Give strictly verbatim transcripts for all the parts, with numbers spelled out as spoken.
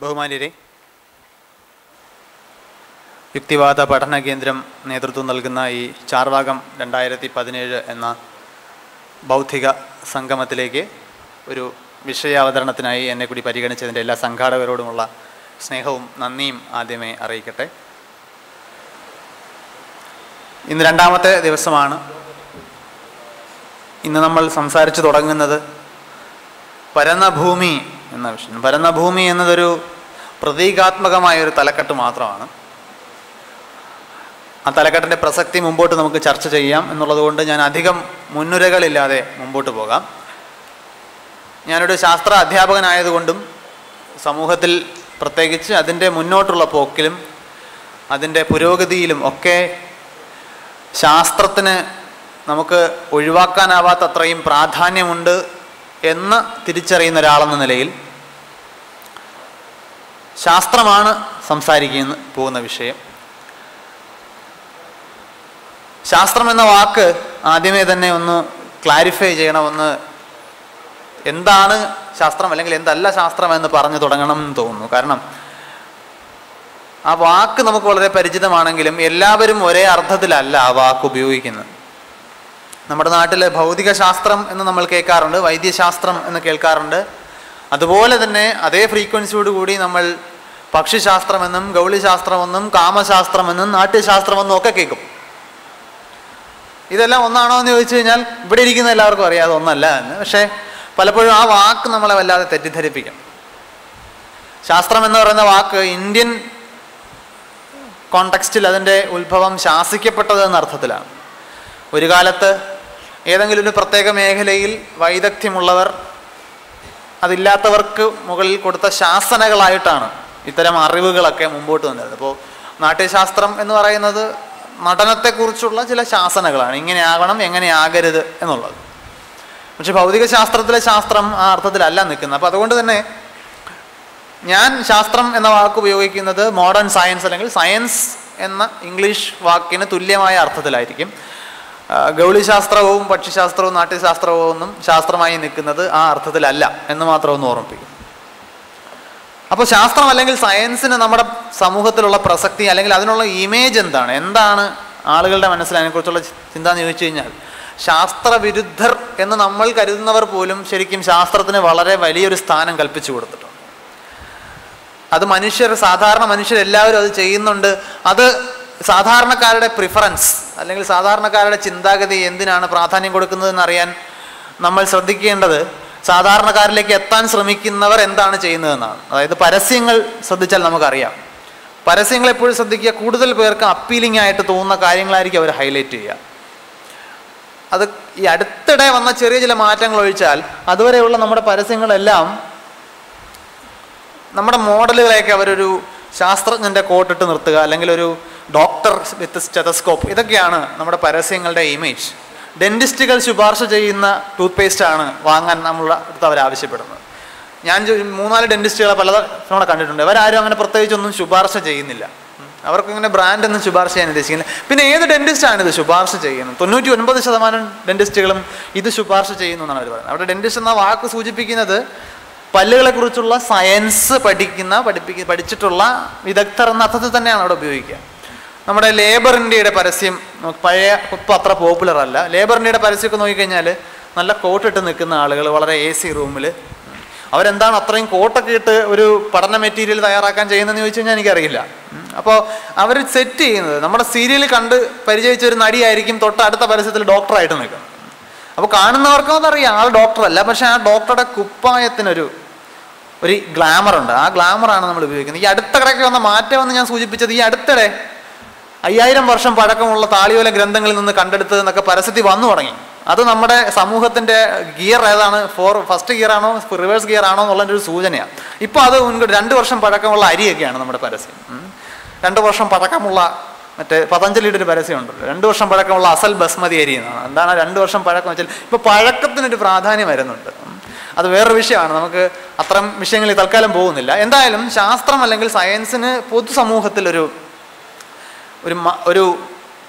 ബഹുമാന്യരെ, യുക്തിവാദ പഠന കേന്ദ്രം നേതൃത്വം നൽകുന്ന ഈ ചാർവാകം രണ്ടായിരത്തി പതിനേഴ് എന്ന ബൗദ്ധിക സംഗമത്തിലേക്ക് ഒരു വിഷയാവതരണത്തിനായി എന്നെ കൂടി പരിഗണിച്ചതിൻ്റെ എല്ലാ സംഘാടകരോടുമുള്ള സ്നേഹവും നന്ദിയും ആദ്യമേ അറിയിക്കട്ടെ. ഇന്ന് രണ്ടാമത്തെ ദിവസമാണ്. ഇന്ന് നമ്മൾ സംസാരിച്ചു തുടങ്ങുന്നത് പരന്ന ഭൂമി എന്ന വിഷയം. പരന്ന ഭൂമി എന്നതൊരു പ്രതീകാത്മകമായ ഒരു തലക്കെട്ട് മാത്രമാണ്. ആ തലക്കെട്ടിൻ്റെ പ്രസക്തി മുമ്പോട്ട് നമുക്ക് ചർച്ച ചെയ്യാം എന്നുള്ളത് കൊണ്ട് ഞാൻ അധികം മുൻനുരകളില്ലാതെ മുമ്പോട്ട് പോകാം. ഞാനൊരു ശാസ്ത്ര അധ്യാപകനായതുകൊണ്ടും സമൂഹത്തിൽ പ്രത്യേകിച്ച് അതിൻ്റെ മുന്നോട്ടുള്ള പോക്കിലും അതിൻ്റെ പുരോഗതിയിലും ഒക്കെ ശാസ്ത്രത്തിന് നമുക്ക് ഒഴിവാക്കാനാവാത്തത്രയും പ്രാധാന്യമുണ്ട് എന്ന് തിരിച്ചറിയുന്ന ഒരാളെന്ന നിലയിൽ ശാസ്ത്രമാണ് സംസാരിക്കുന്ന പോകുന്ന വിഷയം. ശാസ്ത്രം എന്ന വാക്ക് ആദ്യമേ തന്നെ ഒന്ന് ക്ലാരിഫൈ ചെയ്യണം. ഒന്ന് എന്താണ് ശാസ്ത്രം അല്ലെങ്കിൽ എന്തല്ല ശാസ്ത്രം എന്ന് പറഞ്ഞു തുടങ്ങണം എന്ന് തോന്നുന്നു. കാരണം ആ വാക്ക് നമുക്ക് വളരെ പരിചിതമാണെങ്കിലും എല്ലാവരും ഒരേ അർത്ഥത്തിലല്ല ആ വാക്ക് ഉപയോഗിക്കുന്നത്. നമ്മുടെ നാട്ടിൽ ഭൗതിക ശാസ്ത്രം എന്ന് നമ്മൾ കേൾക്കാറുണ്ട്, വൈദ്യശാസ്ത്രം എന്ന് കേൾക്കാറുണ്ട്. അതുപോലെ തന്നെ അതേ ഫ്രീക്വൻസിയോട് കൂടി നമ്മൾ പക്ഷിശാസ്ത്രമെന്നും ഗൗളിശാസ്ത്രമെന്നും കാമശാസ്ത്രമെന്നും നാട്യശാസ്ത്രമെന്നും ഒക്കെ കേൾക്കും. ഇതെല്ലാം ഒന്നാണോ എന്ന് ചോദിച്ചു കഴിഞ്ഞാൽ ഇവിടെ ഇരിക്കുന്ന എല്ലാവർക്കും അറിയാതെ ഒന്നല്ല എന്ന്. പക്ഷേ പലപ്പോഴും ആ വാക്ക് നമ്മളെ വല്ലാതെ തെറ്റിദ്ധരിപ്പിക്കും. ശാസ്ത്രം എന്ന് പറയുന്ന വാക്ക് ഇന്ത്യൻ കോണ്ടെക്സ്റ്റിൽ അതിൻ്റെ ഉത്ഭവം ശാസിക്കപ്പെട്ടത് എന്ന അർത്ഥത്തിലാണ്. ഒരു കാലത്ത് ഏതെങ്കിലും ഒരു പ്രത്യേക മേഖലയിൽ വൈദഗ്ധ്യമുള്ളവർ അതില്ലാത്തവർക്ക് മുകളിൽ കൊടുത്ത ശാസനകളായിട്ടാണ് ഇത്തരം അറിവുകളൊക്കെ മുമ്പോട്ട് വന്നിരുന്നത്. ഇപ്പോൾ നാട്യശാസ്ത്രം എന്ന് പറയുന്നത് നടനത്തെക്കുറിച്ചുള്ള ചില ശാസനകളാണ്, ഇങ്ങനെ ആകണം എങ്ങനെ ആകരുത് എന്നുള്ളത്. പക്ഷെ ഭൗതിക ശാസ്ത്രത്തിലെ ശാസ്ത്രം ആ അർത്ഥത്തിലല്ല നിൽക്കുന്നത്. അപ്പോൾ അതുകൊണ്ട് തന്നെ ഞാൻ ശാസ്ത്രം എന്ന വാക്ക് ഉപയോഗിക്കുന്നത് മോഡേൺ സയൻസ് അല്ലെങ്കിൽ സയൻസ് എന്ന ഇംഗ്ലീഷ് വാക്കിന് തുല്യമായ അർത്ഥത്തിലായിരിക്കും. ഗൗളിശാസ്ത്രവും പക്ഷിശാസ്ത്രവും നാട്യശാസ്ത്രവും ഒന്നും ശാസ്ത്രമായി നിൽക്കുന്നത് ആ അർത്ഥത്തിലല്ല എന്ന് മാത്രം ഒന്ന് ഓർമ്മിപ്പിക്കും. അപ്പോൾ ശാസ്ത്രം അല്ലെങ്കിൽ സയൻസിന് നമ്മുടെ സമൂഹത്തിലുള്ള പ്രസക്തി അല്ലെങ്കിൽ അതിനുള്ള ഇമേജ് എന്താണ്, എന്താണ് ആളുകളുടെ മനസ്സിൽ അതിനെക്കുറിച്ചുള്ള ചിന്ത എന്ന് ചോദിച്ചു കഴിഞ്ഞാൽ, ശാസ്ത്രവിരുദ്ധർ എന്ന് നമ്മൾ കരുതുന്നവർ പോലും ശരിക്കും ശാസ്ത്രത്തിന് വളരെ വലിയൊരു സ്ഥാനം കൽപ്പിച്ചു കൊടുത്തിട്ടുണ്ട്. അത് മനുഷ്യർ, സാധാരണ മനുഷ്യരെല്ലാവരും അത് ചെയ്യുന്നുണ്ട്. അത് സാധാരണക്കാരുടെ പ്രിഫറൻസ് അല്ലെങ്കിൽ സാധാരണക്കാരുടെ ചിന്താഗതി എന്തിനാണ് പ്രാധാന്യം കൊടുക്കുന്നതെന്ന് അറിയാൻ നമ്മൾ ശ്രദ്ധിക്കേണ്ടത് സാധാരണക്കാരിലേക്ക് എത്താൻ ശ്രമിക്കുന്നവർ എന്താണ് ചെയ്യുന്നതെന്നാണ്. അതായത് പരസ്യങ്ങൾ ശ്രദ്ധിച്ചാൽ നമുക്കറിയാം. പരസ്യങ്ങൾ എപ്പോഴും ശ്രദ്ധിക്കുക, കൂടുതൽ പേർക്ക് അപ്പീലിംഗ് ആയിട്ട് തോന്നുന്ന കാര്യങ്ങളായിരിക്കും അവർ ഹൈലൈറ്റ് ചെയ്യുക. അത് ഈ അടുത്തിടെ വന്ന ചെറിയ ചില മാറ്റങ്ങൾ ഒഴിച്ചാൽ അതുവരെയുള്ള നമ്മുടെ പരസ്യങ്ങളെല്ലാം നമ്മുടെ മോഡലുകളെയൊക്കെ അവരൊരു ശാസ്ത്രജ്ഞൻ്റെ കോട്ടിട്ട് നിർത്തുക അല്ലെങ്കിൽ ഒരു ഡോക്ടർ വിത്ത് സ്റ്റെതസ്കോപ്പ്, ഇതൊക്കെയാണ് നമ്മുടെ പരസ്യങ്ങളുടെ ഇമേജ്. ഡെന്റിസ്റ്റുകൾ ശുപാർശ ചെയ്യുന്ന ടൂത്ത് പേസ്റ്റാണ് വാങ്ങാൻ നമ്മളുടെ അടുത്ത് അവർ ആവശ്യപ്പെടുന്നത്. ഞാൻ മൂന്നാല് ഡെന്റിസ്റ്റുകളെ പലതവണ കണ്ടിട്ടുണ്ട്. അവരാരും അങ്ങനെ പ്രത്യേകിച്ചൊന്നും ശുപാർശ ചെയ്യുന്നില്ല. അവർക്കിങ്ങനെ ബ്രാൻഡൊന്നും ശുപാർശ ചെയ്യാൻ ഉദ്ദേശിക്കുന്നില്ല. പിന്നെ ഏത് ഡെന്റിസ്റ്റാണ് ഇത് ശുപാർശ ചെയ്യുന്നത്? തൊണ്ണൂറ്റി ഒൻപത് ശതമാനം ഡെന്റിസ്റ്റുകളും ഇത് ശുപാർശ ചെയ്യുന്നു എന്നാണ് അവർ പറയുന്നത്. അവിടെ ഡെന്റിസ്റ്റ് എന്ന വാക്ക് സൂചിപ്പിക്കുന്നത് പല്ലുകളെക്കുറിച്ചുള്ള സയൻസ് പഠിക്കുന്ന പഠിപ്പിക്ക പഠിച്ചിട്ടുള്ള വിദഗ്ധർ എന്ന അർത്ഥത്തിൽ തന്നെയാണ് അവിടെ ഉപയോഗിക്കുക. നമ്മുടെ ലേബർ ഇന്ത്യയുടെ പരസ്യം പഴയ ഇപ്പം അത്ര പോപ്പുലർ അല്ല. ലേബർ ഇന്ത്യയുടെ പരസ്യമൊക്കെ നോക്കിക്കഴിഞ്ഞാൽ നല്ല കോട്ടിട്ട് നിൽക്കുന്ന ആളുകൾ വളരെ എ സി റൂമിൽ. അവരെന്താണ് അത്രയും കോട്ടൊക്കെ ഇട്ട് ഒരു പഠന മെറ്റീരിയൽ തയ്യാറാക്കാൻ ചെയ്യുന്നതെന്ന് ചോദിച്ചു കഴിഞ്ഞാൽ എനിക്കറിയില്ല. അപ്പോൾ അവർ സെറ്റ് ചെയ്യുന്നത് നമ്മുടെ സീരിയൽ കണ്ട് പരിചയിച്ച ഒരു നടിയായിരിക്കും തൊട്ട് അടുത്ത പരസ്യത്തിൽ ഡോക്ടറായിട്ട് നിൽക്കുന്നത്. അപ്പോൾ കാണുന്നവർക്കും അതറിയാം ആൾ ഡോക്ടറല്ല, പക്ഷേ ആ ഡോക്ടറുടെ കുപ്പായത്തിനൊരു ഒരു ഗ്ലാമറുണ്ട്. ആ ഗ്ലാമറാണ് നമ്മൾ ഉപയോഗിക്കുന്നത്. ഈ അടുത്തിടയ്ക്ക് വന്ന മാറ്റമെന്ന് ഞാൻ സൂചിപ്പിച്ചത് ഈ അടുത്തിടെ അയ്യായിരം വർഷം പഴക്കമുള്ള താളിയോല ഗ്രന്ഥങ്ങളിൽ നിന്ന് കണ്ടെടുത്തത് എന്നൊക്കെ പരസ്യത്തിൽ വന്നു തുടങ്ങി. അത് നമ്മുടെ സമൂഹത്തിൻ്റെ ഗിയർ ഏതാണ്, ഫോർ ഫസ്റ്റ് ഗിയർ ആണോ റിവേഴ്സ് ഗിയർ ആണോ എന്നുള്ളതിൻ്റെ ഒരു സൂചനയാണ്. ഇപ്പോൾ അത് മുൻകൂട്ടി രണ്ട് വർഷം പഴക്കമുള്ള അരിയൊക്കെയാണ് നമ്മുടെ പരസ്യം. രണ്ട് വർഷം പഴക്കമുള്ള മറ്റേ പതഞ്ജലിയുടെ ഒരു പരസ്യം ഉണ്ടല്ലോ, രണ്ട് വർഷം പഴക്കമുള്ള അസൽ ബസ്മതി അരി എന്നാണ്. എന്താണ് രണ്ട് വർഷം പഴക്കം വെച്ചാൽ ഇപ്പോൾ പഴക്കത്തിനൊരു പ്രാധാന്യം വരുന്നുണ്ട്. അത് വേറൊരു വിഷയമാണ്, നമുക്ക് അത്തരം വിഷയങ്ങളിൽ തൽക്കാലം പോകുന്നില്ല. എന്തായാലും ശാസ്ത്രം അല്ലെങ്കിൽ സയൻസിന് പൊതുസമൂഹത്തിലൊരു ഒരു ഒരു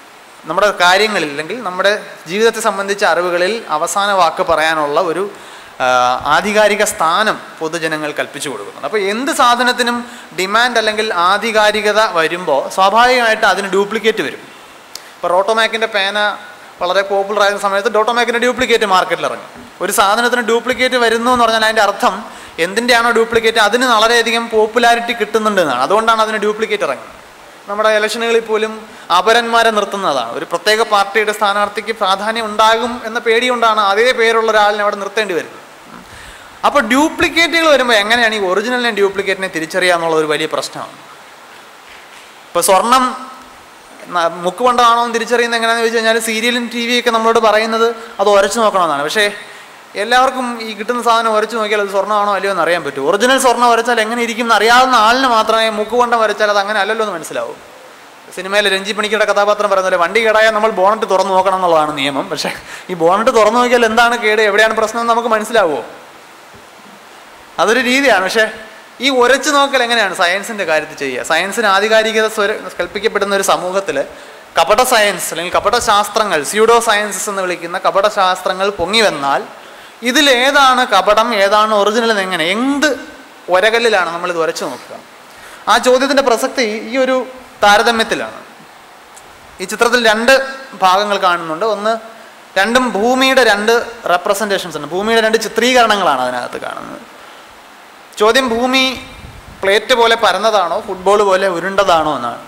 നമ്മുടെ കാര്യങ്ങളിൽ അല്ലെങ്കിൽ നമ്മുടെ ജീവിതത്തെ സംബന്ധിച്ച അറിവുകളിൽ അവസാന വാക്ക് പറയാനുള്ള ഒരു ആധികാരിക സ്ഥാനം പൊതുജനങ്ങൾ കൽപ്പിച്ചു കൊടുക്കുന്നുണ്ട്. അപ്പോൾ എന്ത് സാധനത്തിനും ഡിമാൻഡ് അല്ലെങ്കിൽ ആധികാരികത വരുമ്പോൾ സ്വാഭാവികമായിട്ട് അതിന് ഡ്യൂപ്ലിക്കേറ്റ് വരും. ഇപ്പോൾ റോട്ടോമാക്കിൻ്റെ പേന വളരെ പോപ്പുലർ ആയിരുന്ന സമയത്ത് ഡോട്ടോമാക്കിൻ്റെ ഡ്യൂപ്ലിക്കേറ്റ് മാർക്കറ്റിൽ ഇറങ്ങി. ഒരു സാധനത്തിന് ഡ്യൂപ്ലിക്കേറ്റ് വരുന്നു എന്ന് പറഞ്ഞാൽ അതിൻ്റെ അർത്ഥം എന്തിൻ്റെയാണോ ഡ്യൂപ്ലിക്കേറ്റ് അതിന് വളരെയധികം പോപ്പുലാരിറ്റി കിട്ടുന്നുണ്ട് എന്നാണ്. അതുകൊണ്ടാണ് അതിന് ഡ്യൂപ്ലിക്കേറ്റ് ഇറങ്ങുന്നത്. നമ്മുടെ ഇലക്ഷനുകളിൽ പോലും അപരന്മാരെ നിർത്തുന്നതാണ്. ഒരു പ്രത്യേക പാർട്ടിയുടെ സ്ഥാനാർത്ഥിക്ക് പ്രാധാന്യം ഉണ്ടാകും എന്ന പേടി കൊണ്ടാണ് അതേ പേരുള്ള ഒരാളിനെ അവിടെ നിർത്തേണ്ടി വരുന്നത്. അപ്പോൾ ഡ്യൂപ്ലിക്കേറ്റുകൾ വരുമ്പോൾ എങ്ങനെയാണ് ഈ ഒറിജിനലിനെ ഡ്യൂപ്ലിക്കേറ്റിനെ തിരിച്ചറിയുക എന്നുള്ള ഒരു വലിയ പ്രശ്നമാണ്. ഇപ്പോൾ സ്വർണം മുക്കുകൊണ്ടാണോ എന്ന് തിരിച്ചറിയുന്നത് എങ്ങനെയാണെന്ന് ചോദിച്ചു കഴിഞ്ഞാൽ സീരിയലും ടി വിയൊക്കെ നമ്മളോട് പറയുന്നത് അത് ഉരച്ചു നോക്കണമെന്നാണ്. പക്ഷേ എല്ലാവർക്കും ഈ കിട്ടുന്ന സാധനം ഉരച്ചു നോക്കിയാൽ അത് സ്വർണ്ണമാണോ അല്ലയോ എന്ന് അറിയാൻ പറ്റും. ഒറിജിനൽ സ്വർണ്ണം വരച്ചാൽ എങ്ങനെ ഇരിക്കും എന്ന് അറിയാവുന്ന ആളിന് മാത്രമേ മുക്കുകൊണ്ടം വരച്ചാൽ അത് അങ്ങനെ അല്ലല്ലോ എന്ന് മനസ്സിലാവും. സിനിമയിൽ രഞ്ജി പണിക്കരുടെ കഥാപാത്രം പറയുന്നത് വണ്ടി കേടായാൽ നമ്മൾ ബോണറ്റ് തുറന്നു നോക്കണം എന്നുള്ളതാണ് നിയമം. പക്ഷേ ഈ ബോണറ്റ് തുറന്നു നോക്കിയാൽ എന്താണ് കേട്, എവിടെയാണ് പ്രശ്നം എന്ന് നമുക്ക് മനസ്സിലാവുമോ? അതൊരു രീതിയാണ്. പക്ഷേ ഈ ഉരച്ചു നോക്കൽ എങ്ങനെയാണ് സയൻസിൻ്റെ കാര്യത്തിൽ ചെയ്യുക? സയൻസിന് ആധികാരികത സ്വര കൽപ്പിക്കപ്പെടുന്ന ഒരു സമൂഹത്തിൽ കപട സയൻസ് അല്ലെങ്കിൽ കപട ശാസ്ത്രങ്ങൾ, സ്യൂഡോ സയൻസസ് എന്ന് വിളിക്കുന്ന കപട ശാസ്ത്രങ്ങൾ പൊങ്ങി വന്നാൽ ഇതിലേതാണ് കപടം ഏതാണ് ഒറിജിനൽ എന്നെങ്ങനെ എന്ത് ഒരകല്ലിലാണ് നമ്മളിത് ഉരച്ചു നോക്കുക? ആ ചോദ്യത്തിൻ്റെ പ്രസക്തി ഈ ഒരു താരതമ്യത്തിലാണ്. ഈ ചിത്രത്തിൽ രണ്ട് ഭാഗങ്ങൾ കാണുന്നുണ്ട്. ഒന്ന് രണ്ടും ഭൂമിയുടെ രണ്ട് റെപ്രസെൻറ്റേഷൻസ് ഉണ്ട്, ഭൂമിയുടെ രണ്ട് ചിത്രീകരണങ്ങളാണ് അതിനകത്ത് കാണുന്നത്. ചോദ്യം ഭൂമി പ്ലേറ്റ് പോലെ പരന്നതാണോ ഫുട്ബോൾ പോലെ ഉരുണ്ടതാണോ എന്നാണ്.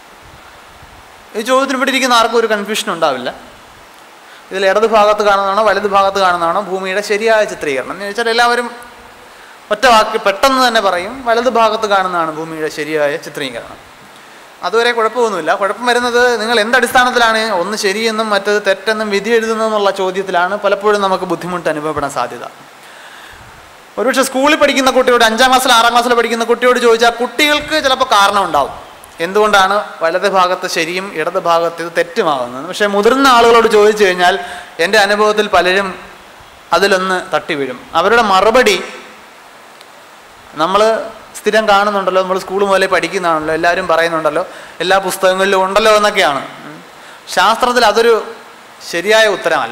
ഈ ചോദ്യത്തിന് ഇവിടെ ഇരിക്കുന്ന ആർക്കും ഒരു കൺഫ്യൂഷൻ ഉണ്ടാവില്ല. ഇതിൽ ഇടത് ഭാഗത്ത് കാണുന്നതാണോ വലത് ഭാഗത്ത് കാണുന്നതാണോ ഭൂമിയുടെ ശരിയായ ചിത്രീകരണം എന്ന് ചോദിച്ചാൽ എല്ലാവരും ഒറ്റ വാക്ക് പെട്ടെന്ന് തന്നെ പറയും വലത് ഭാഗത്ത് കാണുന്നതാണ് ഭൂമിയുടെ ശരിയായ ചിത്രീകരണം. അതുവരെ കുഴപ്പമൊന്നുമില്ല. കുഴപ്പം വരുന്നത് നിങ്ങൾ എന്തടിസ്ഥാനത്തിലാണ് ഒന്ന് ശരിയെന്നും മറ്റത് തെറ്റെന്നും വിധി എഴുതുന്നതെന്നുള്ള ചോദ്യത്തിലാണ് പലപ്പോഴും നമുക്ക് ബുദ്ധിമുട്ട് അനുഭവപ്പെടാൻ സാധ്യത. ഒരുപക്ഷെ സ്കൂളിൽ പഠിക്കുന്ന കുട്ടിയോട്, അഞ്ചാം ക്ലാസ്സിൽ ആറാം ക്ലാസ്സിൽ പഠിക്കുന്ന കുട്ടിയോട് ചോദിച്ചാൽ കുട്ടികൾക്ക് ചിലപ്പോൾ കാരണം ഉണ്ടാവും എന്തുകൊണ്ടാണ് വലത് ഭാഗത്ത് ശരിയും ഇടത് ഭാഗത്ത് ഇത് തെറ്റുമാകുന്നത്. പക്ഷേ മുതിർന്ന ആളുകളോട് ചോദിച്ചു കഴിഞ്ഞാൽ എൻ്റെ അനുഭവത്തിൽ പലരും അതിലൊന്ന് തട്ടി വീഴും. അവരുടെ മറുപടി നമ്മൾ സ്ഥിരം കാണുന്നുണ്ടല്ലോ, നമ്മൾ സ്കൂൾ മുതലേ പഠിക്കുന്നതാണല്ലോ, എല്ലാവരും പറയുന്നുണ്ടല്ലോ, എല്ലാ പുസ്തകങ്ങളിലും ഉണ്ടല്ലോ എന്നൊക്കെയാണ്. ശാസ്ത്രത്തിൽ അതൊരു ശരിയായ ഉത്തരമല്ല.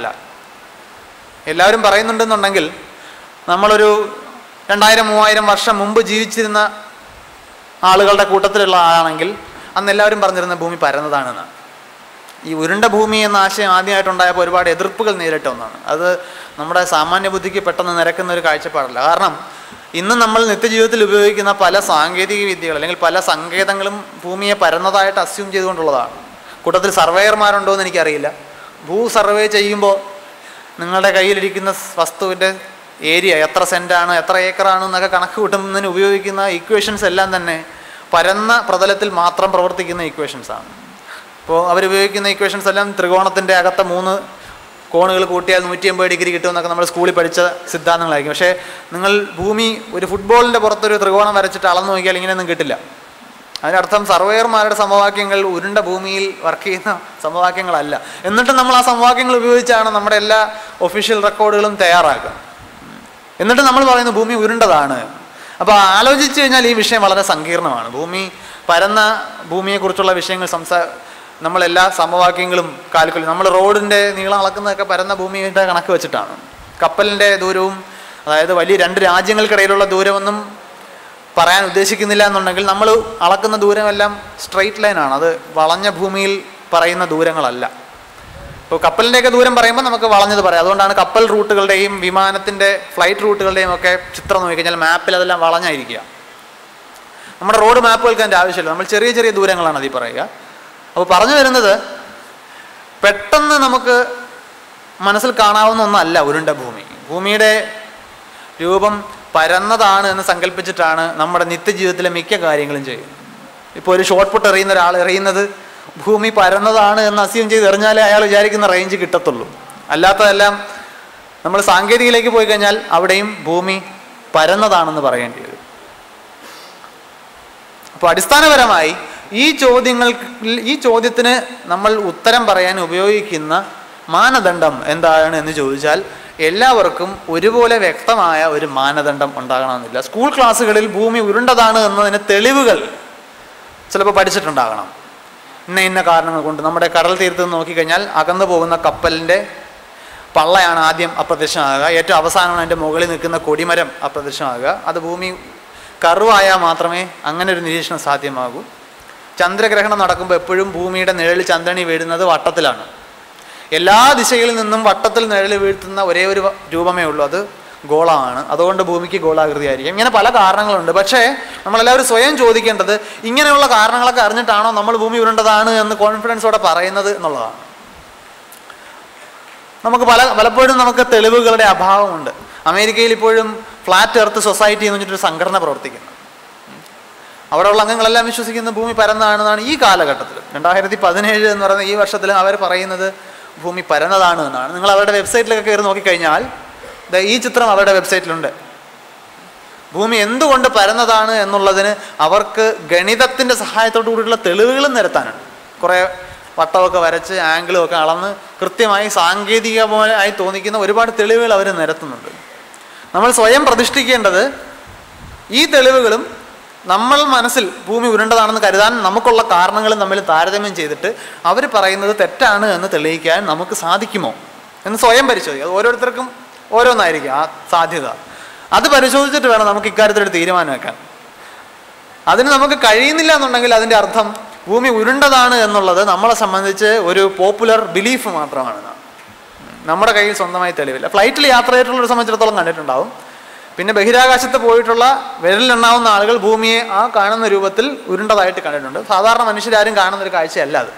എല്ലാവരും പറയുന്നുണ്ടെന്നുണ്ടെങ്കിൽ നമ്മളൊരു രണ്ടായിരം മൂവായിരം വർഷം മുമ്പ് ജീവിച്ചിരുന്ന ആളുകളുടെ കൂട്ടത്തിലുള്ള ആളാണെങ്കിൽ അന്ന് എല്ലാവരും പറഞ്ഞിരുന്ന ഭൂമി പരന്നതാണെന്നാണ്. ഈ ഉരുണ്ട ഭൂമി എന്ന ആശയം ആദ്യമായിട്ടുണ്ടായപ്പോൾ ഒരുപാട് എതിർപ്പുകൾ നേരിട്ട ഒന്നാണ്. അത് നമ്മുടെ സാമാന്യ ബുദ്ധിക്ക് പെട്ടെന്ന് നിരക്കുന്ന ഒരു കാഴ്ചപ്പാടല്ല. കാരണം ഇന്ന് നമ്മൾ നിത്യജീവിതത്തിൽ ഉപയോഗിക്കുന്ന പല സാങ്കേതിക വിദ്യകൾ അല്ലെങ്കിൽ പല സങ്കേതങ്ങളും ഭൂമിയെ പരന്നതായിട്ട് അസ്യൂം ചെയ്തുകൊണ്ടുള്ളതാണ്. കൂട്ടത്തിൽ സർവേയർമാരുണ്ടോ എന്ന് എനിക്കറിയില്ല. ഭൂ സർവേ ചെയ്യുമ്പോൾ നിങ്ങളുടെ കയ്യിലിരിക്കുന്ന വസ്തുവിൻ്റെ ഏരിയ എത്ര സെൻറ്റാണ് എത്ര ഏക്കറാണ് എന്നൊക്കെ കണക്ക് കൂട്ടുന്നതിന് ഉപയോഗിക്കുന്ന ഇക്വേഷൻസ് എല്ലാം തന്നെ പരന്ന പ്രതലത്തിൽ മാത്രം പ്രവർത്തിക്കുന്ന ഇക്വേഷൻസാണ്. ഇപ്പോൾ അവരുപയോഗിക്കുന്ന ഇക്വേഷൻസ് എല്ലാം ത്രികോണത്തിൻ്റെ അകത്തെ മൂന്ന് കോണുകൾ കൂട്ടിയാൽ നൂറ്റി അമ്പത് ഡിഗ്രി കിട്ടുമെന്നൊക്കെ നമ്മൾ സ്കൂളിൽ പഠിച്ച സിദ്ധാന്തങ്ങളായിരിക്കും. പക്ഷേ നിങ്ങൾ ഭൂമി ഒരു ഫുട്ബോളിൻ്റെ പുറത്തൊരു ത്രികോണം വരച്ചിട്ട് അളന്നു നോക്കിയാൽ ഇങ്ങനെയൊന്നും കിട്ടില്ല. അതിനർത്ഥം സർവേയർമാരുടെ സമവാക്യങ്ങൾ ഉരുണ്ട ഭൂമിയിൽ വർക്ക് ചെയ്യുന്ന സമവാക്യങ്ങളല്ല. എന്നിട്ടും നമ്മൾ ആ സമവാക്യങ്ങൾ ഉപയോഗിച്ചാണ് നമ്മുടെ എല്ലാ ഒഫീഷ്യൽ റെക്കോർഡുകളും തയ്യാറാക്കുക. എന്നിട്ട് നമ്മൾ പറയുന്നത് ഭൂമി ഉരുണ്ടതാണ്. അപ്പോൾ ആലോചിച്ച് കഴിഞ്ഞാൽ ഈ വിഷയം വളരെ സങ്കീർണമാണ്. ഭൂമി പരന്ന ഭൂമിയെക്കുറിച്ചുള്ള വിഷയങ്ങൾ സംസാ നമ്മളെല്ലാ സമവാക്യങ്ങളും കാൽക്കുലേറ്റ് നമ്മൾ റോഡിൻ്റെ നീളം അളക്കുന്നതൊക്കെ പരന്ന ഭൂമിയുടെ കണക്ക് വെച്ചിട്ടാണ്. കപ്പലിൻ്റെ ദൂരവും അതായത് വലിയ രണ്ട് രാജ്യങ്ങൾക്കിടയിലുള്ള ദൂരമൊന്നും പറയാൻ ഉദ്ദേശിക്കുന്നില്ല എന്നുണ്ടെങ്കിൽ നമ്മൾ അളക്കുന്ന ദൂരമെല്ലാം സ്ട്രെയിറ്റ് ലൈനാണ്. അത് വളഞ്ഞ ഭൂമിയിൽ പറയുന്ന ദൂരങ്ങളല്ല. ഇപ്പോൾ കപ്പലിൻ്റെയൊക്കെ ദൂരം പറയുമ്പോൾ നമുക്ക് വളഞ്ഞത് പറയാം. അതുകൊണ്ടാണ് കപ്പൽ റൂട്ടുകളുടെയും വിമാനത്തിൻ്റെ ഫ്ലൈറ്റ് റൂട്ടുകളുടെയും ഒക്കെ ചിത്രം നോക്കിക്കഴിഞ്ഞാൽ മാപ്പിൽ അതെല്ലാം വളഞ്ഞായിരിക്കുക. നമ്മുടെ റോഡ് മാപ്പുകൾക്ക് അതിൻ്റെ ആവശ്യമില്ല. നമ്മൾ ചെറിയ ചെറിയ ദൂരങ്ങളാണ് അതിൽ പറയുക. അപ്പോൾ പറഞ്ഞു വരുന്നത് പെട്ടെന്ന് നമുക്ക് മനസ്സിൽ കാണാവുന്ന ഒന്നല്ല ഉരുണ്ട ഭൂമി. ഭൂമിയുടെ രൂപം പരന്നതാണ് എന്ന് സങ്കല്പിച്ചിട്ടാണ് നമ്മുടെ നിത്യജീവിതത്തിലെ മിക്ക കാര്യങ്ങളും ചെയ്യുന്നത്. ഇപ്പോൾ ഒരു ഷോർട്ട് പുട്ട് എറിയുന്ന ഒരാൾ എറിയുന്നത് ഭൂമി പരന്നതാണ് എന്ന് അസ്യൂം ചെയ്ത് എറിഞ്ഞാലേ അയാൾ വിചാരിക്കുന്ന റേഞ്ച് കിട്ടത്തുള്ളൂ. അല്ലാത്തതെല്ലാം നമ്മൾ സാങ്കേതികയിലേക്ക് പോയി കഴിഞ്ഞാൽ അവിടെയും ഭൂമി പരന്നതാണെന്ന് പറയേണ്ടി വരും. അപ്പോൾ അടിസ്ഥാനപരമായി ഈ ചോദ്യങ്ങൾക്ക് ഈ ചോദ്യത്തിന് നമ്മൾ ഉത്തരം പറയാൻ ഉപയോഗിക്കുന്ന മാനദണ്ഡം എന്താണ് എന്ന് ചോദിച്ചാൽ എല്ലാവർക്കും ഒരുപോലെ വ്യക്തമായ ഒരു മാനദണ്ഡം ഉണ്ടാകണമെന്നില്ല. സ്കൂൾ ക്ലാസ്സുകളിൽ ഭൂമി ഉരുണ്ടതാണ് എന്നതിന് തെളിവുകൾ ചിലപ്പോൾ പഠിച്ചിട്ടുണ്ടാകണം. ഇന്ന ഇന്ന കാരണങ്ങൾ കൊണ്ട് നമ്മുടെ കടൽ തീരത്ത് നിന്ന് നോക്കിക്കഴിഞ്ഞാൽ അകന്നു പോകുന്ന കപ്പലിൻ്റെ പള്ളയാണ് ആദ്യം അപ്രത്യക്ഷമാകുക, ഏറ്റവും അവസാനമാണ് അതിൻ്റെ മുകളിൽ നിൽക്കുന്ന കൊടിമരം അപ്രത്യക്ഷമാകുക. അത് ഭൂമി കറുവായാൽ മാത്രമേ അങ്ങനെ ഒരു നിരീക്ഷണം സാധ്യമാകൂ. ചന്ദ്രഗ്രഹണം നടക്കുമ്പോൾ എപ്പോഴും ഭൂമിയുടെ നിഴൽ ചന്ദ്രനി വീഴുന്നത് വട്ടത്തിലാണ്. എല്ലാ ദിശകളിൽ നിന്നും വട്ടത്തിൽ നിഴൽ വീഴ്ത്തുന്ന ഒരേ ഒരു രൂപമേ ഉള്ളൂ, അത് ഗോളമാണ്. അതുകൊണ്ട് ഭൂമിക്ക് ഗോളാകൃതിയായിരിക്കും. ഇങ്ങനെ പല കാരണങ്ങളുണ്ട്. പക്ഷേ നമ്മളെല്ലാവരും സ്വയം ചോദിക്കേണ്ടത്, ഇങ്ങനെയുള്ള കാരണങ്ങളൊക്കെ അറിഞ്ഞിട്ടാണോ നമ്മൾ ഭൂമി ഉരുണ്ടതാണ് എന്ന് കോൺഫിഡൻസോടെ പറയുന്നത് എന്നുള്ളതാണ്. നമുക്ക് പല പലപ്പോഴും നമുക്ക് തെളിവുകളുടെ അഭാവമുണ്ട്. അമേരിക്കയിൽ ഇപ്പോഴും ഫ്ലാറ്റ് എർത്ത് സൊസൈറ്റി എന്ന് പറഞ്ഞിട്ടൊരു സംഘടന പ്രവർത്തിക്കുന്നു. അവിടെയുള്ള അംഗങ്ങളെല്ലാം വിശ്വസിക്കുന്ന ഭൂമി പരന്നതാണെന്നാണ് ഈ കാലഘട്ടത്തിൽ. രണ്ടായിരത്തി പതിനേഴ് എന്ന് പറയുന്ന ഈ വർഷത്തിൽ അവർ പറയുന്നത് ഭൂമി പരന്നതാണ് എന്നാണ്. നിങ്ങൾ അവരുടെ വെബ്സൈറ്റിലൊക്കെ കയറി നോക്കിക്കഴിഞ്ഞാൽ ഈ ചിത്രം അവരുടെ വെബ്സൈറ്റിലുണ്ട്. ഭൂമി എന്തുകൊണ്ട് പരന്നതാണ് എന്നുള്ളതിന് അവർക്ക് ഗണിതത്തിൻ്റെ സഹായത്തോടു കൂടിയുള്ള തെളിവുകളും നിരത്താനുണ്ട്. കുറേ വട്ടമൊക്കെ വരച്ച് ആംഗിളും ഒക്കെ അളന്ന് കൃത്യമായി സാങ്കേതികമായി തോന്നിക്കുന്ന ഒരുപാട് തെളിവുകൾ അവർ നിരത്തുന്നുണ്ട്. നമ്മൾ സ്വയം പ്രതിഷ്ഠിക്കേണ്ടത് ഈ തെളിവുകളും നമ്മൾ മനസ്സിൽ ഭൂമി ഉരുണ്ടതാണെന്ന് കരുതാൻ നമുക്കുള്ള കാരണങ്ങളും തമ്മിൽ താരതമ്യം ചെയ്തിട്ട് അവർ പറയുന്നത് തെറ്റാണ് എന്ന് തെളിയിക്കാൻ നമുക്ക് സാധിക്കുമോ എന്ന് സ്വയം പരിശോധിക്കുക. അത് ഓരോരുത്തർക്കും ഓരോന്നായിരിക്കും ആ സാധ്യത. അത് പരിശോധിച്ചിട്ട് വേണം നമുക്ക് ഇക്കാര്യത്തിലൊരു തീരുമാനം വെക്കാൻ. അതിന് നമുക്ക് കഴിയുന്നില്ല എന്നുണ്ടെങ്കിൽ അതിൻ്റെ അർത്ഥം ഭൂമി ഉരുണ്ടതാണ് എന്നുള്ളത് നമ്മളെ സംബന്ധിച്ച് ഒരു പോപ്പുലർ ബിലീഫ് മാത്രമാണ്. നമ്മുടെ കയ്യിൽ സ്വന്തമായി തെളിവില്ല. ഫ്ലൈറ്റിൽ യാത്ര ചെയ്തിട്ടുള്ളവരെ സംബന്ധിച്ചിടത്തോളം കണ്ടിട്ടുണ്ടാവും. പിന്നെ ബഹിരാകാശത്ത് പോയിട്ടുള്ള വിരലിലെണ്ണാവുന്ന ആളുകൾ ഭൂമിയെ ആ കാണുന്ന രൂപത്തിൽ ഉരുണ്ടതായിട്ട് കണ്ടിട്ടുണ്ട്. സാധാരണ മനുഷ്യരാരും കാണുന്നൊരു കാഴ്ചയല്ല അത്.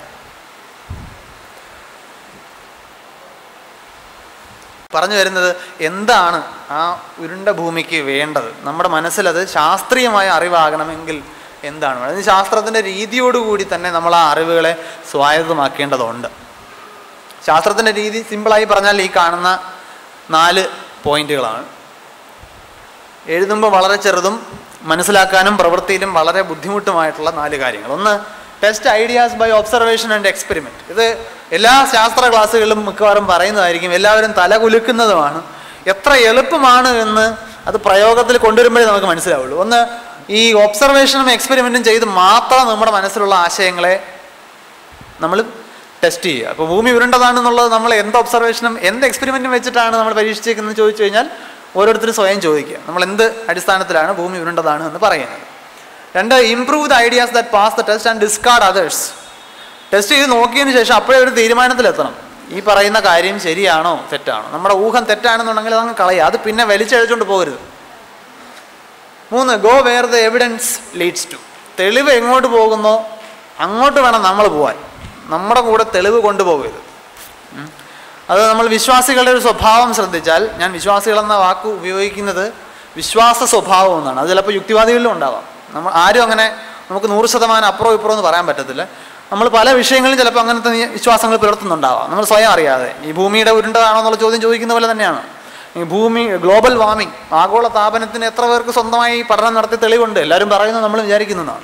പറഞ്ഞു വരുന്നത് എന്താണ് ആ ഉരുണ്ട ഭൂമിക്ക് വേണ്ടത്? നമ്മുടെ മനസ്സിലത് ശാസ്ത്രീയമായ അറിവാകണമെങ്കിൽ എന്താണ്? അതിന് ശാസ്ത്രത്തിൻ്റെ രീതിയോടുകൂടി തന്നെ നമ്മൾ ആ അറിവുകളെ സ്വായത്തമാക്കേണ്ടതുണ്ട്. ശാസ്ത്രത്തിൻ്റെ രീതി സിമ്പിളായി പറഞ്ഞാൽ ഈ കാണുന്ന നാല് പോയിന്റുകളാണ്. എഴുതുമ്പോൾ വളരെ ചെറുതും മനസ്സിലാക്കാനും പ്രവൃത്തിയിലും വളരെ ബുദ്ധിമുട്ടുമായിട്ടുള്ള നാല് കാര്യങ്ങൾ. ഒന്ന്, test ideas by observation and experiment. ഇത് എല്ലാ ശാസ്ത്ര ക്ലാസ്സുകളിലും മിക്കവാറും പറയുന്നതായിരിക്കും, എല്ലാവരും തല കുലുക്കുന്നതുമാണ്. എത്ര എളുപ്പമാണ് എന്ന് അത് പ്രയോഗത്തിൽ കൊണ്ടുവരുമ്പോഴേ നമുക്ക് മനസ്സിലാവുള്ളൂ. ഒന്ന്, ഈ ഒബ്സർവേഷനും എക്സ്പെരിമെൻറ്റും ചെയ്ത് മാത്രം നമ്മുടെ മനസ്സിലുള്ള ആശയങ്ങളെ നമ്മൾ ടെസ്റ്റ് ചെയ്യുക. അപ്പോൾ ഭൂമി ഉരുണ്ടതാണെന്നുള്ളത് നമ്മൾ എന്ത് ഒബ്സർവേഷനും എന്ത് എക്സ്പെരിമെൻറ്റും വെച്ചിട്ടാണ് നമ്മൾ പരീക്ഷിച്ചേക്കുന്നത് ചോദിച്ചു കഴിഞ്ഞാൽ ഓരോരുത്തരും സ്വയം ചോദിക്കുക, നമ്മൾ എന്ത് അടിസ്ഥാനത്തിലാണ് ഭൂമി ഉരുണ്ടതാണ് എന്ന് പറയുന്നത്. രണ്ട്, improve the ideas that pass the test and discard others. Test ചെയ്ത് നോക്കിയതിന് ശേഷം അപ്പോഴേ ഒരു തീരുമാനത്തിലെത്തണം, ഈ പറയുന്ന കാര്യം ശരിയാണോ തെറ്റാണോ. നമ്മുടെ ഊഹം തെറ്റാണെന്നുണ്ടെങ്കിൽ അതങ്ങ് കളയുക, അത് പിന്നെ വലിച്ചഴിച്ചുകൊണ്ട് പോകരുത്. മൂന്ന്, go where the evidence leads to. തെളിവ് എങ്ങോട്ട് പോകുന്നോ അങ്ങോട്ട് വേണം നമ്മൾ പോകാൻ, നമ്മുടെ കൂടെ തെളിവ് കൊണ്ടുപോകരുത്. അത് നമ്മൾ വിശ്വാസികളുടെ ഒരു സ്വഭാവം ശ്രദ്ധിച്ചാൽ, ഞാൻ വിശ്വാസികളെന്ന വാക്ക് ഉപയോഗിക്കുന്നത് വിശ്വാസ സ്വഭാവം എന്നാണ്. അത് ചിലപ്പോൾ യുക്തിവാദികളിലും ഉണ്ടാവാം. നമ്മൾ ആരും അങ്ങനെ നമുക്ക് നൂറ് ശതമാനം അപ്പുറം ഇപ്പുറം എന്ന് പറയാൻ പറ്റത്തില്ല. നമ്മൾ പല വിഷയങ്ങളിലും ചിലപ്പോൾ അങ്ങനത്തെ വിശ്വാസങ്ങൾ പുലർത്തുന്നുണ്ടാവാം, നമ്മൾ സ്വയം അറിയാതെ. ഈ ഭൂമിയുടെ ഉരുണ്ടതാണോ എന്നുള്ള ചോദ്യം ചോദിക്കുന്ന പോലെ തന്നെയാണ് ഈ ഭൂമി ഗ്ലോബൽ വാർമിംഗ്, ആഗോള താപനത്തിന് എത്ര പേർക്ക് സ്വന്തമായി പഠനം നടത്തി തെളിവുണ്ട്? എല്ലാവരും പറയുന്നത് നമ്മൾ വിചാരിക്കുന്നതാണ്.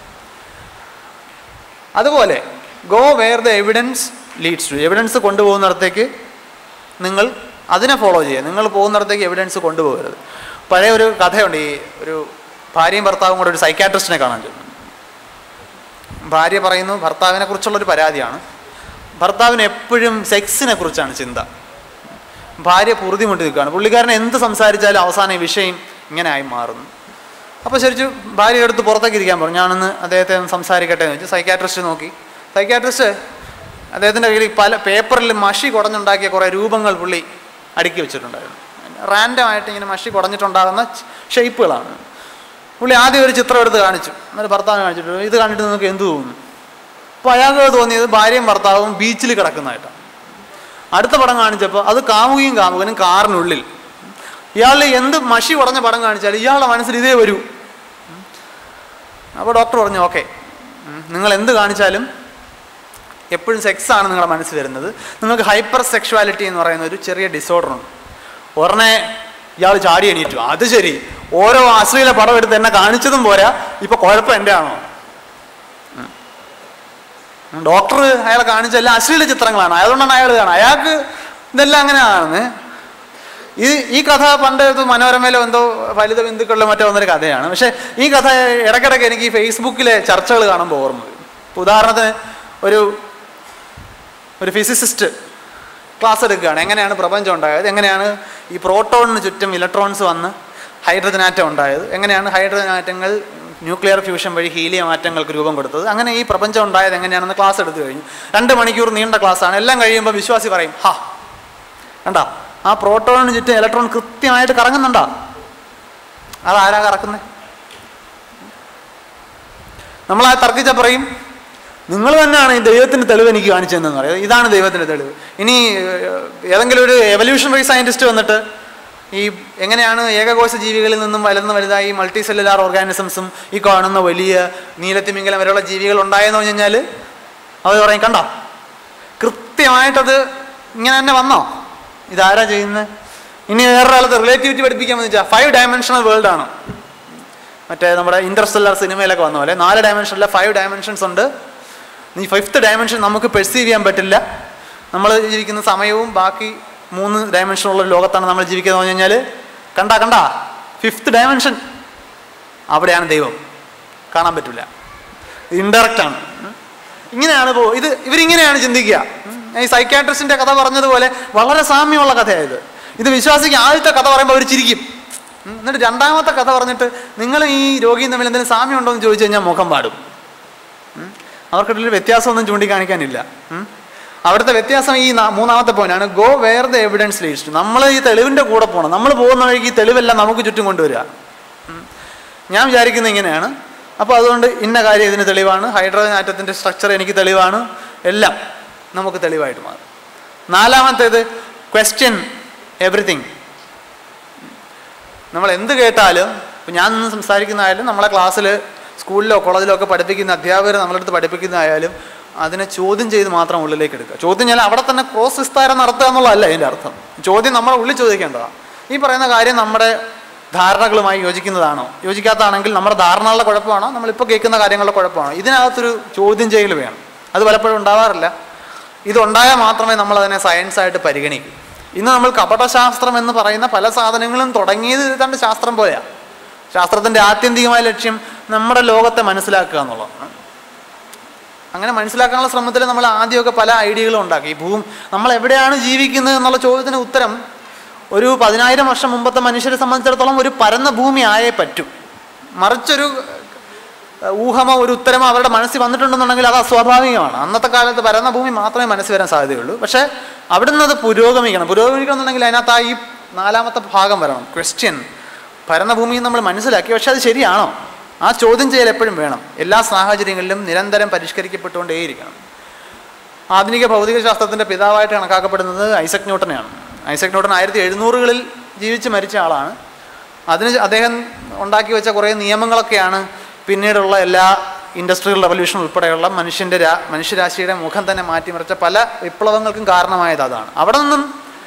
അതുപോലെ go where the evidence leads to. Evidence കൊണ്ടുപോകുന്നിടത്തേക്ക് നിങ്ങൾ അതിനെ ഫോളോ ചെയ്യുക, നിങ്ങൾ പോകുന്നിടത്തേക്ക് എവിഡൻസ് കൊണ്ടുപോകരുത്. പഴയ ഒരു കഥയുണ്ട്, ഈ ഒരു ഭാര്യയും ഭർത്താവും കൂടെ ഒരു സൈക്കാട്രിസ്റ്റിനെ കാണാൻ ചെന്നു. ഭാര്യ പറയുന്നു, ഭർത്താവിനെ കുറിച്ചുള്ളൊരു പരാതിയാണ്, ഭർത്താവിന് എപ്പോഴും സെക്സിനെ കുറിച്ചാണ് ചിന്ത. ഭാര്യ പൊറുതിമുട്ടി നിൽക്കുകയാണ്. പുള്ളിക്കാരൻ എന്ത് സംസാരിച്ചാലും അവസാനം ഈ വിഷയം ഇങ്ങനെ ആയി മാറുന്നു. അപ്പോൾ ശരിച്ചു ഭാര്യ എടുത്ത് പുറത്തേക്ക് ഇരിക്കാൻ പറഞ്ഞു. ഞാനൊന്ന് അദ്ദേഹത്തെ സംസാരിക്കട്ടെ എന്ന് വെച്ച് സൈക്കാട്രിസ്റ്റ് നോക്കി. സൈക്കാട്രിസ്റ്റ് അദ്ദേഹത്തിൻ്റെ കയ്യിൽ പല പേപ്പറിൽ മഷി കുടഞ്ഞുണ്ടാക്കിയ കുറേ രൂപങ്ങൾ പുള്ളി അടുക്കി വെച്ചിട്ടുണ്ടായിരുന്നു. റാൻഡമായിട്ട് ഇങ്ങനെ മഷി കുടഞ്ഞിട്ടുണ്ടാകുന്ന ഷേപ്പുകളാണ്. പുള്ളി ആദ്യം ഒരു ചിത്രം എടുത്ത് കാണിച്ചു, എന്നിട്ട് ഭർത്താവിനെ കാണിച്ചിട്ട് ഇത് കണ്ടിട്ട് നിങ്ങൾക്ക് എന്ത് തോന്നുന്നു? അപ്പോൾ അയാൾക്ക് തോന്നിയത് ഭാര്യയും ഭർത്താവും ബീച്ചിൽ കിടക്കുന്നതായിട്ടാണ്. അടുത്ത പടം കാണിച്ചപ്പോൾ അത് കാമുകിയും കാമുകനും കാറിനുള്ളിൽ. ഇയാൾ എന്ത് മഷി കുടഞ്ഞ പടം കാണിച്ചാലും ഇയാളുടെ മനസ്സിൽ ഇതേ വരൂ. അപ്പോൾ ഡോക്ടർ പറഞ്ഞു, ഓക്കെ, നിങ്ങൾ എന്ത് കാണിച്ചാലും എപ്പോഴും സെക്സാണ് നിങ്ങളുടെ മനസ്സിൽ വരുന്നത്. നിങ്ങൾക്ക് ഹൈപ്പർ സെക്ഷുവാലിറ്റി എന്ന് പറയുന്ന ഒരു ചെറിയ ഡിസോർഡറുണ്ട്. ഉടനെ ഇയാൾ ചാടി എണീറ്റു. അത് ശരി, ഓരോ അശ്ലീല പടം എടുത്ത് എന്നെ കാണിച്ചതും പോരാ, ഇപ്പൊ കുഴപ്പം എൻ്റെ ആണോ? ഡോക്ടർ അയാളെ കാണിച്ചല്ല അശ്ലീല ചിത്രങ്ങളാണ്, അതുകൊണ്ടാണ് അയാൾ കാണാം, അയാൾക്ക് ഇതെല്ലാം അങ്ങനെയാണ്. ഈ ഈ കഥ പണ്ട് മനോരമയിലോ എന്തോ ഫലിത ബന്ധുക്കളിലോ മറ്റോ വന്നൊരു കഥയാണ്. പക്ഷെ ഈ കഥ ഇടയ്ക്കിടയ്ക്ക് എനിക്ക് ഈ ഫേസ്ബുക്കിലെ ചർച്ചകൾ കാണുമ്പോൾ ഓർമ്മ വരും. ഉദാഹരണത്തിന് ഒരു ഒരു ഫിസിസിസ്റ്റ് ക്ലാസ് എടുക്കുകയാണ്. എങ്ങനെയാണ് പ്രപഞ്ചം ഉണ്ടായത്, എങ്ങനെയാണ് ഈ പ്രോട്ടോണിന് ചുറ്റും ഇലക്ട്രോൺസ് വന്ന് ഹൈഡ്രജൻ ആറ്റം ഉണ്ടായത്, എങ്ങനെയാണ് ഹൈഡ്രജൻ ആറ്റങ്ങൾ ന്യൂക്ലിയർ ഫ്യൂഷൻ വഴി ഹീലിയം ആറ്റങ്ങൾക്ക് രൂപം കൊടുത്തത്, അങ്ങനെ ഈ പ്രപഞ്ചം ഉണ്ടായത് എങ്ങനെയാണെന്ന് ക്ലാസ് എടുത്തു കഴിഞ്ഞു. രണ്ട് മണിക്കൂർ നീണ്ട ക്ലാസ്സാണ്. എല്ലാം കഴിയുമ്പോൾ വിശ്വാസി പറയും, ഹാ കണ്ടാ ആ പ്രോട്ടോണിന് ചുറ്റും ഇലക്ട്രോൺ കൃത്യമായിട്ട് കറങ്ങുന്നുണ്ടോ? അതാരാ കറക്കുന്നത്? നമ്മളാ തർക്കിച്ച പറയും, നിങ്ങൾ തന്നെയാണ് ഈ ദൈവത്തിൻ്റെ തെളിവ് എനിക്ക് കാണിച്ചു തന്നെന്ന് പറയുന്നത്. ഇതാണ് ദൈവത്തിൻ്റെ തെളിവ്. ഇനി ഏതെങ്കിലും ഒരു എവല്യൂഷണറി സയൻറ്റിസ്റ്റ് വന്നിട്ട് ഈ എങ്ങനെയാണ് ഏകകോശ ജീവികളിൽ നിന്നും വളർന്ന് വലുതായി മൾട്ടി സെല്ലുലാർ ഓർഗാനിസംസും ഈ കാണുന്ന വലിയ നീലത്തിമിംഗലം വരെയുള്ള ജീവികൾ ഉണ്ടായെന്ന് പറഞ്ഞു കഴിഞ്ഞാൽ അവർ പറയും, കണ്ടോ കൃത്യമായിട്ടത് ഇങ്ങനെ തന്നെ വന്നോ? ഇതാരാ ചെയ്യുന്നത്? ഇനി വേറെ കാലത്ത് റിലേറ്റിവിറ്റി പഠിപ്പിക്കാമെന്ന് വെച്ചാൽ ഫൈവ് ഡയമെൻഷണൽ വേൾഡ് ആണ്. മറ്റേ നമ്മുടെ ഇൻ്റർസ്റ്റെല്ലാർ സിനിമയിലൊക്കെ വന്ന പോലെ നാല് ഡയമെൻഷനിലെ ഫൈവ് ഡയമെൻഷൻസ് ഉണ്ട്. ഈ ഫിഫ്ത്ത് ഡയമെൻഷൻ നമുക്ക് പെർസീവ് ചെയ്യാൻ പറ്റില്ല. നമ്മൾ ജീവിക്കുന്ന സമയവും ബാക്കി മൂന്ന് ഡയമെൻഷനുള്ള ലോകത്താണ് നമ്മൾ ജീവിക്കുന്നത് പറഞ്ഞു കഴിഞ്ഞാൽ കണ്ടാ കണ്ടാ ഫിഫ്ത്ത് ഡയമെൻഷൻ അവിടെയാണ് ദൈവം. കാണാൻ പറ്റില്ല, ഇൻഡയറക്റ്റാണ്. ഇങ്ങനെയാണ് പോ ഇത് ഇവരിങ്ങനെയാണ് ചിന്തിക്കുക. ഈ സൈക്യാട്രിസ്റ്റിൻ്റെ കഥ പറഞ്ഞതുപോലെ വളരെ സാമ്യമുള്ള കഥയായത്. ഇത് വിശ്വാസിക്ക് ആദ്യത്തെ കഥ പറയുമ്പോൾ അവർ ചിരിക്കും. എന്നിട്ട് രണ്ടാമത്തെ കഥ പറഞ്ഞിട്ട് നിങ്ങൾ ഈ രോഗിയും തമ്മിൽ എന്തെങ്കിലും സാമ്യം ഉണ്ടോ എന്ന് ചോദിച്ചു കഴിഞ്ഞാൽ മുഖം പാടും. അവർക്കിടയിൽ വ്യത്യാസമൊന്നും ചൂണ്ടിക്കാണിക്കാനില്ല. അവിടുത്തെ വ്യത്യാസം ഈ മൂന്നാമത്തെ പോയിന്റാണ്, go where the evidence leads to. നമ്മൾ ഈ തെളിവിൻ്റെ കൂടെ പോകണം. നമ്മൾ പോകുന്ന വഴിക്ക് ഈ തെളിവെല്ലാം നമുക്ക് ചുറ്റും കൊണ്ടുവരിക. ഞാൻ വിചാരിക്കുന്നത് ഇങ്ങനെയാണ്, അപ്പോൾ അതുകൊണ്ട് ഇന്ന കാര്യം ഇതിന് തെളിവാണ്, ഹൈഡ്രജൻ ആറ്റത്തിൻ്റെ സ്ട്രക്ചർ എനിക്ക് തെളിവാണ്, എല്ലാം നമുക്ക് തെളിവായിട്ട് മാറും. നാലാമത്തേത് ക്വസ്റ്റ്യൻ എവറിത്തിങ്. നമ്മൾ എന്ത് കേട്ടാലും, ഇപ്പം ഞാൻ നിന്ന് സംസാരിക്കുന്നതായാലും നമ്മളെ ക്ലാസ്സിൽ സ്കൂളിലോ കോളേജിലോ ഒക്കെ പഠിപ്പിക്കുന്ന അധ്യാപകർ നമ്മളടുത്ത് പഠിപ്പിക്കുന്നതായാലും അതിനെ ചോദ്യം ചെയ്ത് മാത്രം ഉള്ളിലേക്ക് എടുക്കുക. ചോദ്യം ചെയ്യാൻ അവിടെ തന്നെ ക്രോസ് വിസ്താരം നടത്തുക എന്നുള്ളതല്ല അതിൻ്റെ അർത്ഥം. ചോദ്യം നമ്മുടെ ഉള്ളിൽ ചോദിക്കേണ്ടതാണ്. ഈ പറയുന്ന കാര്യം നമ്മുടെ ധാരണകളുമായി യോജിക്കുന്നതാണോ? യോജിക്കാത്തതാണെങ്കിൽ നമ്മുടെ ധാരണകളുടെ കുഴപ്പമാണോ, നമ്മളിപ്പോൾ കേൾക്കുന്ന കാര്യങ്ങളുടെ കുഴപ്പമാണോ? ഇതിനകത്തൊരു ചോദ്യം ചെയ്യൽ വേണം. അത് പലപ്പോഴും ഉണ്ടാവാറില്ല. ഇതുണ്ടായാൽ മാത്രമേ നമ്മളതിനെ സയൻസായിട്ട് പരിഗണിക്കൂ. ഇന്ന് നമ്മൾ കപടശാസ്ത്രം എന്ന് പറയുന്ന പല സാധനങ്ങളും തുടങ്ങിയത് ഇതാണ്ട് ശാസ്ത്രം പോലെയാണ്. ശാസ്ത്രത്തിൻ്റെ ആത്യന്തികമായ ലക്ഷ്യം നമ്മുടെ ലോകത്തെ മനസ്സിലാക്കുക എന്നുള്ളതാണ്. അങ്ങനെ മനസ്സിലാക്കാനുള്ള ശ്രമത്തിൽ നമ്മൾ ആദ്യമൊക്കെ പല ഐഡിയകളും ഉണ്ടാക്കി. ഈ ഭൂമി നമ്മൾ എവിടെയാണ് ജീവിക്കുന്നത് എന്നുള്ള ചോദ്യത്തിന് ഉത്തരം ഒരു പതിനായിരം വർഷം മുമ്പത്തെ മനുഷ്യരെ സംബന്ധിച്ചിടത്തോളം ഒരു പരന്ന ഭൂമി ആയേ പറ്റൂ. മറിച്ചൊരു ഊഹമോ ഒരു ഉത്തരമോ അവരുടെ മനസ്സിൽ വന്നിട്ടുണ്ടെന്നുണ്ടെങ്കിൽ അത് അസ്വാഭാവികമാണ്. അന്നത്തെ കാലത്ത് പരന്ന ഭൂമി മാത്രമേ മനസ്സിൽ വരാൻ സാധ്യതയുള്ളൂ. പക്ഷേ അവിടുന്ന് അത് പുരോഗമിക്കണം. പുരോഗമിക്കണം എന്നുണ്ടെങ്കിൽ അതിനകത്ത് ആ ഈ നാലാമത്തെ ഭാഗം വരണം, ക്വസ്റ്റ്യൻ. പരന്ന ഭൂമിയിൽ നമ്മൾ മനസ്സിലാക്കി, പക്ഷെ അത് ശരിയാണോ? ആ ചോദ്യം ചെയ്യൽ എപ്പോഴും വേണം. എല്ലാ സാഹചര്യങ്ങളിലും നിരന്തരം പരിഷ്കരിക്കപ്പെട്ടുകൊണ്ടേയിരിക്കണം. ആധുനിക ഭൗതികശാസ്ത്രത്തിൻ്റെ പിതാവായിട്ട് കണക്കാക്കപ്പെടുന്നത് ഐസക് ന്യൂട്ടനെയാണ്. ഐസക് ന്യൂട്ടൻ ആയിരത്തി എഴുന്നൂറുകളിൽ ജീവിച്ച് മരിച്ച ആളാണ്. അതിന് അദ്ദേഹം ഉണ്ടാക്കി വെച്ച കുറേ നിയമങ്ങളൊക്കെയാണ് പിന്നീടുള്ള എല്ലാ ഇൻഡസ്ട്രിയൽ റവല്യൂഷൻ ഉൾപ്പെടെയുള്ള മനുഷ്യൻ്റെ രാ മനുഷ്യരാശിയുടെ മുഖം തന്നെ മാറ്റിമറിച്ച പല വിപ്ലവങ്ങൾക്കും കാരണമായത് അതാണ്. അവിടെ നിന്നും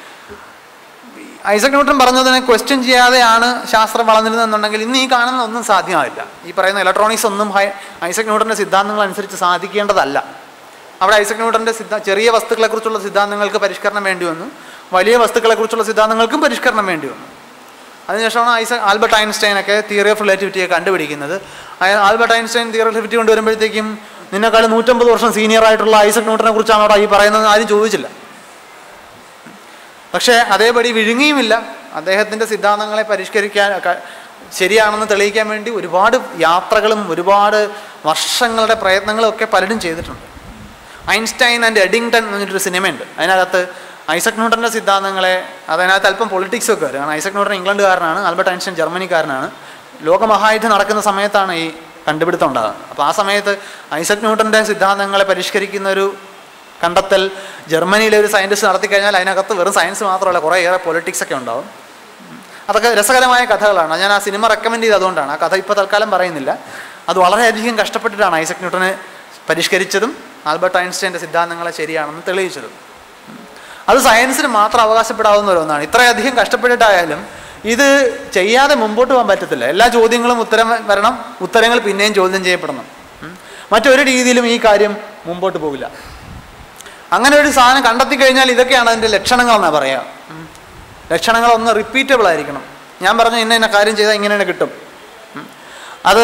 ഐസക് ന്യൂട്ടൻ പറഞ്ഞതിനെ ക്വസ്റ്റ്യൻ ചെയ്യാതെയാണ് ശാസ്ത്രം വളർന്നിരുന്നതെന്നുണ്ടെങ്കിൽ ഇന്ന് ഈ കാണുന്ന ഒന്നും സാധ്യമാവില്ല. ഈ പറയുന്ന ഇലക്ട്രോണിക്സ് ഒന്നും ഹൈ ഐസക് ന്യൂട്ടൻ്റെ സിദ്ധാന്തങ്ങൾ അനുസരിച്ച് സാധിക്കേണ്ടതല്ല. അവിടെ ഐസക് ന്യൂട്ടൻ്റെ സിദ്ധാ ചെറിയ വസ്തുക്കളെക്കുറിച്ചുള്ള സിദ്ധാന്തങ്ങൾക്ക് പരിഷ്കരണം വേണ്ടി വന്നു, വലിയ വസ്തുക്കളെക്കുറിച്ചുള്ള സിദ്ധാന്തങ്ങൾക്കും പരിഷ്കരണം വേണ്ടി വന്നു. അതിനുശേഷമാണ് ഐസക് ആൽബർട്ട് ഐൻസ്റ്റൈനൊക്കെ തിയറി ഓഫ് റിലേറ്റിവിറ്റിയെ കണ്ടുപിടിക്കുന്നത്. Albert Einstein theory of relativity കൊണ്ടുവരുമ്പോഴത്തേക്കും നിന്നെക്കാളും നൂറ്റമ്പത് വർഷം സീനിയർ ആയിട്ടുള്ള ഐസക് ന്യൂട്ടനെ കുറിച്ചാണ് അവിടെ ഈ പറയുന്നത് ആരും ചോദിച്ചില്ല. പക്ഷേ അതേപടി വിഴുങ്ങിയുമില്ല. അദ്ദേഹത്തിൻ്റെ സിദ്ധാന്തങ്ങളെ പരിഷ്കരിക്കാൻ ശരിയാണെന്ന് തെളിയിക്കാൻ വേണ്ടി ഒരുപാട് യാത്രകളും ഒരുപാട് വർഷങ്ങളുടെ പ്രയത്നങ്ങളും ഒക്കെ പലരും ചെയ്തിട്ടുണ്ട്. ഐൻസ്റ്റൈൻ ആൻഡ് എഡിങ്ടൺ എന്ന് പറഞ്ഞിട്ടൊരു സിനിമയുണ്ട്. അതിനകത്ത് ഐസക് ന്യൂട്ടൻ്റെ സിദ്ധാന്തങ്ങളെ, അതിനകത്ത് അല്പം പൊളിറ്റിക്സ് ഒക്കെ വരും. കാരണം ഐസക് ന്യൂട്ടൻ ഇംഗ്ലണ്ടുകാരനാണ്, ആൽബർട്ട് ഐൻസ്റ്റൈൻ ജർമ്മനിക്കാരനാണ്. ലോകമഹായുദ്ധം നടക്കുന്ന സമയത്താണ് ഈ കണ്ടുപിടുത്തം ഉണ്ടാകുന്നത്. അപ്പോൾ ആ സമയത്ത് ഐസക് ന്യൂട്ടൻ്റെ സിദ്ധാന്തങ്ങളെ പരിഷ്കരിക്കുന്ന ഒരു കണ്ടെത്തൽ ജർമ്മനിയിലെ ഒരു സയൻറ്റിസ്റ്റ് നടത്തിക്കഴിഞ്ഞാൽ അതിനകത്ത് വെറും സയൻസ് മാത്രമല്ല കുറേ ഏറെ പൊളിറ്റിക്സ് ഒക്കെ ഉണ്ടാവും. അതൊക്കെ രസകരമായ കഥകളാണ്. ഞാൻ ആ സിനിമ റെക്കമെൻഡ് ചെയ്ത് അതുകൊണ്ടാണ്. ആ കഥ ഇപ്പോൾ തൽക്കാലം പറയുന്നില്ല. അത് വളരെയധികം കഷ്ടപ്പെട്ടിട്ടാണ് ഐസക് ന്യൂട്ടനെ പരിഷ്കരിച്ചതും ആൽബർട്ട് ഐൻസ്റ്റൈൻ്റെ സിദ്ധാന്തങ്ങളെ ശരിയാണെന്ന് തെളിയിച്ചതും. അത് സയൻസിന് മാത്രം അവകാശപ്പെടാവുന്ന ഒരു ഒന്നാണ്. ഇത്രയധികം കഷ്ടപ്പെട്ടിട്ടായാലും ഇത് ചെയ്യാതെ മുമ്പോട്ട് പോകാൻ പറ്റത്തില്ല. എല്ലാ ചോദ്യങ്ങളും ഉത്തരം വരണം, ഉത്തരങ്ങൾ പിന്നെയും ചോദ്യം ചെയ്യപ്പെടണം. മറ്റൊരു രീതിയിലും ഈ കാര്യം മുമ്പോട്ട് പോകില്ല. അങ്ങനെ ഒരു സാധനം കണ്ടെത്തി കഴിഞ്ഞാൽ ഇതൊക്കെയാണ് അതിൻ്റെ ലക്ഷണങ്ങളെന്നാണ് പറയുക. ലക്ഷണങ്ങളൊന്ന് റിപ്പീറ്റബിൾ ആയിരിക്കണം. ഞാൻ പറഞ്ഞു ഇന്ന ഇന്ന കാര്യം ചെയ്താൽ ഇങ്ങനെ തന്നെ കിട്ടും. അത്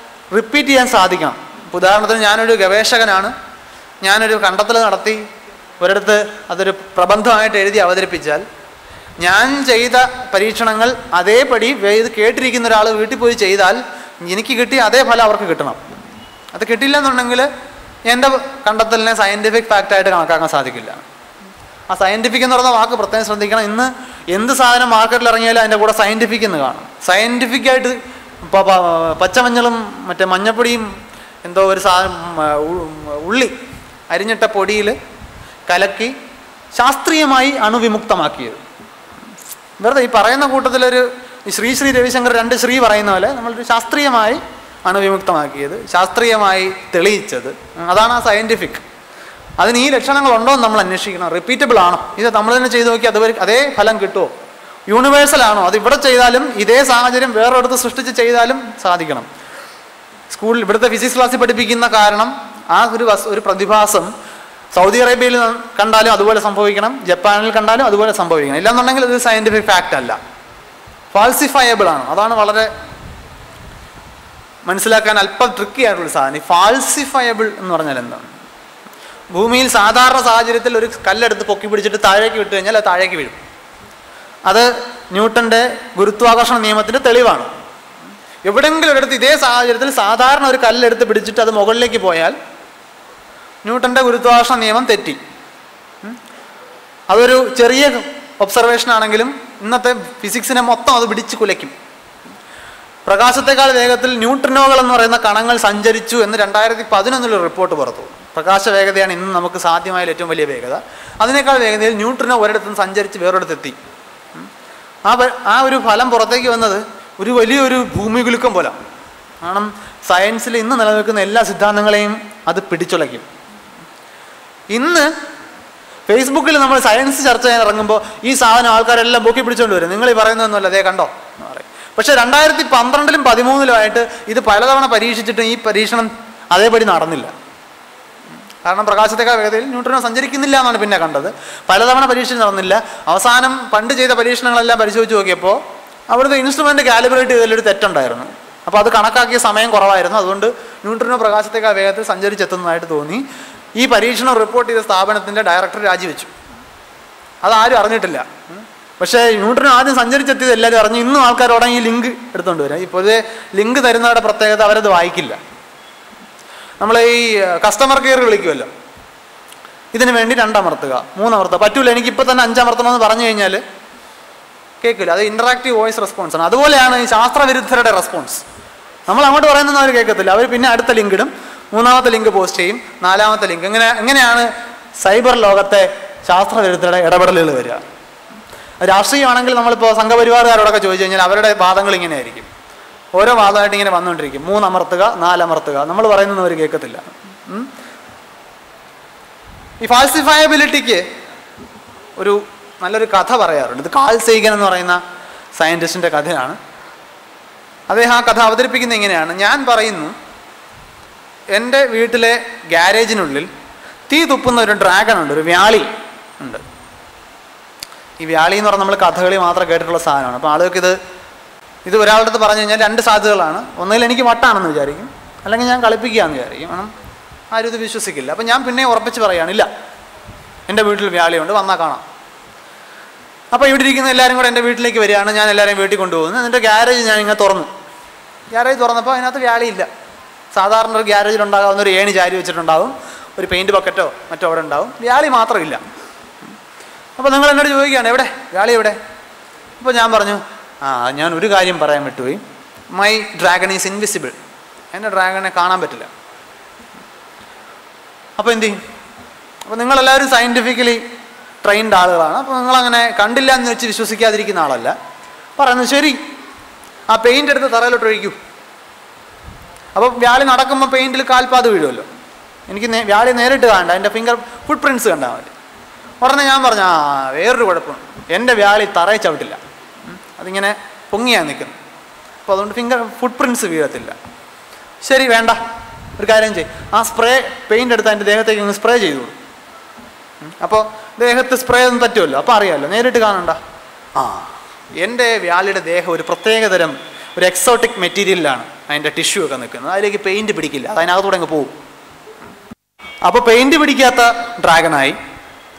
റിപ്പീറ്റ് ചെയ്യാൻ സാധിക്കണം. ഉദാഹരണത്തിന് ഞാനൊരു ഗവേഷകനാണ്, ഞാനൊരു കണ്ടെത്തൽ നടത്തി, ഒരിടത്ത് അതൊരു പ്രബന്ധമായിട്ട് എഴുതി അവതരിപ്പിച്ചാൽ ഞാൻ ചെയ്ത പരീക്ഷണങ്ങൾ അതേപടി ഇത് കേട്ടിരിക്കുന്ന ഒരാൾ വീട്ടിൽ പോയി ചെയ്താൽ എനിക്ക് കിട്ടിയ അതേ ഫലം അവർക്ക് കിട്ടണം. അത് കിട്ടില്ല എന്നുണ്ടെങ്കിൽ എൻ്റെ കണ്ടെത്തലിനെ സയൻറ്റിഫിക് ഫാക്റ്റായിട്ട് കണക്കാക്കാൻ സാധിക്കില്ല. ആ സയൻറ്റിഫിക് എന്ന് പറയുന്ന വാക്ക് പ്രത്യേകം ശ്രദ്ധിക്കണം. ഇന്ന് എന്ത് സാധനം മാർക്കറ്റിൽ ഇറങ്ങിയാലും അതിൻ്റെ കൂടെ സയൻറ്റിഫിക് എന്ന് കാണും. സയൻറ്റിഫിക്കായിട്ട് ഇപ്പോൾ പച്ചമഞ്ഞളും മറ്റേ മഞ്ഞപ്പൊടിയും എന്തോ ഒരു സാധനം ഉള്ളി അരിഞ്ഞിട്ട പൊടിയിൽ കലക്കി ശാസ്ത്രീയമായി അണുവിമുക്തമാക്കിയത്. വെറുതെ ഈ പറയുന്ന കൂട്ടത്തിലൊരു ശ്രീ ശ്രീ രവിശങ്കർ രണ്ട് ശ്രീ പറയുന്ന പോലെ നമ്മളൊരു ശാസ്ത്രീയമായി അണുവിമുക്തമാക്കിയത്, ശാസ്ത്രീയമായി തെളിയിച്ചത്, അതാണ് ആ സയൻറ്റിഫിക്. അതിന് ഈ ലക്ഷണങ്ങളുണ്ടോ എന്ന് നമ്മൾ അന്വേഷിക്കണം. റിപ്പീറ്റബിൾ ആണോ? ഇത് നമ്മൾ തന്നെ ചെയ്ത് നോക്കി അതുവരെ അതേ ഫലം കിട്ടുമോ? യൂണിവേഴ്സൽ ആണോ? അത് ഇവിടെ ചെയ്താലും ഇതേ സാഹചര്യം വേറൊരിടത്ത് സൃഷ്ടിച്ച് ചെയ്താലും സാധിക്കണം. സ്കൂളിൽ ഇവിടുത്തെ ഫിസിക്സ് ക്ലാസ്സിൽ പഠിപ്പിക്കുന്ന കാരണം ആ ഒരു ഒരു പ്രതിഭാസം സൗദി അറേബ്യയിൽ കണ്ടാലും അതുപോലെ സംഭവിക്കണം, ജപ്പാനിൽ കണ്ടാലും അതുപോലെ സംഭവിക്കണം. ഇല്ലാന്നുണ്ടെങ്കിൽ ഇത് സയൻറ്റിഫിക് ഫാക്റ്റ് അല്ല, ഫാൾസിഫയബിൾ ആണ്. അതാണ് വളരെ മനസ്സിലാക്കാൻ അല്പം ട്രിക്കി ആയിട്ടുള്ള സാധനം. ഈ ഫാൾസിഫയബിൾ എന്ന് പറഞ്ഞാൽ എന്താണ്? ഭൂമിയിൽ സാധാരണ സാഹചര്യത്തിൽ ഒരു കല്ലെടുത്ത് പൊക്കി പിടിച്ചിട്ട് താഴേക്ക് വിട്ടു കഴിഞ്ഞാൽ അത് താഴേക്ക് വീഴും. അത് ന്യൂട്ടൻ്റെ ഗുരുത്വാകർഷണ നിയമത്തിൻ്റെ തെളിവാണ്. എവിടെയെങ്കിലും ഒരിടത്ത് ഇതേ സാഹചര്യത്തിൽ സാധാരണ ഒരു കല്ലെടുത്ത് പിടിച്ചിട്ട് അത് മുകളിലേക്ക് പോയാൽ ന്യൂട്ടൻ്റെ ഗുരുത്വാകർഷണ നിയമം തെറ്റി. അതൊരു ചെറിയ ഒബ്സർവേഷൻ ആണെങ്കിലും ഇന്നത്തെ ഫിസിക്സിനെ മൊത്തം അത് പിടിച്ച് കുലയ്ക്കും. പ്രകാശത്തെക്കാൾ വേഗത്തിൽ ന്യൂട്രിനോകൾ എന്ന് പറയുന്ന കണങ്ങൾ സഞ്ചരിച്ചു എന്ന് രണ്ടായിരത്തി പതിനൊന്നിലൊരു റിപ്പോർട്ട് പുറത്തു. പ്രകാശ വേഗതയാണ് ഇന്ന് നമുക്ക് സാധ്യമായ ഏറ്റവും വലിയ വേഗത. അതിനേക്കാൾ വേഗതയിൽ ന്യൂട്രിനോ ഒരിടത്തും സഞ്ചരിച്ച് വേറൊരിടത്തെത്തി. ആ ആ ഒരു ഫലം പുറത്തേക്ക് വന്നത് ഒരു വലിയൊരു ഭൂമികുലുക്കം പോലെ. കാരണം സയൻസിൽ ഇന്ന് നിലനിൽക്കുന്ന എല്ലാ സിദ്ധാന്തങ്ങളെയും അത് പിടിച്ചുലയ്ക്കും. ഇന്ന് ഫേസ്ബുക്കിൽ നമ്മൾ സയൻസ് ചർച്ച ചെയ്യാൻ ഇറങ്ങുമ്പോൾ ഈ സാധനം ആൾക്കാരെല്ലാം പൊക്കി പിടിച്ചുകൊണ്ട് വരും. നിങ്ങൾ ഈ പറയുന്നതൊന്നുമല്ല, അതേ കണ്ടോ എന്ന് പറയും. പക്ഷേ രണ്ടായിരത്തി പന്ത്രണ്ടിലും പതിമൂന്നിലുമായിട്ട് ഇത് പലതവണ പരീക്ഷിച്ചിട്ടും ഈ പരീക്ഷണം അതേപടി നടന്നില്ല. കാരണം പ്രകാശത്തേക്കാൾ വേഗതയിൽ ന്യൂട്രിനോ സഞ്ചരിക്കുന്നില്ല എന്നാണ് പിന്നെ കണ്ടത്. പലതവണ പരീക്ഷണം നടന്നില്ല. അവസാനം പണ്ട് ചെയ്ത പരീക്ഷണങ്ങളെല്ലാം പരിശോധിച്ച് നോക്കിയപ്പോൾ അവിടുത്തെ ഇൻസ്ട്രുമെൻ്റ് കാലിബ്രേറ്റ് ചെയ്തതിലൊരു തെറ്റുണ്ടായിരുന്നു. അപ്പോൾ അത് കണക്കാക്കിയ സമയം കുറവായിരുന്നു. അതുകൊണ്ട് ന്യൂട്രിനോ പ്രകാശത്തേക്കാൾ വേഗത്തിൽ സഞ്ചരിച്ചെത്തുന്നതായിട്ട് തോന്നി. ഈ പരീക്ഷണം റിപ്പോർട്ട് ചെയ്ത സ്ഥാപനത്തിൻ്റെ ഡയറക്ടർ രാജിവെച്ചു. അതാരും അറിഞ്ഞിട്ടില്ല. പക്ഷേ ന്യൂട്രിനോ ആദ്യം സഞ്ചരിച്ചെത്തിയത് എല്ലാവരും അറിഞ്ഞു. ഇന്നും ആൾക്കാരോടെ ഈ ലിങ്ക് എടുത്തുകൊണ്ട് വരാം. ഈ പൊതുവെ ലിങ്ക് തരുന്നവരുടെ പ്രത്യേകത അവരത് വായിക്കില്ല. നമ്മൾ ഈ കസ്റ്റമർ കെയർ വിളിക്കുമല്ലോ, ഇതിനു വേണ്ടി രണ്ടമർത്തുക മൂന്നമർത്തുക പറ്റൂല, എനിക്കിപ്പോൾ തന്നെ അഞ്ചമർത്തണമെന്ന് പറഞ്ഞു കഴിഞ്ഞാൽ കേൾക്കില്ല. അത് ഇൻറ്ററാക്റ്റീവ് വോയിസ് റെസ്പോൺസ് ആണ്. അതുപോലെയാണ് ഈ ശാസ്ത്രവിരുദ്ധരുടെ റെസ്പോൺസ്. നമ്മൾ അങ്ങോട്ട് പറയുന്നൊന്നും അവർ കേൾക്കത്തില്ല. അവർ പിന്നെ അടുത്ത ലിങ്ക് ഇടും, മൂന്നാമത്തെ ലിങ്ക് പോസ്റ്റ് ചെയ്യും, നാലാമത്തെ ലിങ്ക്. എങ്ങനെ എങ്ങനെയാണ് സൈബർ ലോകത്തെ ശാസ്ത്രവിരുദ്ധരുടെ ഇടപെടലുകൾ വരിക? രാഷ്ട്രീയമാണെങ്കിൽ നമ്മളിപ്പോൾ സംഘപരിവാറുകാരോടൊക്കെ ചോദിച്ചു കഴിഞ്ഞാൽ അവരുടെ വാദങ്ങൾ ഇങ്ങനെയായിരിക്കും. ഓരോ വാദമായിട്ട് ഇങ്ങനെ വന്നുകൊണ്ടിരിക്കും. മൂന്നമർത്തുക നാലമർത്തുക, നമ്മൾ പറയുന്നൊന്നും അവർ കേൾക്കത്തില്ല. ഈ ഫാൾസിഫയബിലിറ്റിക്ക് ഒരു നല്ലൊരു കഥ പറയാറുണ്ട്. ഇത് കാൾ സേഗൻ എന്ന് പറയുന്ന സയൻറ്റിസ്റ്റിൻ്റെ കഥയാണ്. അദ്ദേഹം ആ കഥ അവതരിപ്പിക്കുന്നത് ഇങ്ങനെയാണ്. ഞാൻ പറയുന്നു, എൻ്റെ വീട്ടിലെ ഗ്യാരേജിനുള്ളിൽ തീ തുപ്പുന്ന ഒരു ഡ്രാഗൺ ഉണ്ട്, ഒരു വ്യാളി ഉണ്ട്. ഈ വ്യാളി എന്ന് പറഞ്ഞാൽ നമ്മൾ കഥകളി മാത്രം കേട്ടിട്ടുള്ള സാധനമാണ്. അപ്പോൾ ആളുകൾക്ക് ഇത് ഇത് ഒരാളുടെ അടുത്ത് പറഞ്ഞു കഴിഞ്ഞാൽ രണ്ട് സാധ്യതകളാണ്. ഒന്നുകിൽ എനിക്ക് വട്ടാണെന്ന് വിചാരിക്കും, അല്ലെങ്കിൽ ഞാൻ കളിപ്പിക്കുകയെന്ന് വിചാരിക്കും. കാരണം ആരും ഇത് വിശ്വസിക്കില്ല. അപ്പം ഞാൻ പിന്നെ ഉറപ്പിച്ച് പറയുകയാണ്, ഇല്ല, എൻ്റെ വീട്ടിൽ വ്യാളിയുണ്ട്, വന്നാൽ കാണാം. അപ്പോൾ ഇവിടെ ഇരിക്കുന്ന എല്ലാവരും കൂടെ എൻ്റെ വീട്ടിലേക്ക് വരികയാണ്. ഞാൻ എല്ലാവരെയും വീട്ടിൽ കൊണ്ടുപോകുന്നു. എന്നിട്ട് ഗ്യാരേജ് ഞാൻ ഇങ്ങനെ തുറന്നു. ഗ്യാരേജ് തുറന്നപ്പോൾ അതിനകത്ത് വ്യാളിയില്ല. സാധാരണ ഒരു ഗ്യാരേജിൽ ഉണ്ടാകാവുന്ന ഒരു ഏണി ചാരി വെച്ചിട്ടുണ്ടാവും, ഒരു പെയിൻറ്റ് ബക്കറ്റോ മറ്റോ അവിടെ ഉണ്ടാവും. വ്യാളി മാത്രമില്ല. അപ്പോൾ നിങ്ങൾ എന്നോട് ചോദിക്കുകയാണ്, എവിടെ വ്യാളി എവിടെ? അപ്പോൾ ഞാൻ പറഞ്ഞു, ആ ഞാൻ ഒരു കാര്യം പറയാൻ വിട്ടുപോയി, മൈ ഡ്രാഗൺ ഈസ് ഇൻവിസിബിൾ. എൻ്റെ ഡ്രാഗണെ കാണാൻ പറ്റില്ല. അപ്പോൾ എന്ത് ചെയ്യും? അപ്പോൾ നിങ്ങളെല്ലാവരും സയൻറ്റിഫിക്കലി ട്രെയിൻഡ് ആളുകളാണ്. അപ്പോൾ നിങ്ങളങ്ങനെ കണ്ടില്ല എന്ന് വെച്ച് വിശ്വസിക്കാതിരിക്കുന്ന ആളല്ല. പറയുന്നത് ശരി, ആ പെയിൻ്റ് എടുത്ത് തറയിലോട്ട് ഒഴിക്കൂ. അപ്പോൾ വ്യാളി നടക്കുമ്പോൾ പെയിൻറ്റിൽ കാൽപ്പാത് വീഴുമല്ലോ. എനിക്ക് വ്യാളി നേരിട്ട് കാണണ്ട, എൻ്റെ ഫിംഗർ ഫുട് പ്രിൻറ്റ്സ് കണ്ടാൽ മതി. ഉടനെ ഞാൻ പറഞ്ഞു, ആ വേറൊരു കുഴപ്പമാണ്, എൻ്റെ വ്യാളി തറയിൽ ചവിട്ടില്ല, അതിങ്ങനെ പൊങ്ങിയാണ് നിൽക്കുന്നത്. അപ്പോൾ അതുകൊണ്ട് ഫിംഗർ ഫുട് പ്രിൻറ്റ്സ് വീഴത്തില്ല. ശരി, വേണ്ട, ഒരു കാര്യം ചെയ്യും, ആ സ്പ്രേ പെയിൻ്റ് എടുത്ത് എൻ്റെ ദേഹത്തേക്ക് ഒന്ന് സ്പ്രേ ചെയ്തു കൊടുക്കും. അപ്പോൾ ദേഹത്ത് സ്പ്രേ ഒന്നും പറ്റുമല്ലോ, അപ്പോൾ അറിയാമല്ലോ, നേരിട്ട് കാണണ്ട. ആ എൻ്റെ വ്യാളിയുടെ ദേഹം ഒരു പ്രത്യേകതരം ഒരു എക്സോട്ടിക് മെറ്റീരിയലിലാണ് അതിൻ്റെ ടിഷ്യൂ ഒക്കെ നിൽക്കുന്നത്. അതിലേക്ക് പെയിൻറ്റ് പിടിക്കില്ല, അത് അതിനകത്തൂടെ അങ്ങ് പോകും. അപ്പോൾ പെയിൻറ്റ് പിടിക്കാത്ത ഡ്രാഗണായി,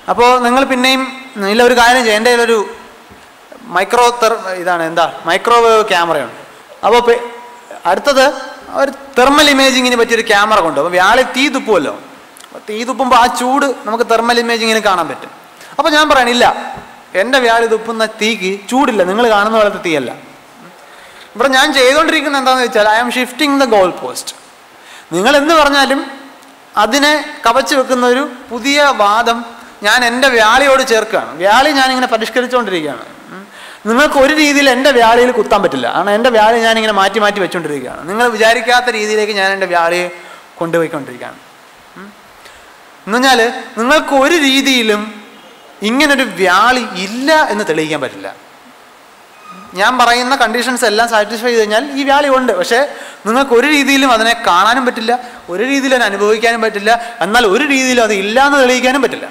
അപ്പോൾ നിങ്ങൾ പിന്നെയും ഇല്ല ഒരു കാര്യം ചെയ്യാം, എൻ്റെ കയ്യിലൊരു മൈക്രോ തെർ ഇതാണ് എന്താ മൈക്രോവേവ് ക്യാമറയുണ്ട്. അപ്പോൾ അടുത്തത് ഒരു തെർമൽ ഇമേജിങ്ങിന് പറ്റിയൊരു ക്യാമറ കൊണ്ട്, അപ്പോൾ വ്യാളി തീ തുപ്പുമല്ലോ, തീ തുപ്പുമ്പോൾ ആ ചൂട് നമുക്ക് തെർമൽ ഇമേജിങ്ങിന് കാണാൻ പറ്റും. അപ്പോൾ ഞാൻ പറയണില്ല, എൻ്റെ വ്യാളി തുപ്പുന്ന തീക്ക് ചൂടില്ല, നിങ്ങൾ കാണുന്ന പോലത്തെ തീയല്ല. ഇവിടെ ഞാൻ ചെയ്തുകൊണ്ടിരിക്കുന്നത് എന്താണെന്ന് വെച്ചാൽ I am shifting the goal post. നിങ്ങൾ എന്ത് പറഞ്ഞാലും അതിനെ കവച്ച് വെക്കുന്ന ഒരു പുതിയ വാദം ഞാൻ എൻ്റെ വ്യാളിയോട് ചേർക്കുകയാണ്. വ്യാളി ഞാനിങ്ങനെ പരിഷ്കരിച്ചുകൊണ്ടിരിക്കുകയാണ്. നിങ്ങൾക്ക് ഒരു രീതിയിൽ എൻ്റെ വ്യാളിയിൽ കുത്താൻ പറ്റില്ല, കാരണം എൻ്റെ വ്യാളി ഞാനിങ്ങനെ മാറ്റി മാറ്റി വെച്ചുകൊണ്ടിരിക്കുകയാണ്. നിങ്ങൾ വിചാരിക്കാത്ത രീതിയിലേക്ക് ഞാൻ എൻ്റെ വ്യാളിയെ കൊണ്ടുപോയിക്കൊണ്ടിരിക്കുകയാണ്. എന്ന് പറഞ്ഞാൽ നിങ്ങൾക്ക് ഒരു രീതിയിലും ഇങ്ങനൊരു വ്യാളി ഇല്ല എന്ന് തെളിയിക്കാൻ പറ്റില്ല. ഞാൻ പറയുന്ന കണ്ടീഷൻസ് എല്ലാം സാറ്റിസ്ഫൈ ചെയ്ത് കഴിഞ്ഞാൽ ഈ വ്യാളി ഉണ്ട്, പക്ഷേ നിങ്ങൾക്ക് ഒരു രീതിയിലും അതിനെ കാണാനും പറ്റില്ല, ഒരു രീതിയിലും അതിനെ അനുഭവിക്കാനും പറ്റില്ല, എന്നാൽ ഒരു രീതിയിലും അത് ഇല്ല എന്ന് തെളിയിക്കാനും പറ്റില്ല.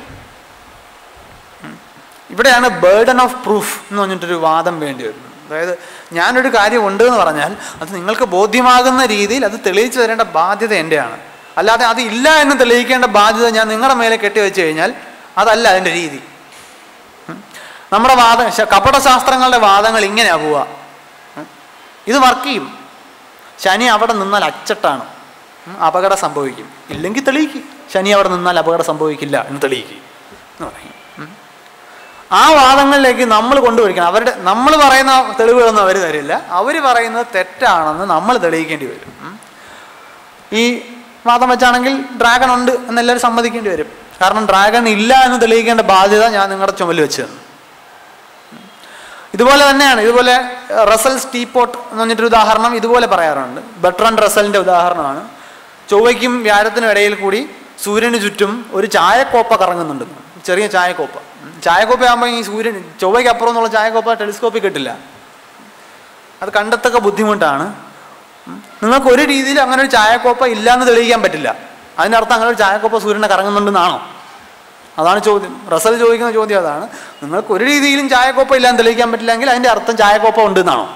ഇവിടെയാണ് ബേർഡൻ ഓഫ് പ്രൂഫ് എന്ന് പറഞ്ഞിട്ടൊരു വാദം വേണ്ടി വരുന്നത്. അതായത് ഞാനൊരു കാര്യം ഉണ്ട് എന്ന് പറഞ്ഞാൽ അത് നിങ്ങൾക്ക് ബോധ്യമാകുന്ന രീതിയിൽ അത് തെളിയിച്ചു തരേണ്ട ബാധ്യത എൻ്റെയാണ്. അല്ലാതെ അത് ഇല്ല എന്ന് തെളിയിക്കേണ്ട ബാധ്യത ഞാൻ നിങ്ങളുടെ മേലെ കെട്ടിവെച്ച് കഴിഞ്ഞാൽ അതല്ല അതിൻ്റെ രീതി. നമ്മുടെ വാദം കപടശാസ്ത്രങ്ങളുടെ വാദങ്ങൾ ഇങ്ങനെയാ പോവുക. ഇത് വർക്ക് ചെയ്യും. ശനി അവിടെ നിന്നാൽ അച്ചട്ടാണ്, അപകടം സംഭവിക്കും. ഇല്ലെങ്കിൽ തെളിയിക്കും, ശനി അവിടെ നിന്നാൽ അപകടം സംഭവിക്കില്ല എന്ന് തെളിയിക്കും എന്ന് പറയും. ആ വാദങ്ങളിലേക്ക് നമ്മൾ കൊണ്ടുപോയിരിക്കണം. അവരുടെ നമ്മൾ പറയുന്ന തെളിവുകളൊന്നും അവർ തരില്ല, അവർ പറയുന്നത് തെറ്റാണെന്ന് നമ്മൾ തെളിയിക്കേണ്ടി വരും. ഈ വാദം വെച്ചാണെങ്കിൽ ഡ്രാഗൺ ഉണ്ട് എന്നെല്ലാവരും സമ്മതിക്കേണ്ടി വരും. കാരണം ഡ്രാഗൺ ഇല്ല എന്ന് തെളിയിക്കേണ്ട ബാധ്യത ഞാൻ നിങ്ങളുടെ ചുമലിൽ വെച്ച് തന്നു. ഇതുപോലെ തന്നെയാണ്. ഇതുപോലെ റസൽസ് ടീപോട്ട് എന്ന് പറഞ്ഞിട്ടൊരു ഉദാഹരണം ഇതുപോലെ പറയാറുണ്ട്. ബർട്രൻഡ് റസലിൻ്റെ ഉദാഹരണമാണ്. ചൊവ്വയ്ക്കും വ്യാഴത്തിനും ഇടയിൽ കൂടി സൂര്യന് ചുറ്റും ഒരു ചായക്കോപ്പ കറങ്ങുന്നുണ്ട്, ചെറിയ ചായക്കോപ്പ. ചായക്കോപ്പ ആകുമ്പോൾ ഈ സൂര്യൻ ചൊവ്വയ്ക്ക് അപ്പുറം എന്നുള്ള ചായക്കോപ്പ ടെലിസ്കോപ്പിൽ കിട്ടില്ല, അത് കണ്ടെത്തൊക്കെ ബുദ്ധിമുട്ടാണ്. നിങ്ങൾക്ക് ഒരു രീതിയിൽ അങ്ങനെ ഒരു ചായക്കോപ്പ ഇല്ല എന്ന് തെളിയിക്കാൻ പറ്റില്ല. അതിനർത്ഥം അങ്ങനെ ഒരു ചായക്കോപ്പ സൂര്യനെ കറങ്ങുന്നുണ്ടെന്നാണോ? അതാണ് ചോദ്യം. റസൽ ചോദിക്കുന്ന ചോദ്യം അതാണ്. നിങ്ങൾക്ക് ഒരു രീതിയിലും ചായക്കോപ്പ ഇല്ലാന്ന് തെളിയിക്കാൻ പറ്റില്ലെങ്കിൽ അതിൻ്റെ അർത്ഥം ചായക്കോപ്പ ഉണ്ട് എന്നാണോ?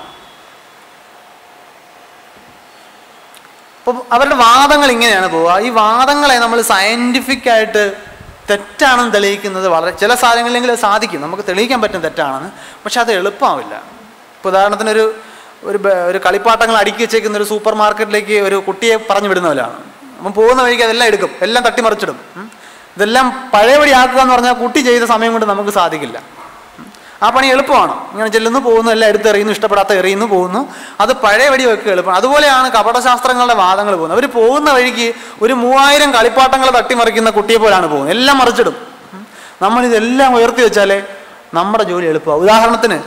അപ്പോൾ അവരുടെ വാദങ്ങൾ ഇങ്ങനെയാണ് പോവുക. ഈ വാദങ്ങളെ നമ്മൾ സയൻറ്റിഫിക് ആയിട്ട് തെറ്റാണെന്ന് തെളിയിക്കുന്നത് വളരെ ചില സാധനങ്ങളിലെങ്കിലും അത് സാധിക്കും, നമുക്ക് തെളിയിക്കാൻ പറ്റും തെറ്റാണെന്ന്. പക്ഷെ അത് എളുപ്പമാവില്ല. ഇപ്പോൾ ഉദാഹരണത്തിനൊരു ഒരു ഒരു കളിപ്പാട്ടങ്ങൾ അടുക്കി വെച്ചേക്കുന്ന ഒരു സൂപ്പർ മാർക്കറ്റിലേക്ക് ഒരു കുട്ടിയെ പറഞ്ഞു വിടുന്നവരാണ്. അപ്പം പോകുന്ന വഴിക്ക് അതെല്ലാം എടുക്കും, എല്ലാം തട്ടിമറിച്ചിടും. ഇതെല്ലാം പഴയപടി ആക്കുക എന്ന് പറഞ്ഞാൽ കുട്ടി ചെയ്ത സമയം കൊണ്ട് നമുക്ക് സാധിക്കില്ല. ആ പണി എളുപ്പമാണ്. ഇങ്ങനെ ചെല്ലുന്നു, പോകുന്നു, എല്ലാം എടുത്തെറിയുന്നു, ഇഷ്ടപ്പെടാത്ത എറിയുന്നു, പോകുന്നു. അത് പഴയപടി വെക്കുക എളുപ്പമാണ്. അതുപോലെയാണ് കപടശാസ്ത്രങ്ങളുടെ വാദങ്ങൾ പോകുന്നത്. അവർ പോകുന്ന വഴിക്ക് ഒരു മൂവായിരം കളിപ്പാട്ടങ്ങൾ തട്ടിമറിക്കുന്ന കുട്ടിയെ പോലാണ് പോകുന്നത്, എല്ലാം മറിച്ചിടും. നമ്മളിതെല്ലാം ഉയർത്തി വെച്ചാലേ നമ്മുടെ ജോലി എളുപ്പമാവും. ഉദാഹരണത്തിന്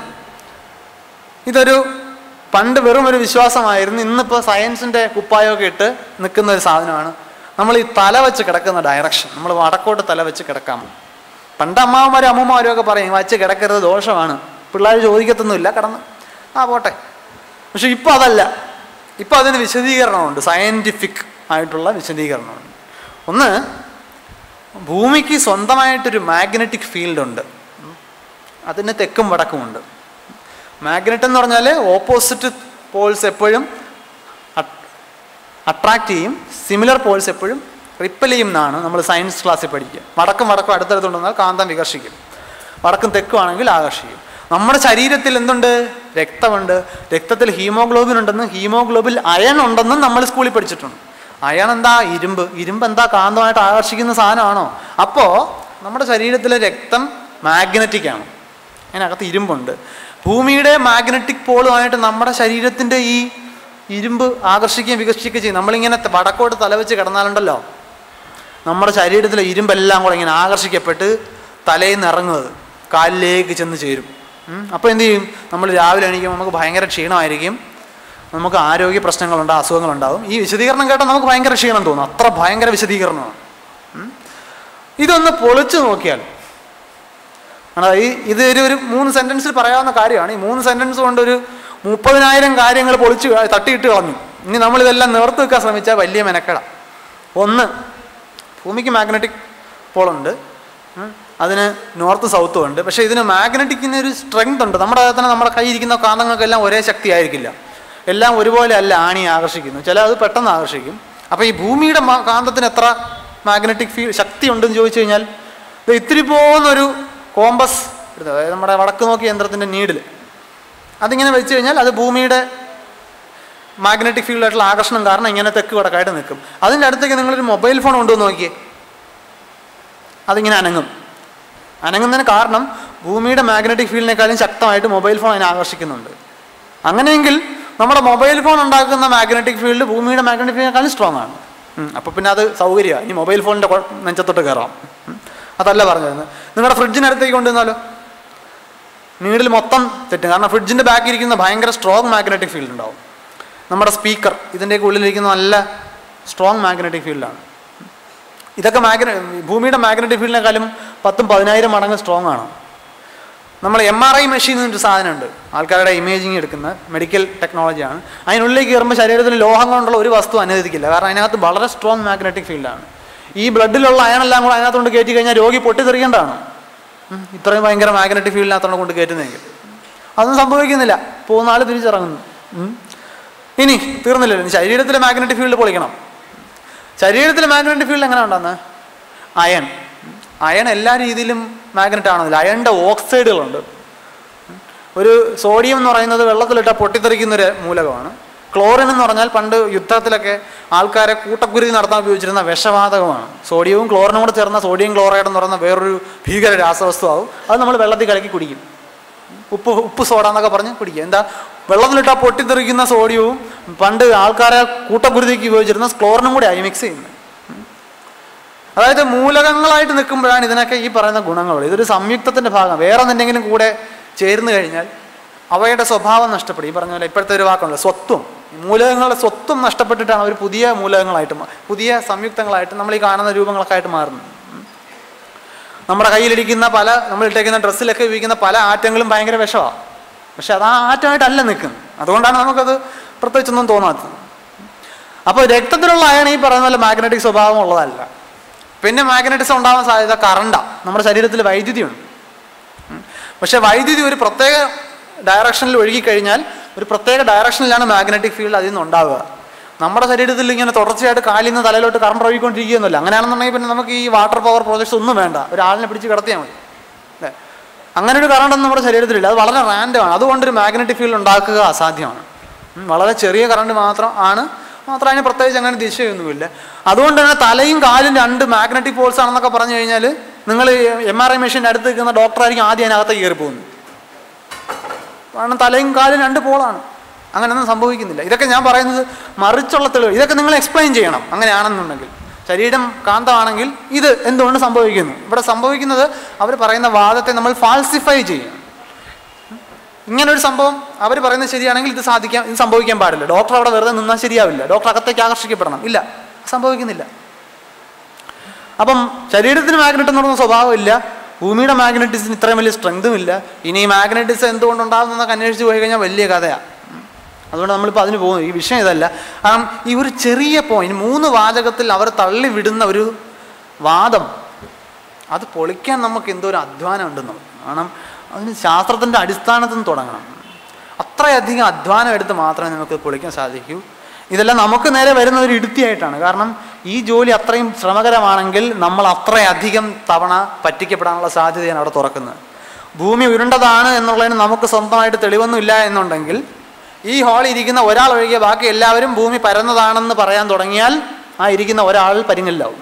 ഇതൊരു പണ്ട് വെറും ഒരു വിശ്വാസമായിരുന്നു, ഇന്നിപ്പോൾ സയൻസിൻ്റെ കുപ്പായമൊക്കെ ഇട്ട് നിൽക്കുന്ന ഒരു സാധനമാണ്. നമ്മൾ ഈ തല വെച്ച് കിടക്കുന്ന ഡയറക്ഷൻ, നമ്മൾ വടക്കോട്ട് തല വെച്ച് കിടക്കാമോ? പണ്ട് അമ്മാവന്മാരും അമ്മമാരും ഒക്കെ പറയും വച്ച് കിടക്കരുത്, ദോഷമാണ്, പിള്ളേർ ചോദിക്കത്തൊന്നുമില്ല, കിടന്ന് ആ പോട്ടെ. പക്ഷെ ഇപ്പോൾ അതല്ല. ഇപ്പോൾ അതിന് വിശദീകരണമുണ്ട്, സയൻറ്റിഫിക് ആയിട്ടുള്ള വിശദീകരണമുണ്ട്. ഒന്ന്, ഭൂമിക്ക് സ്വന്തമായിട്ടൊരു മാഗ്നറ്റിക് ഫീൽഡുണ്ട്, അതിന് തെക്കും വടക്കുമുണ്ട്. മാഗ്നറ്റ് എന്ന് പറഞ്ഞാൽ ഓപ്പോസിറ്റ് പോൾസ് എപ്പോഴും അട്രാക്റ്റ് ചെയ്യും, സിമിലർ പോൾസ് എപ്പോഴും റിപ്പൽ ചെയ്യും എന്നാണ് നമ്മൾ സയൻസ് ക്ലാസ്സിൽ പഠിക്കുക. വടക്കും വടക്കും അടുത്തടുത്തുണ്ടെന്നാൽ കാന്തം വികർഷിക്കും, വടക്കും തെക്കും ആണെങ്കിൽ ആകർഷിക്കും. നമ്മുടെ ശരീരത്തിൽ എന്തുണ്ട്? രക്തമുണ്ട്. രക്തത്തിൽ ഹീമോഗ്ലോബിൻ ഉണ്ടെന്നും ഹീമോഗ്ലോബിൻ അയൺ ഉണ്ടെന്നും നമ്മൾ സ്കൂളിൽ പഠിച്ചിട്ടുണ്ട്. അയൺ എന്താ? ഇരുമ്പ്. ഇരുമ്പ് എന്താ? കാന്തമായിട്ട് ആകർഷിക്കുന്ന സാധനമാണോ? അപ്പോൾ നമ്മുടെ ശരീരത്തിലെ രക്തം മാഗ്നറ്റിക് ആണ്, അതിനകത്ത് ഇരുമ്പുണ്ട്. ഭൂമിയുടെ മാഗ്നറ്റിക് പോളുമായിട്ട് നമ്മുടെ ശരീരത്തിൻ്റെ ഈ ഇരുമ്പ് ആകർഷിക്കുകയും വികസിക്കുകയും ചെയ്യും. നമ്മളിങ്ങനെ വടക്കോട്ട് തലവെച്ച് കിടന്നാലുണ്ടല്ലോ, നമ്മുടെ ശരീരത്തിലെ ഇരുമ്പെല്ലാം കൂടെ ഇങ്ങനെ ആകർഷിക്കപ്പെട്ട് തലയിൽ നിന്ന് ഇറങ്ങുന്നത് കാലിലേക്ക് ചെന്ന് ചേരും. അപ്പോൾ എന്ത് ചെയ്യും? നമ്മൾ രാവിലെ എണീക്കുമ്പോൾ നമുക്ക് ഭയങ്കര ക്ഷീണമായിരിക്കും, നമുക്ക് ആരോഗ്യ പ്രശ്നങ്ങളുണ്ടാകും, അസുഖങ്ങളുണ്ടാകും. ഈ വിശദീകരണം കേട്ടാൽ നമുക്ക് ഭയങ്കര ക്ഷീണം തോന്നും, അത്ര ഭയങ്കര വിശദീകരണമാണ്. ഇതൊന്ന് പൊളിച്ചു നോക്കിയാൽ ഈ ഇത് ഒരു ഒരു മൂന്ന് സെൻറ്റൻസിൽ പറയാവുന്ന കാര്യമാണ്. ഈ മൂന്ന് സെൻറ്റൻസ് കൊണ്ടൊരു മുപ്പതിനായിരം കാര്യങ്ങൾ പൊളിച്ച് തട്ടിയിട്ട് കളഞ്ഞു. ഇനി നമ്മളിതെല്ലാം നിവർത്തി വെക്കാൻ ശ്രമിച്ചാൽ വലിയ മെനക്കെട. ഒന്ന്, ഭൂമിക്ക് മാഗ്നറ്റിക് പോളുണ്ട്, അതിന് നോർത്ത് സൗത്തും ഉണ്ട്. പക്ഷേ ഇതിന് മാഗ്നറ്റിക്കിന് ഒരു സ്ട്രെങ്ത് ഉണ്ട്. നമ്മുടെ തന്നെ നമ്മുടെ കയ്യിൽ ഇരിക്കുന്ന കാന്തങ്ങൾക്കെല്ലാം ഒരേ ശക്തി ആയിരിക്കില്ല, എല്ലാം ഒരുപോലെ അല്ല ആണി ആകർഷിക്കുന്നു, ചില അത് പെട്ടെന്ന് ആകർഷിക്കും. അപ്പോൾ ഈ ഭൂമിയുടെ കാന്തത്തിന് എത്ര മാഗ്നറ്റിക് ഫീൽഡ് ശക്തി ഉണ്ടെന്ന് ചോദിച്ചു കഴിഞ്ഞാൽ ഇത് ഇത്തിരി പോകുന്നൊരു കോമ്പസ് എടുത്തത്, അതായത് നമ്മുടെ വടക്ക് നോക്കിയ യന്ത്രത്തിൻ്റെ നീഡിൽ അതിങ്ങനെ വെച്ച് കഴിഞ്ഞാൽ അത് ഭൂമിയുടെ മാഗ്നറ്റിക് ഫീൽഡായിട്ടുള്ള ആകർഷണം കാരണം ഇങ്ങനെ തെക്ക് വടക്കായിട്ട് നിൽക്കും. അതിൻ്റെ അടുത്തേക്ക് നിങ്ങളൊരു മൊബൈൽ ഫോൺ കൊണ്ടുവന്ന് നോക്കിയേ, അതിങ്ങനെ അനങ്ങും. അനങ്ങുന്നതിന് കാരണം ഭൂമിയുടെ മാഗ്നറ്റിക് ഫീൽഡിനേക്കാളും ശക്തമായിട്ട് മൊബൈൽ ഫോൺ അതിനെ ആകർഷിക്കുന്നുണ്ട്. അങ്ങനെയെങ്കിൽ നമ്മുടെ മൊബൈൽ ഫോൺ ഉണ്ടാക്കുന്ന മാഗ്നറ്റിക് ഫീൽഡ് ഭൂമിയുടെ മാഗ്നറ്റിക് ഫീൽഡിനേക്കാളും സ്ട്രോങ് ആണ്. അപ്പോൾ പിന്നെ അത് സൗകര്യമാണ്, ഇനി മൊബൈൽ ഫോണിൻ്റെ നെഞ്ചത്തോട്ട് കയറാം. അതല്ല പറഞ്ഞിരുന്നത്. നിങ്ങളുടെ ഫ്രിഡ്ജിനടുത്തേക്ക് കൊണ്ടുവന്നാലോ, നീഡിൽ മൊത്തം തെറ്റും. കാരണം ഫ്രിഡ്ജിൻ്റെ ബാക്കിൽ ഇരിക്കുന്ന ഭയങ്കര സ്ട്രോങ് മാഗ്നറ്റിക് ഫീൽഡ് ഉണ്ടാവും. നമ്മുടെ സ്പീക്കർ ഇതിൻ്റെയൊക്കെ ഉള്ളിലിരിക്കുന്ന നല്ല സ്ട്രോങ് മാഗ്നറ്റിക് ഫീൽഡാണ്. ഇതൊക്കെ മാഗ്ന ഭൂമിയുടെ മാഗ്നറ്റിക് ഫീൽഡിനേക്കാളും പത്തും പതിനായിരം മടങ്ങ് സ്ട്രോങ് ആണ്. നമ്മൾ എം ആർ ഐ മെഷീൻ എന്നൊരു സാധനമുണ്ട്, ആൾക്കാരുടെ ഇമേജിങ് എടുക്കുന്ന മെഡിക്കൽ ടെക്നോളജിയാണ്. അതിനുള്ളിലേക്ക് കയറുമ്പോൾ ശരീരത്തിൽ ലോഹം കൊണ്ടുള്ള ഒരു വസ്തു അനുവദിക്കില്ല, കാരണം അതിനകത്ത് വളരെ സ്ട്രോങ് മാഗ്നറ്റിക് ഫീൽഡാണ്. ഈ ബ്ലഡിലുള്ള അയണെല്ലാം കൂടെ അതിനകത്തുകൊണ്ട് കയറ്റി കഴിഞ്ഞാൽ രോഗി പൊട്ടിത്തെറിക്കേണ്ടതാണ്. ഇത്രയും ഭയങ്കര മാഗ്നറ്റിക് ഫീൽഡിനകത്തോണ്ട് കൊണ്ട് കയറ്റുന്നതെങ്കിൽ അതൊന്നും സംഭവിക്കുന്നില്ല, പോകുന്ന ആൾ തിരിച്ചിറങ്ങുന്നു. ഇനി തീർന്നില്ലല്ലോ, ശരീരത്തിലെ മാഗ്നറ്റിക് ഫീൽഡ് പൊളിക്കണം. ശരീരത്തിലെ മാഗ്നറ്റിക് ഫീൽഡ് എങ്ങനെ ഉണ്ടാകുന്നത്? അയൺ അയൺ എല്ലാ രീതിയിലും മാഗ്നറ്റ് ആണെന്നില്ല. അയണിൻ്റെ ഓക്സൈഡുകളുണ്ട്. ഒരു സോഡിയം എന്ന് പറയുന്നത് വെള്ളത്തിലിട്ടാൽ പൊട്ടിത്തെറിക്കുന്നൊരു മൂലകമാണ്. ക്ലോറിൻ എന്ന് പറഞ്ഞാൽ പണ്ട് യുദ്ധത്തിലൊക്കെ ആൾക്കാരെ കൂട്ടക്കുരുതി നടത്താൻ ഉപയോഗിച്ചിരുന്ന വിഷവാതകമാണ്. സോഡിയവും ക്ലോറിനും കൂടെ ചേർന്ന സോഡിയം ക്ലോറൈഡ് എന്ന് പറയുന്ന വേറൊരു ഭീകര രാസവസ്തു ആവും. അത് നമ്മൾ വെള്ളത്തിൽ കലക്കി കുടിക്കും, ഉപ്പ് ഉപ്പ് സോഡ എന്നൊക്കെ പറഞ്ഞ് കുടിക്കുക. എന്താ, വെള്ളത്തിലിട്ടാൽ പൊട്ടിത്തെറിക്കുന്ന സോഡിയവും പണ്ട് ആൾക്കാരെ കൂട്ടക്കുരുതിക്ക് ഉപയോഗിച്ചിരുന്ന ക്ലോറിനും കൂടെ ആയി മിക്സ് ചെയ്യുന്നത്. അതായത് മൂലകങ്ങളായിട്ട് നിൽക്കുമ്പോഴാണ് ഇതിനൊക്കെ ഈ പറയുന്ന ഗുണങ്ങളുള്ളത്. ഇതൊരു സംയുക്തത്തിൻ്റെ ഭാഗം. വേറെ എന്തെങ്കിലും കൂടെ ചേർന്ന് കഴിഞ്ഞാൽ അവയുടെ സ്വഭാവം നഷ്ടപ്പെടും. ഈ പറഞ്ഞ പോലെ ഇപ്പോഴത്തെ ഒരു വാക്കുണ്ട് സ്വത്വം. മൂലകങ്ങളുടെ സ്വത്വം നഷ്ടപ്പെട്ടിട്ടാണ് അവർ പുതിയ മൂലകങ്ങളായിട്ട് പുതിയ സംയുക്തങ്ങളായിട്ട് നമ്മൾ ഈ കാണുന്ന രൂപങ്ങളൊക്കെ ആയിട്ട് മാറുന്നത്. നമ്മുടെ കയ്യിലിരിക്കുന്ന പല നമ്മൾ ഇട്ടേക്കുന്ന ഡ്രസ്സിലൊക്കെ ഉപയോഗിക്കുന്ന പല ആറ്റങ്ങളും ഭയങ്കര വിഷമാണ്, പക്ഷെ അത് ആ ആറ്റമായിട്ടല്ല നിൽക്കുന്നത്. അതുകൊണ്ടാണ് നമുക്കത് പ്രത്യേകിച്ചൊന്നും തോന്നാത്തത്. അപ്പോൾ രക്തത്തിലുള്ള അയൺ ഈ പറയുന്ന പോലെ മാഗ്നറ്റിക് സ്വഭാവം ഉള്ളതല്ല. പിന്നെ മാഗ്നറ്റിസം ഉണ്ടാവാൻ സാധ്യത കറണ്ടാണ്. നമ്മുടെ ശരീരത്തിൽ വൈദ്യുതിയുണ്ട്, പക്ഷെ വൈദ്യുതി ഒരു പ്രത്യേക ഡയറക്ഷനിൽ ഒഴുകിക്കഴിഞ്ഞാൽ ഒരു പ്രത്യേക ഡയറക്ഷനിലാണ് മാഗ്നറ്റിക് ഫീൽഡ് അതിൽ നിന്ന് ഉണ്ടാവുക. നമ്മുടെ ശരീരത്തിൽ ഇങ്ങനെ തുടർച്ചയായിട്ട് കാലിൽ നിന്ന് തലയിലോട്ട് കറണ്ട് ഒഴുകിക്കൊണ്ടിരിക്കുകയൊന്നുമില്ല. അങ്ങനെയാണെന്നുണ്ടെങ്കിൽ പിന്നെ നമുക്ക് ഈ വാട്ടർ പവർ പ്രോജക്ട്സ് ഒന്നും വേണ്ട, ഒരാളിനെ പിടിച്ച് കിടത്തിയാൽ മതി അല്ലേ. അങ്ങനെ ഒരു കറണ്ടൊന്നും നമ്മുടെ ശരീരത്തിലില്ല, അത് വളരെ റാൻഡമാണ്. അതുകൊണ്ടൊരു മാഗ്നറ്റിക് ഫീൽഡ് ഉണ്ടാക്കുക അസാധ്യമാണ്. വളരെ ചെറിയ കറണ്ട് മാത്രം ആണ് മാത്രം അതിന് പ്രത്യേകിച്ച് അങ്ങനെ ദിശയൊന്നുമില്ല. അതുകൊണ്ട് തന്നെ തലയും കാലും രണ്ട് മാഗ്നറ്റിക് പോൾസ് ആണെന്നൊക്കെ പറഞ്ഞു കഴിഞ്ഞാൽ നിങ്ങൾ എം ആർ ഐ മെഷീൻ്റെ അടുത്ത് നിൽക്കുന്ന ഡോക്ടറായിരിക്കും ആദ്യം അതിനകത്തേക്ക് കയറി പോകുന്നത്. കാരണം തലയും കാലും രണ്ട് പോളാണ്. അങ്ങനെയൊന്നും സംഭവിക്കുന്നില്ല. ഇതൊക്കെ ഞാൻ പറയുന്നത് മറിച്ചുള്ള തെളിവ്. ഇതൊക്കെ നിങ്ങൾ എക്സ്പ്ലെയിൻ ചെയ്യണം. അങ്ങനെയാണെന്നുണ്ടെങ്കിൽ ശരീരം കാന്തമാണെങ്കിൽ ഇത് എന്തുകൊണ്ട് സംഭവിക്കുന്നു? ഇവിടെ സംഭവിക്കുന്നത് അവർ പറയുന്ന വാദത്തെ നമ്മൾ ഫാൾസിഫൈ ചെയ്യണം. ഇങ്ങനൊരു സംഭവം അവർ പറയുന്നത് ശരിയാണെങ്കിൽ ഇത് സാധിക്കാം, ഇത് സംഭവിക്കാൻ പാടില്ല. ഡോക്ടർ അവിടെ വെറുതെ നിന്നാൽ ശരിയാവില്ല, ഡോക്ടർ അകത്തേക്ക് ആകർഷിക്കപ്പെടണം. ഇല്ല, സംഭവിക്കുന്നില്ല. അപ്പം ശരീരത്തിന് മാഗ്നറ്റ് എന്ന് പറയുന്ന സ്വഭാവം ഇല്ല, ഭൂമിയുടെ മാഗ്നറ്റിസിന് ഇത്രയും വലിയ സ്ട്രെങ്തും ഇല്ല. ഇനി ഈ മാഗ്നറ്റിസം എന്തുകൊണ്ടുണ്ടാകുന്നതൊക്കെ അന്വേഷിച്ച് പോയി കഴിഞ്ഞാൽ വലിയ കഥയാണ്. അതുകൊണ്ട് നമ്മളിപ്പോൾ അതിന് പോകുന്നു. ഈ വിഷയം ഇതല്ല. കാരണം ഈ ഒരു ചെറിയ പോയിന്റ് മൂന്ന് വാചകത്തിൽ അവർ തള്ളിവിടുന്ന ഒരു വാദം, അത് പൊളിക്കാൻ നമുക്ക് എന്തോ ഒരു അധ്വാനം ഉണ്ടെന്ന്. കാരണം അതിന് ശാസ്ത്രത്തിൻ്റെ അടിസ്ഥാനത്തിൽ നിന്ന് തുടങ്ങണം. അത്രയധികം അധ്വാനം എടുത്ത് മാത്രമേ നമുക്ക് പൊളിക്കാൻ സാധിക്കൂ. ഇതെല്ലാം നമുക്ക് നേരെ വരുന്ന ഒരു ഇടുത്തിയായിട്ടാണ്. കാരണം ഈ ജോലി അത്രയും ശ്രമകരമാണെങ്കിൽ നമ്മൾ അത്രയധികം തവണ പറ്റിക്കപ്പെടാനുള്ള സാധ്യതയാണ് അവിടെ തുറക്കുന്നത്. ഭൂമി ഉരുണ്ടതാണ് എന്നുള്ളതിന് നമുക്ക് സ്വന്തമായിട്ട് തെളിവൊന്നും ഇല്ല എന്നുണ്ടെങ്കിൽ ഈ ഹാളിൽ ഇരിക്കുന്ന ഒരാൾ ഒഴികെ ബാക്കി എല്ലാവരും ഭൂമി പരന്നതാണെന്ന് പറയാൻ തുടങ്ങിയാൽ ആ ഇരിക്കുന്ന ഒരാൾ പരിങ്ങലിലാവും.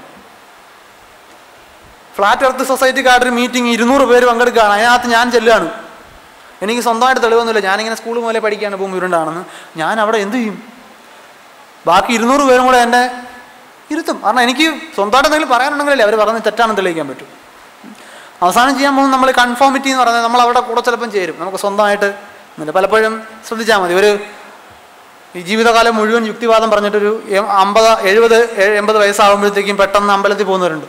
ഫ്ലാറ്റ് എർത്ത് സൊസൈറ്റിക്കാരുടെ മീറ്റിംഗ് ഇരുന്നൂറ് പേര് പങ്കെടുക്കുകയാണ്. അതിനകത്ത് ഞാൻ ചെല്ലുകയാണ്. എനിക്ക് സ്വന്തമായിട്ട് തെളിവൊന്നുമില്ല. ഞാനിങ്ങനെ സ്കൂൾ മുതലേ പഠിക്കുകയാണ് ഭൂമി ഉരുണ്ടാണെന്ന്. ഞാൻ അവിടെ എന്ത് ചെയ്യും? ബാക്കി ഇരുന്നൂറ് പേരും കൂടെ എന്നെ ഇരുത്തും. കാരണം എനിക്ക് സ്വന്തമായിട്ട് എന്തെങ്കിലും പറയാനുണ്ടെങ്കിലല്ലേ അവർ പറഞ്ഞ് തെറ്റാണെന്ന് തെളിയിക്കാൻ പറ്റും. അവസാനം ചെയ്യാൻ പോകുന്നത് നമ്മൾ കൺഫോമിറ്റി എന്ന് പറഞ്ഞാൽ നമ്മൾ അവിടെ കൂടെ ചിലപ്പം ചേരും. നമുക്ക് സ്വന്തമായിട്ട് എന്നില്ല. പലപ്പോഴും ശ്രദ്ധിച്ചാൽ മതി, ഒരു ഈ ജീവിതകാലം മുഴുവൻ യുക്തിവാദം പറഞ്ഞിട്ടൊരു അമ്പത് എഴുപത് എൺപത് വയസ്സാകുമ്പോഴത്തേക്കും പെട്ടെന്ന് അമ്പലത്തിൽ പോകുന്നവരുണ്ട്.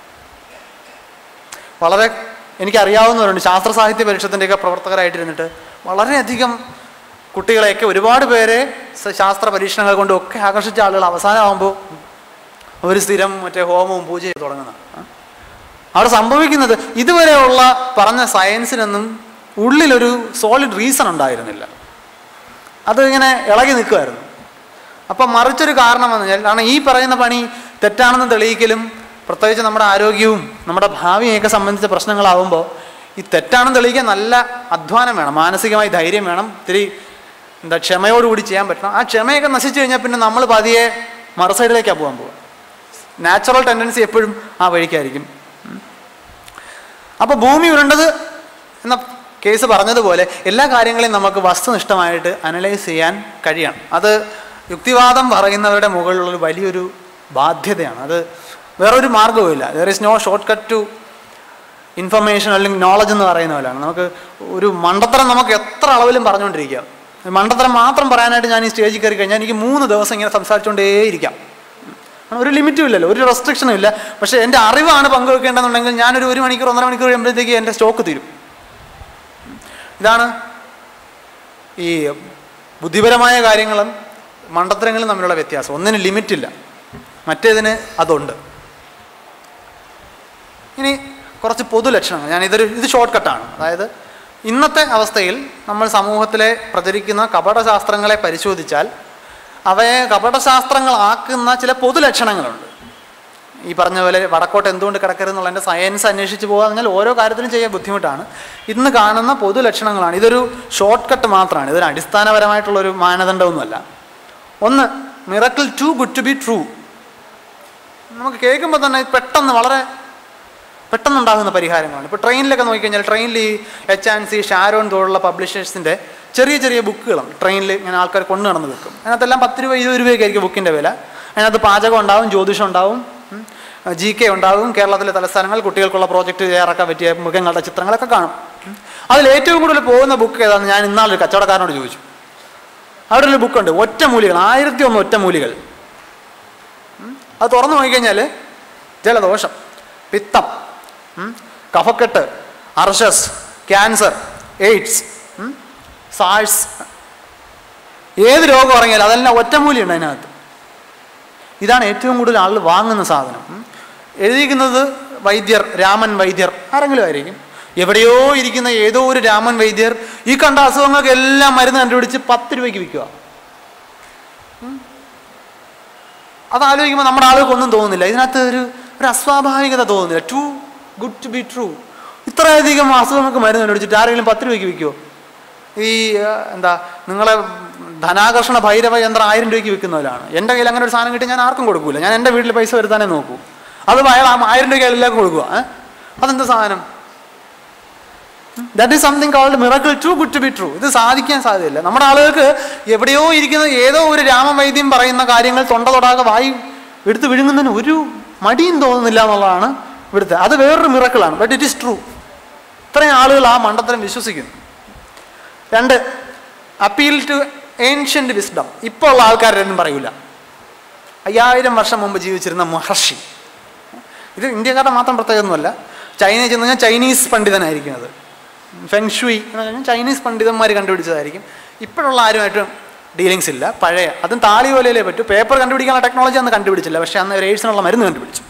വളരെ എനിക്കറിയാവുന്നവരുണ്ട്. ശാസ്ത്ര സാഹിത്യ പരിഷത്തിൻ്റെയൊക്കെ പ്രവർത്തകരായിട്ടിരുന്നിട്ട് വളരെയധികം കുട്ടികളെയൊക്കെ ഒരുപാട് പേരെ ശാസ്ത്ര പരീക്ഷണങ്ങൾ കൊണ്ടും ഒക്കെ ആകർഷിച്ച ആളുകൾ അവസാനമാകുമ്പോൾ അവർ സ്ഥിരം മറ്റേ ഹോമവും പൂജയും തുടങ്ങുന്നതാണ്. അവിടെ സംഭവിക്കുന്നത് ഇതുവരെയുള്ള പറഞ്ഞ സയൻസിനൊന്നും ഉള്ളിലൊരു സോളിഡ് റീസൺ ഉണ്ടായിരുന്നില്ല. അത് ഇങ്ങനെ ഇളകി നിൽക്കുമായിരുന്നു. അപ്പം മറിച്ചൊരു കാരണം എന്ന് വെച്ചാൽ, കാരണം ഈ പറയുന്ന പണി തെറ്റാണെന്ന് തെളിയിക്കലും പ്രത്യേകിച്ച് നമ്മുടെ ആരോഗ്യവും നമ്മുടെ ഭാവിയൊക്കെ സംബന്ധിച്ച പ്രശ്നങ്ങളാവുമ്പോൾ ഈ തെറ്റാണെന്ന് തെളിയിക്കാൻ നല്ല അധ്വാനം വേണം, മാനസികമായി ധൈര്യം വേണം, ഇത്തിരി എന്താ ക്ഷമയോടുകൂടി ചെയ്യാൻ പറ്റണം. ആ ക്ഷമയൊക്കെ നശിച്ചു കഴിഞ്ഞാൽ പിന്നെ നമ്മൾ പതിയെ മറുസൈഡിലേക്കാണ് പോകാൻ പോകുക. നാച്ചുറൽ ടെൻഡൻസി എപ്പോഴും ആ വഴിക്കായിരിക്കും. അപ്പോൾ ഭൂമി ഉരുണ്ടത് എന്ന കേസ് പറഞ്ഞതുപോലെ എല്ലാ കാര്യങ്ങളെയും നമുക്ക് വസ്തുനിഷ്ഠമായിട്ട് അനലൈസ് ചെയ്യാൻ കഴിയണം. അത് യുക്തിവാദം പറയുന്നവരുടെ മുകളിലുള്ളൊരു വലിയൊരു ബാധ്യതയാണ്. അത് വേറൊരു മാർഗ്ഗവുമില്ല. There is no shortcut to information അല്ലെങ്കിൽ നോളജ് എന്ന് പറയുന്ന പോലെയാണ്. നമുക്ക് ഒരു മണ്ടത്തരം നമുക്ക് എത്ര അളവിലും പറഞ്ഞുകൊണ്ടിരിക്കാം. മണ്ടത്തരം മാത്രം പറയാനായിട്ട് ഞാൻ ഈ സ്റ്റേജിൽ കയറി കഴിഞ്ഞാൽ എനിക്ക് മൂന്ന് ദിവസം ഇങ്ങനെ സംസാരിച്ചുകൊണ്ടേയിരിക്കാം. ഒരു ലിമിറ്റും ഇല്ലല്ലോ, ഒരു റെസ്ട്രിക്ഷനും ഇല്ല. പക്ഷേ എൻ്റെ അറിവാണ് പങ്കുവെക്കേണ്ടതെന്നുണ്ടെങ്കിൽ ഞാനൊരു ഒരു മണിക്കൂർ ഒന്നര മണിക്കൂർ കഴിയുമ്പോഴത്തേക്ക് എൻ്റെ സ്റ്റോക്ക് തീരും. ഇതാണ് ഈ ബുദ്ധിപരമായ കാര്യങ്ങളും മണ്ടത്തരങ്ങളും തമ്മിലുള്ള വ്യത്യാസം. ഒന്നിന് ലിമിറ്റില്ല, മറ്റേതിന് അതുണ്ട്. ഇനി കുറച്ച് പൊതുലക്ഷണങ്ങൾ ഞാൻ ഇതൊരു ഇത് ഷോർട്ട് കട്ടാണ്. അതായത് ഇന്നത്തെ അവസ്ഥയിൽ നമ്മൾ സമൂഹത്തിലെ പ്രചരിക്കുന്ന കപടശാസ്ത്രങ്ങളെ പരിശോധിച്ചാൽ അവയെ കപടശാസ്ത്രങ്ങളാക്കുന്ന ചില പൊതുലക്ഷണങ്ങളുണ്ട്. ഈ പറഞ്ഞ പോലെ വടക്കോട്ട് എന്തുകൊണ്ട് കിടക്കരുതെന്നുള്ളതിൻ്റെ സയൻസ് അന്വേഷിച്ച് പോകുക പറഞ്ഞാൽ ഓരോ കാര്യത്തിലും ചെയ്യാൻ ബുദ്ധിമുട്ടാണ്. ഇന്ന് കാണുന്ന പൊതുലക്ഷണങ്ങളാണ്. ഇതൊരു ഷോർട്ട് കട്ട് മാത്രമാണ്, ഇതൊരു അടിസ്ഥാനപരമായിട്ടുള്ളൊരു മാനദണ്ഡമൊന്നുമല്ല. ഒന്ന്, miracle too good to be true. നമുക്ക് കേൾക്കുമ്പോൾ തന്നെ പെട്ടെന്ന് വളരെ പെട്ടെന്നുണ്ടാകുന്ന പരിഹാരങ്ങളാണ്. ഇപ്പോൾ ട്രെയിനിലൊക്കെ നോക്കിക്കഴിഞ്ഞാൽ ട്രെയിനിൽ ഈ എച്ച് ആൻഡ് സി, ഷാരോൺ പോലുള്ള പബ്ലിഷേഴ്സിൻ്റെ ചെറിയ ചെറിയ ബുക്കുകളും ട്രെയിനിൽ ഇങ്ങനെ ആൾക്കാർ കൊണ്ടു നടന്ന് വെക്കും. അതിനകത്തെല്ലാം പത്ത് രൂപ ഇരുപത് രൂപയൊക്കെ ആയിരിക്കും ബുക്കിൻ്റെ വില. അതിനകത്ത് പാചകം ഉണ്ടാവും, ജ്യോതിഷം ഉണ്ടാവും, ജി കെ ഉണ്ടാവും, കേരളത്തിലെ തലസ്ഥാനങ്ങൾ, കുട്ടികൾക്കുള്ള പ്രോജക്റ്റ് തയ്യാറാക്കാൻ പറ്റിയ മൃഗങ്ങളുടെ ചിത്രങ്ങളൊക്കെ കാണും. അതിൽ ഏറ്റവും കൂടുതൽ പോകുന്ന ബുക്ക് ഏതാണെന്ന് ഞാൻ ഇന്നാളൊരു കച്ചവടക്കാരനോട് ചോദിച്ചു. അവിടെ ഒരു ബുക്കുണ്ട്, ഒറ്റമൂലികൾ, ആയിരത്തി ഒന്ന് ഒറ്റമൂലികൾ. അത് തുറന്നു നോക്കിക്കഴിഞ്ഞാൽ ജലദോഷം, പിത്തം, കഫക്കെട്ട്, അർഷസ്, ക്യാൻസർ, എയ്ഡ്സ്, സാഴ്സ്, ഏത് രോഗം ഇറങ്ങിയാലും അതെല്ലാം ഒറ്റമൂലിയുണ്ട് അതിനകത്ത്. ഇതാണ് ഏറ്റവും കൂടുതൽ ആളുകൾ വാങ്ങുന്ന സാധനം. എഴുതിയിരിക്കുന്നത് വൈദ്യർ, രാമൻ വൈദ്യർ ആരെങ്കിലും ആയിരിക്കും. എവിടെയോ ഇരിക്കുന്ന ഏതോ ഒരു രാമൻ വൈദ്യർ ഈ കണ്ട അസുഖങ്ങൾക്ക് എല്ലാം മരുന്ന് കണ്ടുപിടിച്ച് പത്ത് രൂപയ്ക്ക് വിൽക്കുക. അതാലോചിക്കുമ്പോൾ നമ്മുടെ ആളുകൾക്കൊന്നും തോന്നുന്നില്ല, ഇതിനകത്ത് ഒരു ഒരു അസ്വാഭാവികത തോന്നുന്നില്ല. Too good to be true. ഇത്രയധികം അസുഖങ്ങൾക്ക് മരുന്ന് കണ്ടുപിടിച്ചിട്ട് ആരെങ്കിലും പത്ത് രൂപയ്ക്ക് വിൽക്കുമോ? ഈ എന്താ നിങ്ങളെ ധനാകർഷണ ഭൈരവ യന്ത്രം ആയിരം രൂപയ്ക്ക് വിൽക്കുന്നവരാണ്. എൻ്റെ കയ്യിൽ അങ്ങനെ ഒരു സാധനം കിട്ടി ഞാൻ ആർക്കും കൊടുക്കൂല. ഞാൻ എൻ്റെ വീട്ടിൽ പൈസ വരുത്താനേ നോക്കൂ. അത് അയാൾ ആയിരം രൂപയ്ക്ക് എല്ലാവർക്കും കൊടുക്കുക. അതെന്താ സാധനം? That is something called miracle too good to be true. ഇത് സാധിക്കാൻ സാധ്യതയില്ല. നമ്മുടെ ആളുകൾക്ക് എവിടെയോ ഇരിക്കുന്ന ഏതോ ഒരു രാമവൈദ്യം പറയുന്ന കാര്യങ്ങൾ തൊണ്ട തൊടാതെ വായി എടുത്ത് വിഴുങ്ങുന്നതിന് ഒരു മടിയും തോന്നുന്നില്ല എന്നുള്ളതാണ് ഇവിടുത്തെ. അത് വേറൊരു മിറക്കിളാണ്, ബട്ട് ഇറ്റ് ഈസ് ട്രൂ. ഇത്രയും ആളുകൾ ആ മണ്ടത്തരം വിശ്വസിക്കുന്നു. രണ്ട്, അപ്പീൽ ടു ഏൻഷ്യൻ്റ് വിസ്ഡം. ഇപ്പോൾ ഉള്ള ആൾക്കാരൊന്നും പറയൂല. അയ്യായിരം വർഷം മുമ്പ് ജീവിച്ചിരുന്ന മഹർഷി. ഇത് ഇന്ത്യക്കാരുടെ മാത്രം പ്രത്യേകമൊന്നുമല്ല. ചൈനയിൽ ചെന്ന് കഴിഞ്ഞാൽ ചൈനീസ് പണ്ഡിതനായിരിക്കുന്നത്. ഫെങ്ഷുയി എന്ന് പറഞ്ഞാൽ ചൈനീസ് പണ്ഡിതന്മാർ കണ്ടുപിടിച്ചതായിരിക്കും. ഇപ്പോഴുള്ള ആരുമായിട്ടും ഡീലിങ്സ് ഇല്ല. പഴയ അതും താളി പോലെയല്ലേ പറ്റൂ. പേപ്പർ കണ്ടുപിടിക്കാനുള്ള ടെക്നോളജി അന്ന് കണ്ടുപിടിച്ചില്ല, പക്ഷേ അന്ന് ഒരു എയ്ഡ്സിനുള്ള മരുന്ന് കണ്ടുപിടിച്ചു.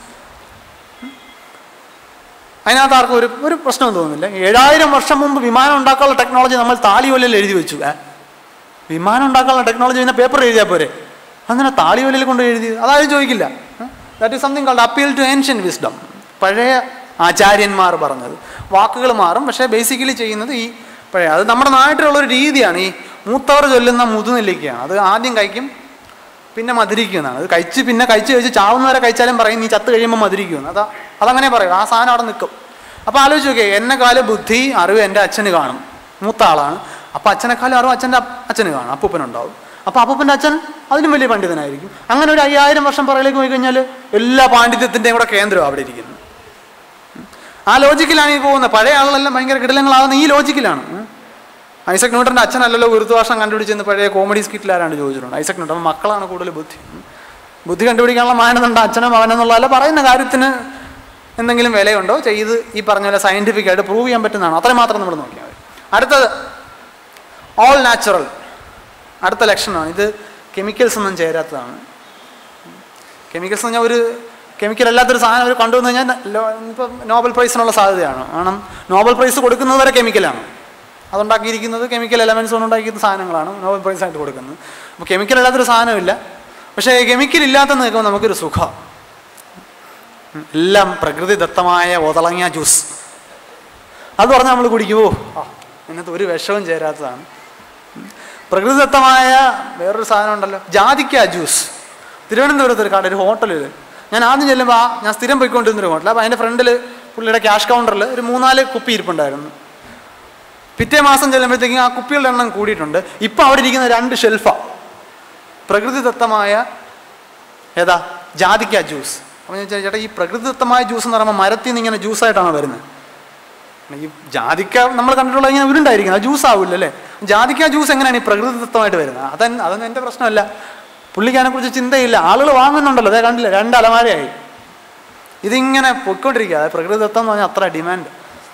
അതിനകത്ത് ആർക്കും ഒരു ഒരു പ്രശ്നവും തോന്നുന്നില്ല. ഏഴായിരം വർഷം മുമ്പ് വിമാനം ഉണ്ടാക്കാനുള്ള ടെക്നോളജി നമ്മൾ താളി പോലെയല്ലേ എഴുതി വെച്ചു. വിമാനം ഉണ്ടാക്കാനുള്ള ടെക്നോളജി പിന്നെ പേപ്പർ എഴുതിയാൽ പോരെ, അങ്ങനെ താളി പോലെയിൽ കൊണ്ട് എഴുതി അതാരും ചോദിക്കില്ല. That is something called appeal to ancient wisdom. പഴയ ആചാര്യന്മാർ പറഞ്ഞത്. വാക്കുകൾ മാറും, പക്ഷേ ബേസിക്കലി ചെയ്യുന്നത് ഈ പഴയ. അത് നമ്മുടെ നാട്ടിലുള്ളൊരു രീതിയാണ്. ഈ മൂത്തവർ ചൊല്ലുന്ന മുതുനെല്ലിക്കയാണ്. അത് ആദ്യം കഴിക്കും, പിന്നെ മധുരിക്കുന്നതാണ്. അത് കഴിച്ച് പിന്നെ കഴിച്ച് കഴിച്ച് ചാവുന്നവരെ കഴിച്ചാലും പറയും നീ ചത്ത് കഴിയുമ്പോൾ മധുരിക്കുമെന്ന്. അതാ അതങ്ങനെ പറയും. ആ സാധനം അവിടെ നിൽക്കും. അപ്പോൾ ആലോചിച്ച് നോക്കിയേ, എന്നെക്കാളും ബുദ്ധി അറിവ് എൻ്റെ അച്ഛന് കാണും, മൂത്ത ആളാണ്. അപ്പോൾ അച്ഛനെക്കാളും അറിവ് അച്ഛൻ്റെ അച്ഛന് കാണും, അപ്പൂപ്പനുണ്ടാവും. അപ്പോൾ അപ്പൂപ്പൻ്റെ അച്ഛൻ അതിനും വലിയ പണ്ഡിതനായിരിക്കും. അങ്ങനെ ഒരു അയ്യായിരം വർഷം പുറകിലേക്ക് പോയി കഴിഞ്ഞാൽ എല്ലാ പാണ്ഡിത്യത്തിൻ്റെയും കൂടെ കേന്ദ്രം അവിടെ ഇരിക്കുന്നു. ആ ലോജിക്കിലാണ് ഈ പോകുന്നത്. പഴയ ആളുകളെല്ലാം ഭയങ്കര കിടലങ്ങളാകുന്ന ഈ ലോജിക്കിലാണ്. ഐസക് ന്യൂട്ടൻ്റെ അച്ഛനല്ലല്ലോ ഗുരുത്വാകർഷണം കണ്ടുപിടിച്ചെന്ന് പഴയ കോമഡി സ്കിറ്റിൽ ആരാണ്ട് ചോദിച്ചിട്ടുണ്ട്. Isaac Newton. അപ്പോൾ മക്കളാണ് കൂടുതൽ ബുദ്ധി ബുദ്ധി കണ്ടുപിടിക്കാനുള്ള മാനദണ്ഡം അച്ഛനോ മകനെന്നുള്ളതല്ല. പറയുന്ന കാര്യത്തിന് എന്തെങ്കിലും വിലയുണ്ടോ, ചെയ്ത് ഈ പറഞ്ഞ പോലെ സയൻറ്റിഫിക് ആയിട്ട് പ്രൂവ് ചെയ്യാൻ പറ്റുന്നതാണ്. അത്രയും മാത്രം നമ്മൾ നോക്കിയാൽ മതി. അടുത്തത് ഓൾ നാച്ചുറൽ. അടുത്ത ലക്ഷണമാണ് ഇത്. കെമിക്കൽസ് ഒന്നും ചേരാത്തതാണ്. കെമിക്കൽസ് എന്ന് പറഞ്ഞാൽ ഒരു കെമിക്കൽ അല്ലാത്തൊരു സാധനം അവർ കൊണ്ടുവന്നു കഴിഞ്ഞാൽ ഇപ്പം നോബൽ പ്രൈസിനുള്ള സാധ്യതയാണ്. കാരണം നോബൽ പ്രൈസ് കൊടുക്കുന്നത് വരെ കെമിക്കലാണ്. അതുണ്ടാക്കിയിരിക്കുന്നത് കെമിക്കൽ എലമെൻറ്റ്സ് കൊണ്ട് ഉണ്ടാക്കിയ സാധനങ്ങളാണ് നോബൽ പ്രൈസ് ആയിട്ട് കൊടുക്കുന്നത്. അപ്പോൾ കെമിക്കൽ അല്ലാത്തൊരു സാധനമില്ല. പക്ഷേ കെമിക്കൽ ഇല്ലാത്ത നിൽക്കുമ്പോൾ നമുക്കൊരു സുഖം. എല്ലാം പ്രകൃതിദത്തമായ ഒതളങ്ങിയ ജ്യൂസ്. അത് പറഞ്ഞാൽ നമ്മൾ കുടിക്കുമോ? ആ ഇന്നത്തെ ഒരു വിഷവും ചേരാത്തതാണ്. പ്രകൃതിദത്തമായ വേറൊരു സാധനം ഉണ്ടല്ലോ, ജാതിക്ക ജ്യൂസ്. തിരുവനന്തപുരത്ത് ഒരു കട, ഒരു ഹോട്ടലിൽ ഞാൻ ആദ്യം ചെല്ലുമ്പോൾ ആ ഞാൻ സ്ഥിരം പോയിക്കൊണ്ടിരുന്നൊരു ഹോട്ടൽ. അപ്പോൾ അതിൻ്റെ ഫ്രണ്ടിൽ പുള്ളിയുടെ ക്യാഷ് കൗണ്ടറിൽ ഒരു മൂന്നാല് കുപ്പി ഇരിപ്പുണ്ടായിരുന്നു. പിറ്റേ മാസം ചെല്ലുമ്പോഴത്തേക്കും ആ കുപ്പികളുടെ എണ്ണം കൂടിയിട്ടുണ്ട്. ഇപ്പം അവിടെ ഇരിക്കുന്ന രണ്ട് ഷെൽഫാണ് പ്രകൃതിദത്തമായ ഏതാ ജാതിക്ക ജ്യൂസ്. അപ്പോൾ ഞാൻ ചോദിച്ചാൽ ചേട്ടാ ഈ പ്രകൃതിദത്തമായ ജ്യൂസ് എന്ന് പറയുമ്പോൾ മരത്തിൽ നിന്ന് ഇങ്ങനെ ജ്യൂസായിട്ടാണോ വരുന്നത്? ഈ ജാതിക്ക നമ്മൾ കണ്ടിട്ടുള്ള ഇങ്ങനെ ഉരുണ്ടായിരിക്കും, അത് ജ്യൂസ് ആവില്ല അല്ലേ? ജാതിക്ക ജ്യൂസ് എങ്ങനെയാണ് ഈ പ്രകൃതിദത്തമായിട്ട് വരുന്നത്? അതെ അതൊന്നും എൻ്റെ പ്രശ്നമല്ല. പുള്ളിക്ക് അതിനെക്കുറിച്ച് ചിന്തയില്ല. ആളുകൾ വാങ്ങുന്നുണ്ടല്ലോ, അതേ കണ്ടില്ല, രണ്ട് അലമാരയായി ഇതിങ്ങനെ പൊയ്ക്കൊണ്ടിരിക്കുക. അത് പ്രകൃതിദത്തം എന്ന് പറഞ്ഞാൽ അത്ര ഡിമാൻഡ്.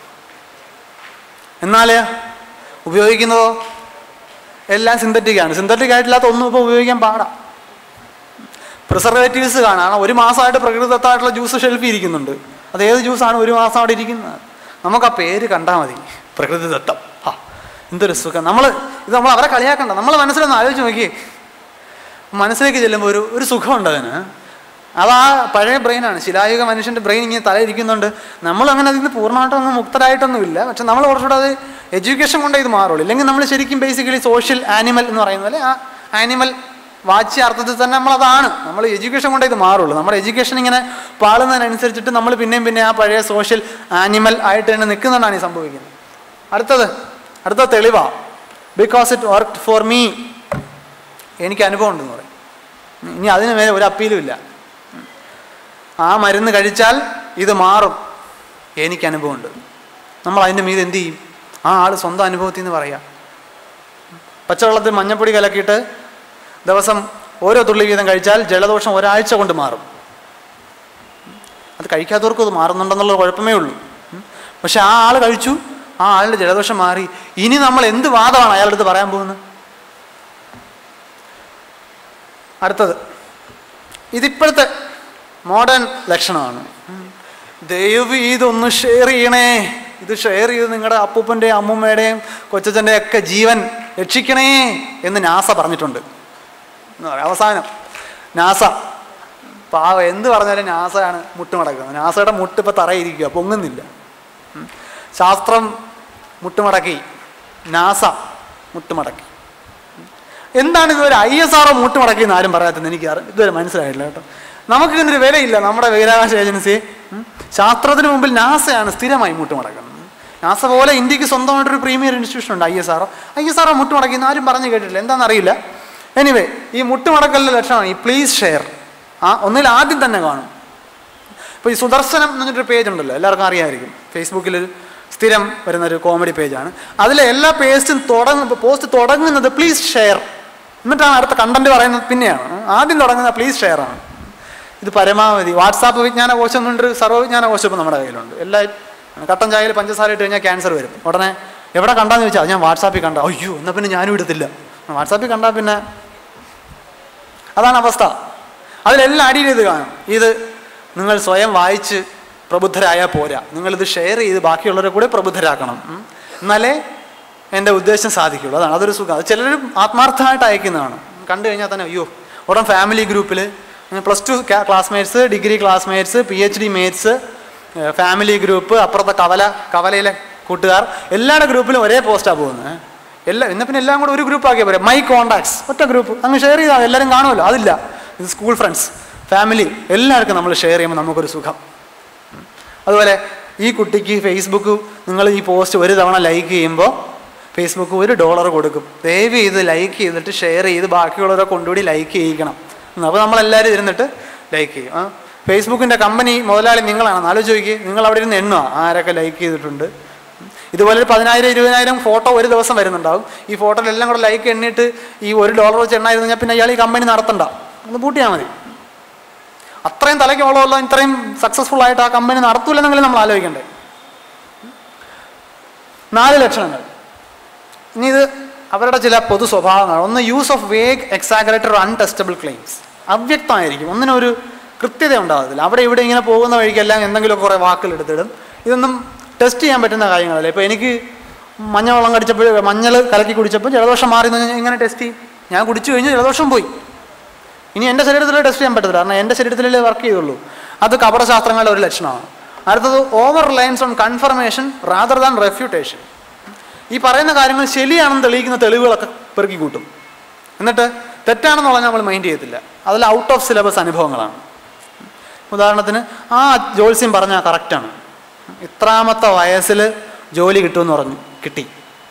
എന്നാൽ ഉപയോഗിക്കുന്നതോ എല്ലാം സിന്തറ്റിക്കാണ്. സിന്തറ്റിക് ആയിട്ടില്ലാത്ത ഒന്നും ഇപ്പോൾ ഉപയോഗിക്കാൻ പാടാം. പ്രിസർവേറ്റീവ്സ് കാണാം. ഒരു മാസമായിട്ട് പ്രകൃതിദത്തമായിട്ടുള്ള ജ്യൂസ് ഷെൽഫിൽ ഇരിക്കുന്നുണ്ട്. അത് ഏത് ജ്യൂസാണ് ഒരു മാസം അവിടെ ഇരിക്കുന്നത്? നമുക്ക് ആ പേര് കണ്ടാൽ മതി, പ്രകൃതിദത്തം. ആ എന്തൊരു സുഖം. നമ്മൾ ഇത് നമ്മൾ അവരെ കളിയാക്കണ്ട, നമ്മൾ മനസ്സിലൊന്ന് ആലോചിച്ച് നോക്കിയേ. മനസ്സിലേക്ക് ചെല്ലുമ്പോൾ ഒരു ഒരു സുഖമുണ്ട് അതിന്. അത് ആ പഴയ ബ്രെയിനാണ്, ശിലായുഗ മനുഷ്യൻ്റെ ബ്രെയിൻ ഇങ്ങനെ തലയിരിക്കുന്നുണ്ട്. നമ്മൾ അങ്ങനെ അതിൽ നിന്ന് പൂർണ്ണമായിട്ടൊന്നും മുക്തരായിട്ടൊന്നുമില്ല. പക്ഷെ നമ്മൾ കുറച്ചുകൂടെ അത് എഡ്യൂക്കേഷൻ കൊണ്ടേ ഇത് മാറുള്ളൂ. ഇല്ലെങ്കിൽ നമ്മൾ ശരിക്കും ബേസിക്കലി സോഷ്യൽ ആനിമൽ എന്ന് പറയുന്ന പോലെ ആ ആനിമൽ വാച്യ അർത്ഥത്തിൽ തന്നെ നമ്മളതാണ്. നമ്മൾ എഡ്യൂക്കേഷൻ കൊണ്ടേ ഇത് മാറുള്ളൂ. നമ്മുടെ എഡ്യൂക്കേഷൻ ഇങ്ങനെ പാളുന്നതിനനുസരിച്ചിട്ട് നമ്മൾ പിന്നെയും പിന്നെ ആ പഴയ സോഷ്യൽ ആനിമൽ ആയിട്ട് തന്നെ നിൽക്കുന്നതാണ് ഈ സംഭവിക്കുന്നത്. അടുത്തത് അടുത്ത തെളിവാ because it worked for me. എനിക്ക് അനുഭവം ഉണ്ടെന്ന് പറയും. ഇനി അതിന് മേലെ ഒരു അപ്പീലും ഇല്ല. ആ മരുന്ന് കഴിച്ചാൽ ഇത് മാറും, എനിക്ക് അനുഭവമുണ്ട്. നമ്മൾ അതിൻ്റെ മീത് എന്ത് ചെയ്യും? ആ ആൾ സ്വന്തം അനുഭവത്തിൽ നിന്ന് പറയാം. പച്ചവെള്ളത്തിൽ മഞ്ഞപ്പൊടി കലക്കിയിട്ട് ദിവസം ഓരോ തുള്ളി വീതം കഴിച്ചാൽ ജലദോഷം ഒരാഴ്ച കൊണ്ട് മാറും. അത് കഴിക്കാത്തവർക്കും അത് മാറുന്നുണ്ടെന്നുള്ള കുഴപ്പമേ ഉള്ളൂ. പക്ഷെ ആ ആൾ കഴിച്ചു, ആ ആളുടെ ജലദോഷം മാറി. ഇനി നമ്മൾ എന്ത് വാദമാണ് അയാളുടെ അടുത്ത് പറയാൻ പോകുന്നത്? അടുത്തത് ഇതിപ്പോഴത്തെ മോഡേൺ ലക്ഷണമാണ്. ദയവ് ഇതൊന്ന് ഷെയർ ചെയ്യണേ, ഇത് ഷെയർ ചെയ്ത് നിങ്ങളുടെ അപ്പൂപ്പൻ്റെയും അമ്മൂമ്മയുടെയും കൊച്ചച്ഛൻ്റെയും ഒക്കെ ജീവൻ രക്ഷിക്കണേ എന്ന് നാസ പറഞ്ഞിട്ടുണ്ട് എന്ന് പറയാം. അവസാനം നാസ പാവ എന്ത് പറഞ്ഞാലും നാസയാണ് മുട്ടുമടക്കുന്നത്. നാസയുടെ മുട്ട് ഇപ്പോൾ തറയിരിക്കുക, പൊങ്ങുന്നില്ല. ശാസ്ത്രം മുട്ടുമടക്കി, നാസ മുട്ടുമടക്കി. എന്താണ് ഇതുവരെ ഐ എസ് ആർ ഒ മുട്ടുമടക്കി എന്ന് ആരും പറയാത്തത് എനിക്ക് ഇതുവരെ മനസ്സിലായിട്ടില്ല കേട്ടോ. നമുക്കിതിനൊരു വിലയില്ല. നമ്മുടെ ബഹിരാകാശ ഏജൻസി ശാസ്ത്രത്തിന് മുമ്പിൽ നാസയാണ് സ്ഥിരമായി മുട്ടുമടക്കുന്നത്. നാസ പോലെ ഇന്ത്യക്ക് സ്വന്തമായിട്ടൊരു പ്രീമിയർ ഇൻസ്റ്റിറ്റ്യൂഷൻ ഉണ്ട്, I S R O. I S R O മുട്ടുമടക്കി എന്ന് ആരും പറഞ്ഞു കേട്ടിട്ടില്ല, എന്താണെന്നറിയില്ല. എനിവേ ഈ മുട്ടുമടക്കലിൻ്റെ ലക്ഷണമാണ് ഈ പ്ലീസ് ഷെയർ. ആ ഒന്നിൽ ആദ്യം തന്നെ കാണും. ഇപ്പോൾ ഈ സുദർശനം എന്ന് പറഞ്ഞിട്ടൊരു പേജ് ഉണ്ടല്ലോ, എല്ലാവർക്കും അറിയാമായിരിക്കും. ഫേസ്ബുക്കിൽ സ്ഥിരം വരുന്നൊരു കോമഡി പേജാണ്. അതിലെ എല്ലാ പേസ്റ്റും തുടങ്ങുമ്പോൾ പോസ്റ്റ് തുടങ്ങുന്നത് പ്ലീസ് ഷെയർ, എന്നിട്ടാണ് അടുത്ത കണ്ടന്റ് പറയുന്നത്. പിന്നെയാണ് ആദ്യം തുടങ്ങുന്നത് പ്ലീസ് ഷെയർ ആണ്. ഇത് പരമാവധി വാട്സാപ്പ് വിജ്ഞാന കോശം എന്നുണ്ട്, സർവ്വവിജ്ഞാന കോശം ഇപ്പം നമ്മുടെ കയ്യിലുണ്ട്. എല്ലാ കട്ടൻ ചായയിൽ പഞ്ചസാര ഇട്ട് കഴിഞ്ഞാൽ ക്യാൻസർ വരും. ഉടനെ എവിടെ കണ്ടാന്ന് ചോദിച്ചാൽ ഞാൻ വാട്സാപ്പിൽ കണ്ട, അയ്യോ എന്നാൽ പിന്നെ ഞാനും എടുത്തില്ല. വാട്സാപ്പിൽ കണ്ടാൽ പിന്നെ അതാണ് അവസ്ഥ. അതിലെല്ലാം അടിയിൽ ഇത് കാണും. ഇത് നിങ്ങൾ സ്വയം വായിച്ച് പ്രബുദ്ധരായാൽ പോരാ, നിങ്ങളിത് ഷെയർ ചെയ്ത് ബാക്കിയുള്ളവരെ കൂടെ പ്രബുദ്ധരാക്കണം, എന്നാലേ എൻ്റെ ഉദ്ദേശം സാധിക്കുള്ളൂ. അതാണ് അതൊരു സുഖം. അത് ചിലർ ആത്മാർത്ഥമായിട്ട് അയക്കുന്നതാണ്. കണ്ടു കഴിഞ്ഞാൽ തന്നെ അയ്യോ. ഉടൻ ഫാമിലി ഗ്രൂപ്പിൽ plus two classmates, degree classmates, P H D mates, family group, അപ്പുറത്തെ കവല കവലയിലെ കൂട്ടുകാർ, എല്ലാവരുടെ ഗ്രൂപ്പിലും ഒരേ പോസ്റ്റാണ് പോകുന്നത്. എല്ലാം ഇന്ന് പിന്നെ എല്ലാം കൂടെ ഒരു ഗ്രൂപ്പ് ആക്കിയാൽ പോരെ. മൈ കോണ്ടാക്ട്സ് ഒറ്റ ഗ്രൂപ്പ് അങ്ങ് ഷെയർ ചെയ്താൽ എല്ലാവരും കാണുമല്ലോ. അതില്ല, ഇത് സ്കൂൾ ഫ്രണ്ട്സ്, ഫാമിലി, എല്ലാവർക്കും നമ്മൾ ഷെയർ ചെയ്യുമ്പോൾ നമുക്കൊരു സുഖം. അതുപോലെ ഈ കുട്ടിക്ക് ഫേസ്ബുക്ക് നിങ്ങൾ ഈ പോസ്റ്റ് ഒരു തവണ ലൈക്ക് ചെയ്യുമ്പോൾ ഫേസ്ബുക്ക് ഒരു ഡോളർ കൊടുക്കും. ദയവ് ചെയ്ത് ലൈക്ക് ചെയ്തിട്ട് ഷെയർ ചെയ്ത് ബാക്കിയുള്ളവരെ കൊണ്ടുകൂടി ലൈക്ക് ചെയ്യിക്കണം. അപ്പോൾ നമ്മളെല്ലാവരും ഇരുന്നിട്ട് ലൈക്ക് ചെയ്യും. ആ ഫേസ്ബുക്കിൻ്റെ കമ്പനി മുതലാളി നിങ്ങളാണെന്ന് ആലോചിച്ച് നോക്കി. നിങ്ങൾ അവിടെ ഇരുന്ന് എണ്ണുക ആരൊക്കെ ലൈക്ക് ചെയ്തിട്ടുണ്ട്. ഇതുപോലെ ഒരു പതിനായിരം ഇരുപതിനായിരം ഫോട്ടോ ഒരു ദിവസം വരുന്നുണ്ടാവും. ഈ ഫോട്ടോയിലെല്ലാം കൂടെ ലൈക്ക് എണ്ണിയിട്ട് ഈ ഒരു ഡോളർ വെച്ച് എണ്ണായിരുന്നു കഴിഞ്ഞാൽ പിന്നെ ഇയാൾ ഈ കമ്പനി നടത്തണ്ട, ഒന്ന് പൂട്ടിയാൽ മതി. അത്രയും തലയ്ക്ക് ഓളമുള്ള ഇത്രയും സക്സസ്ഫുൾ ആയിട്ട് ആ കമ്പനി നടത്തൂലെന്നെങ്കിലും നമ്മൾ ആലോചിക്കണ്ടേ. നാല് ലക്ഷണങ്ങൾ. ഇനി ഇത് അവരുടെ ചില പൊതു സ്വഭാവങ്ങൾ. ഒന്ന് use of vague exaggerated untestable claims. അവ്യക്തമായിരിക്കും, ഒന്നിനൊരു കൃത്യത ഉണ്ടാകത്തില്ല. അവിടെ ഇവിടെ ഇങ്ങനെ പോകുന്ന വഴിക്കെല്ലാം എന്തെങ്കിലും കുറേ വാക്കുകൾ എടുത്തിടും. ഇതൊന്നും ടെസ്റ്റ് ചെയ്യാൻ പറ്റുന്ന കാര്യങ്ങളല്ല. ഇപ്പോൾ എനിക്ക് മഞ്ഞ വെള്ളം കടിച്ചപ്പോൾ മഞ്ഞൾ കലക്കി കുടിച്ചപ്പോൾ ജലദോഷം മാറി എന്ന് ഇങ്ങനെ ടെസ്റ്റ് ചെയ്യും. ഞാൻ കുടിച്ചു കഴിഞ്ഞ് ജലദോഷം പോയി. ഇനി എൻ്റെ ശരീരത്തിൽ ടെസ്റ്റ് ചെയ്യാൻ പറ്റത്തില്ല, കാരണം എൻ്റെ ശരീരത്തിലേ വർക്ക് ചെയ്യുള്ളൂ. അത് കപടശാസ്ത്രങ്ങളുടെ ഒരു ലക്ഷണമാണ്. അടുത്തത് over reliance on confirmation rather than refutation. ഈ പറയുന്ന കാര്യങ്ങൾ ശരിയാണെന്ന് തെളിയിക്കുന്ന തെളിവുകളൊക്കെ പെറുക്കി കൂട്ടും, എന്നിട്ട് തെറ്റാണെന്നുള്ള നമ്മൾ മൈൻഡ് ചെയ്യത്തില്ല. അതിൽ ഔട്ട് ഓഫ് സിലബസ് അനുഭവങ്ങളാണ്. ഉദാഹരണത്തിന് ആ ജോത്സ്യം പറഞ്ഞാൽ കറക്റ്റാണ്, ഇത്രാമത്തെ വയസ്സിൽ ജോലി കിട്ടുമെന്ന് പറഞ്ഞു, കിട്ടി.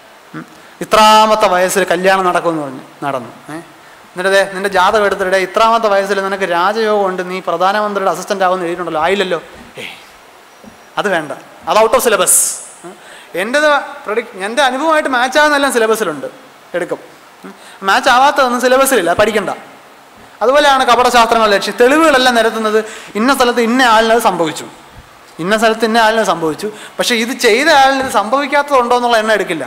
ഇത്രാമത്തെ വയസ്സിൽ കല്യാണം നടക്കുമെന്ന് പറഞ്ഞു, നടന്നു. ഏഹ് എന്നിട്ടേ നിന്റെ ജാതകം എടുത്തിടെ ഇത്രാമത്തെ വയസ്സിൽ നിനക്ക് രാജയോഗം ഉണ്ട്, നീ പ്രധാനമന്ത്രിയുടെ അസിസ്റ്റൻ്റ് ആവുമെന്ന് എഴുതിയിട്ടുണ്ടല്ലോ, ആയില്ലല്ലോ. ഏ അത് വേണ്ട, അത് ഔട്ട് ഓഫ് സിലബസ്. എൻ്റെത് പ്രഡിക് എൻ്റെ അനുഭവമായിട്ട് മാച്ച് ആകുന്നതെല്ലാം സിലബസിലുണ്ട്, എടുക്കും. മാച്ച് ആവാത്തതൊന്നും സിലബസിലില്ല, പഠിക്കണ്ട. അതുപോലെയാണ് കപടശാസ്ത്രങ്ങളുടെ ലക്ഷ്യം. തെളിവുകളെല്ലാം നിരത്തുന്നത് ഇന്ന സ്ഥലത്ത് ഇന്ന ആളിനത് സംഭവിച്ചു, ഇന്ന സ്ഥലത്ത് ഇന്ന ആളിന് സംഭവിച്ചു, പക്ഷേ ഇത് ചെയ്ത ആളിന് ഇത് സംഭവിക്കാത്തതുണ്ടോ എന്നുള്ള എണ്ണം എടുക്കില്ല.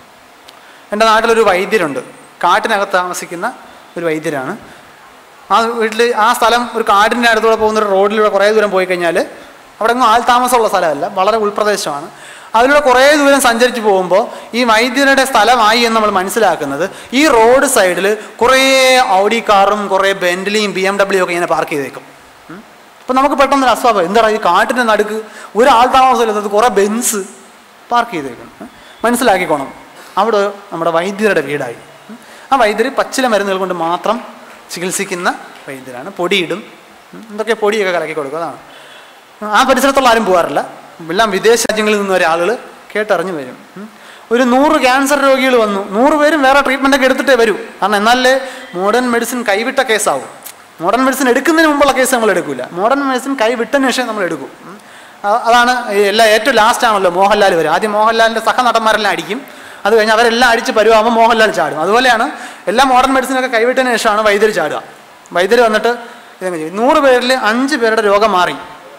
എൻ്റെ നാട്ടിലൊരു വൈദ്യരുണ്ട്, കാട്ടിനകത്ത് താമസിക്കുന്ന ഒരു വൈദ്യരാണ്. ആ വീട്ടിൽ ആ സ്ഥലം ഒരു കാടിൻ്റെ അടുത്തൂടെ പോകുന്നൊരു റോഡിലൂടെ കുറേ ദൂരം പോയി കഴിഞ്ഞാൽ അവിടെ ഒന്നും ആൾ താമസമുള്ള സ്ഥലമല്ല, വളരെ ഉൾപ്രദേശമാണ്. അതിലൂടെ കുറേ ദൂരം സഞ്ചരിച്ച് പോകുമ്പോൾ ഈ വൈദ്യരുടെ സ്ഥലമായി എന്ന് നമ്മൾ മനസ്സിലാക്കുന്നത് ഈ റോഡ് സൈഡിൽ കുറേ ഔഡി കാറും കുറേ ബെന്റലിയും ബി എം ഡബ്ല്യു ഒക്കെ ഇങ്ങനെ പാർക്ക് ചെയ്തേക്കും. അപ്പം നമുക്ക് പെട്ടെന്നൊരു അസ്വാഭാവികം, എന്താ ഈ കാട്ടിൻ്റെ നടുക്ക് ഒരു ആൾ താമസമില്ലാത്തത് കുറേ ബെൻസ് പാർക്ക് ചെയ്തേക്കും. മനസ്സിലാക്കിക്കോണം, അവിടെ നമ്മുടെ വൈദ്യരുടെ വീടായി. ആ വൈദ്യർ പച്ചില മരുന്നുകൾ കൊണ്ട് മാത്രം ചികിത്സിക്കുന്ന വൈദ്യരാണ്. പൊടിയിടും, എന്തൊക്കെ പൊടിയൊക്കെ കലക്കി കൊടുക്കും, അതാണ്. ആ പരിസരത്തുള്ള ആരും പോകാറില്ല, എല്ലാം വിദേശ രാജ്യങ്ങളിൽ നിന്ന് വരെ ആളുകൾ കേട്ടറിഞ്ഞു വരും. ഒരു നൂറ് ക്യാൻസർ രോഗികൾ വന്നു, നൂറ് പേരും വേറെ ട്രീറ്റ്മെൻറ്റൊക്കെ എടുത്തിട്ടേ വരൂ, കാരണം എന്നാലേ മോഡേൺ മെഡിസിൻ കൈവിട്ട കേസാവും. മോഡേൺ മെഡിസിൻ എടുക്കുന്നതിന് മുമ്പുള്ള കേസ് നമ്മൾ എടുക്കില്ല, മോഡേൺ മെഡിസിൻ കൈവിട്ടതിന് ശേഷം നമ്മൾ എടുക്കും. അതാണ് എല്ലാ ഏറ്റവും ലാസ്റ്റ് ആണല്ലോ മോഹൻലാൽ വരും. ആദ്യം മോഹൻലാലിൻ്റെ സഹനടന്മാരെല്ലാം അടിക്കും, അത് കഴിഞ്ഞ് അവരെല്ലാം അടിച്ച് പരുവാകുമ്പോൾ മോഹൻലാൽ ചാടും. അതുപോലെയാണ് എല്ലാ മോഡേൺ മെഡിസിനൊക്കെ കൈവിട്ടതിന് ശേഷമാണ് വൈദ്യർ ചാടുക. വൈദ്യർ വന്നിട്ട് ഇതങ്ങനെ ചെയ്യും. നൂറ് പേരിൽ അഞ്ച് പേരുടെ രോഗം മാറി,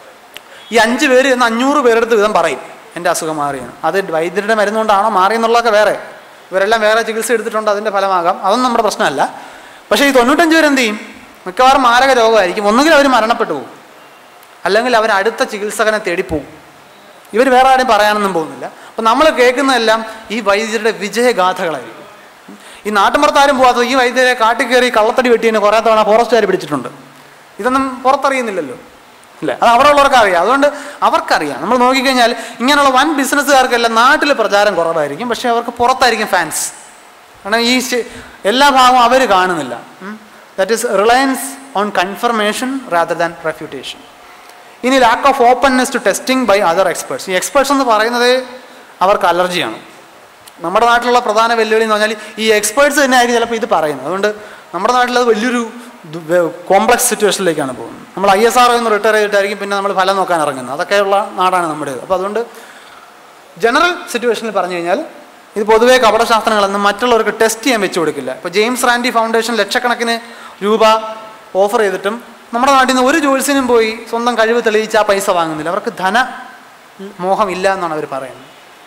ഈ അഞ്ച് പേര് എന്ന് അഞ്ഞൂറ് പേരെടുത്ത് വിധം പറയും എൻ്റെ അസുഖം മാറിയാണ്. അത് വൈദ്യരുടെ മരുന്നുകൊണ്ടാണോ മാറിയെന്നുള്ളതൊക്കെ വേറെ, ഇവരെല്ലാം വേറെ ചികിത്സ എടുത്തിട്ടുണ്ട്, അതിൻ്റെ ഫലമാകാം, അതൊന്നും നമ്മുടെ പ്രശ്നമല്ല. പക്ഷേ ഈ തൊണ്ണൂറ്റഞ്ച് പേരെന്ത് ചെയ്യും? മിക്കവാറും മാരക രോഗമായിരിക്കും. ഒന്നുകിൽ അവർ മരണപ്പെട്ടു പോകും, അല്ലെങ്കിൽ അവർ അടുത്ത ചികിത്സകനെ തേടിപ്പോവും. ഇവർ വേറെ ആരും പറയാനൊന്നും പോകുന്നില്ല. അപ്പം നമ്മൾ കേൾക്കുന്നതെല്ലാം ഈ വൈദ്യരുടെ വിജയഗാഥകളായിരിക്കും. ഈ നാട്ടുമ്പുറത്താരും പോകാത്തത് ഈ വൈദ്യരെ കാട്ടിൽ കയറി കള്ളത്തടി വെട്ടിയതിന് കുറേ തവണ ഫോറസ്റ്റുകാർ പിടിച്ചിട്ടുണ്ട്. ഇതൊന്നും പുറത്തറിയുന്നില്ലല്ലോ, അല്ലേ? അത് അവിടെ ഉള്ളവർക്ക് അറിയാം. അതുകൊണ്ട് അവർക്കറിയാം. നമ്മൾ നോക്കിക്കഴിഞ്ഞാൽ ഇങ്ങനെയുള്ള വൻ ബിസിനസ്സുകാർക്കെല്ലാം നാട്ടിൽ പ്രചാരം കുറവായിരിക്കും, പക്ഷേ അവർക്ക് പുറത്തായിരിക്കും ഫാൻസ്. കാരണം ഈ എല്ലാ ഭാഗവും അവർ കാണുന്നില്ല. That is reliance on confirmation rather than refutation. ഇനി lack of openness to testing by other experts. ഈ എക്സ്പേർട്സ് എന്ന് പറയുന്നത് അവർക്ക് അലർജിയാണ്. നമ്മുടെ നാട്ടിലുള്ള പ്രധാന വെല്ലുവിളി എന്ന് പറഞ്ഞാൽ ഈ എക്സ്പേർട്സ് തന്നെ ആയിരിക്കും ചിലപ്പോൾ ഇത് പറയുന്നത്. അതുകൊണ്ട് നമ്മുടെ നാട്ടിലത് വലിയൊരു കോംപ്ലക്സ് സിറ്റുവേഷനിലേക്കാണ് പോകുന്നത്. നമ്മൾ ഐ എസ് ആർ എന്ന് റിട്ടയർ ചെയ്തിട്ടായിരിക്കും പിന്നെ നമ്മൾ ഫലം നോക്കാൻ ഇറങ്ങുന്നത്. അതൊക്കെയുള്ള നാടാണ് നമ്മുടേത്. അപ്പോൾ അതുകൊണ്ട് ജനറൽ സിറ്റുവേഷനിൽ പറഞ്ഞു കഴിഞ്ഞാൽ ഇത് പൊതുവേ കപടശാസ്ത്രങ്ങളെന്നും മറ്റുള്ളവർക്ക് ടെസ്റ്റ് ചെയ്യാൻ വെച്ച് കൊടുക്കില്ല. ഇപ്പോൾ ജെയിംസ് റാൻഡി ഫൗണ്ടേഷൻ ലക്ഷക്കണക്കിന് രൂപ ഓഫർ ചെയ്തിട്ടും നമ്മുടെ നാട്ടിൽ നിന്ന് ഒരു ജോത്സ്യനും പോയി സ്വന്തം കഴിവ് തെളിയിച്ച് ആ പൈസ വാങ്ങുന്നില്ല. അവർക്ക് ധന മോഹം ഇല്ല എന്നാണ് അവർ പറയുന്നത്.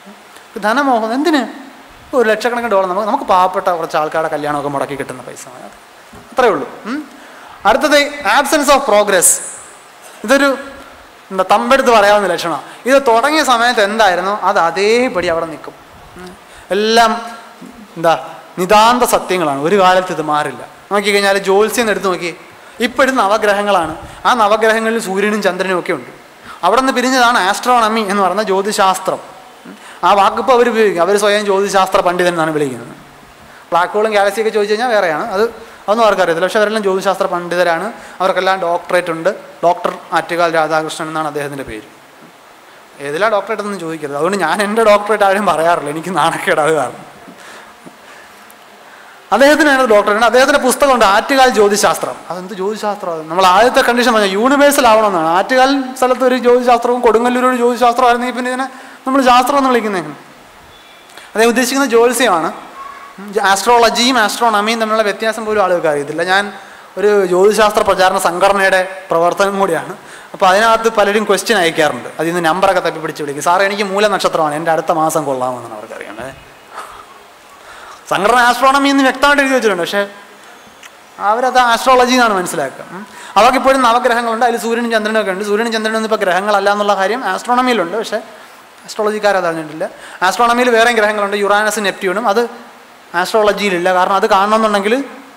ധനമോഹം എന്തിന്? ഒരു ലക്ഷക്കണക്കിന് ഡോളർ നമുക്ക് നമുക്ക് പാവപ്പെട്ട കുറച്ച് ആൾക്കാരുടെ കല്യാണമൊക്കെ മുടക്കി കിട്ടുന്ന പൈസ, അത്രയേ ഉള്ളൂ. അടുത്തത് ആബ്സെൻസ് ഓഫ് പ്രോഗ്രസ്. ഇതൊരു എന്താ തമ്പെടുത്ത് പറയാവുന്ന ലക്ഷണമാണ്. ഇത് തുടങ്ങിയ സമയത്ത് എന്തായിരുന്നോ അത് അതേപടി അവിടെ നിൽക്കും. എല്ലാം എന്താ നിതാന്ത സത്യങ്ങളാണ്, ഒരു കാലത്ത് ഇത് മാറില്ല. നോക്കിക്കഴിഞ്ഞാൽ ജ്യോത്സ്യം എടുത്ത് നോക്കി, ഇപ്പോഴും നവഗ്രഹങ്ങളാണ്. ആ നവഗ്രഹങ്ങളിൽ സൂര്യനും ചന്ദ്രനും ഒക്കെ ഉണ്ട്. അവിടെ നിന്ന് പിരിഞ്ഞതാണ് ആസ്ട്രോണമി എന്ന് പറയുന്ന ജ്യോതിശാസ്ത്രം. ആ വാക്കിപ്പോൾ അവർ ഉപയോഗിക്കും. അവർ സ്വയം ജ്യോതിശാസ്ത്ര പണ്ഡിതൻ എന്നാണ് വിളിക്കുന്നത്. ബ്ലാക്ക് ഹോളും ഗാലക്സിയൊക്കെ ചോദിച്ചു കഴിഞ്ഞാൽ വേറെയാണ്, അത് അതൊന്നും അവർക്കറിയത്തില്ല. പക്ഷേ അവരെല്ലാം ജ്യോതിശാസ്ത്ര പണ്ഡിതരാണ്. അവർക്കെല്ലാം ഡോക്ടറേറ്റ് ഉണ്ട്. ഡോക്ടർ ആറ്റുകാൽ രാധാകൃഷ്ണൻ എന്നാണ് അദ്ദേഹത്തിൻ്റെ പേര്. ഏതിലാ ഡോക്ടറേറ്റ് ഒന്നും ചോദിക്കരുത്. അതുകൊണ്ട് ഞാൻ എൻ്റെ ഡോക്ടറേറ്റ് ആരും പറയാറില്ല, എനിക്ക് നാണക്കേട് അത് കാരണം. അദ്ദേഹത്തിനാണ് ഡോക്ടറേറ്റ്. അദ്ദേഹത്തിൻ്റെ പുസ്തകമുണ്ട് ആറ്റുകാൽ ജ്യോതിശാസ്ത്രം. അതെന്ത് ജ്യോതിശാസ്ത്രം? നമ്മൾ ആദ്യത്തെ കണ്ടീഷൻ പറഞ്ഞാൽ യൂണിവേഴ്സൽ ആവണമെന്നാണ്. ആറ്റുകാൽ സ്ഥലത്ത് ഒരു ജ്യോതിശാസ്ത്രവും കൊടുങ്ങല്ലൂർ ഒരു ജ്യോതിശാസ്ത്രം ആയിരുന്നെങ്കിൽ പിന്നെ ഇതിനെ നമ്മൾ ശാസ്ത്രം എന്ന് വിളിക്കുന്നതിന് അദ്ദേഹം ഉദ്ദേശിക്കുന്ന ജ്യോത്സ്യമാണ്. ആസ്ട്രോളജിയും ആസ്ട്രോണമിയും തമ്മിലുള്ള വ്യത്യാസം പോലും ആളുകൾക്ക് അറിയത്തില്ല. ഞാൻ ഒരു ജ്യോതിശാസ്ത്ര പ്രചാരണ സംഘടനയുടെ പ്രവർത്തനം കൂടിയാണ്. അപ്പോൾ അതിനകത്ത് പലരും ക്വസ്റ്റ്യൻ അയക്കാറുണ്ട്. അതിൽ നിന്ന് നമ്പറൊക്കെ തപ്പി പിടിച്ച് വിളിക്കും. സാറേ എനിക്ക് മൂല നക്ഷത്രമാണ്, എൻ്റെ അടുത്ത മാസം കൊള്ളാമെന്നാണ് അവർക്കറിയേണ്ടത്. സംഘടന ആസ്ട്രോണമി എന്ന് വ്യക്തമായിട്ട് എഴുതി വെച്ചിട്ടുണ്ട്, പക്ഷേ അവരത് ആസ്ട്രോളജി എന്നാണ് മനസ്സിലാക്കുക. അവർക്കിപ്പോഴും നവഗ്രഹങ്ങളുണ്ട്, അതിൽ സൂര്യനും ചന്ദ്രനും ഒക്കെ ഉണ്ട്. സൂര്യനും ചന്ദ്രനൊന്നും ഇപ്പോൾ ഗ്രഹങ്ങളല്ല എന്നുള്ള കാര്യം ആസ്ട്രോണമിയിലുണ്ട്, പക്ഷേ ആസ്ട്രോളജിക്കാരത് അറിഞ്ഞിട്ടില്ല. ആസ്ട്രോണമിയിൽ വേറെയും ഗ്രഹങ്ങളുണ്ട്, യുറാനസും നെപ്റ്റ്യൂണും. അത് ആസ്ട്രോളജിയിലില്ല. കാരണം അത് കാണണമെന്നുണ്ടെങ്കിൽ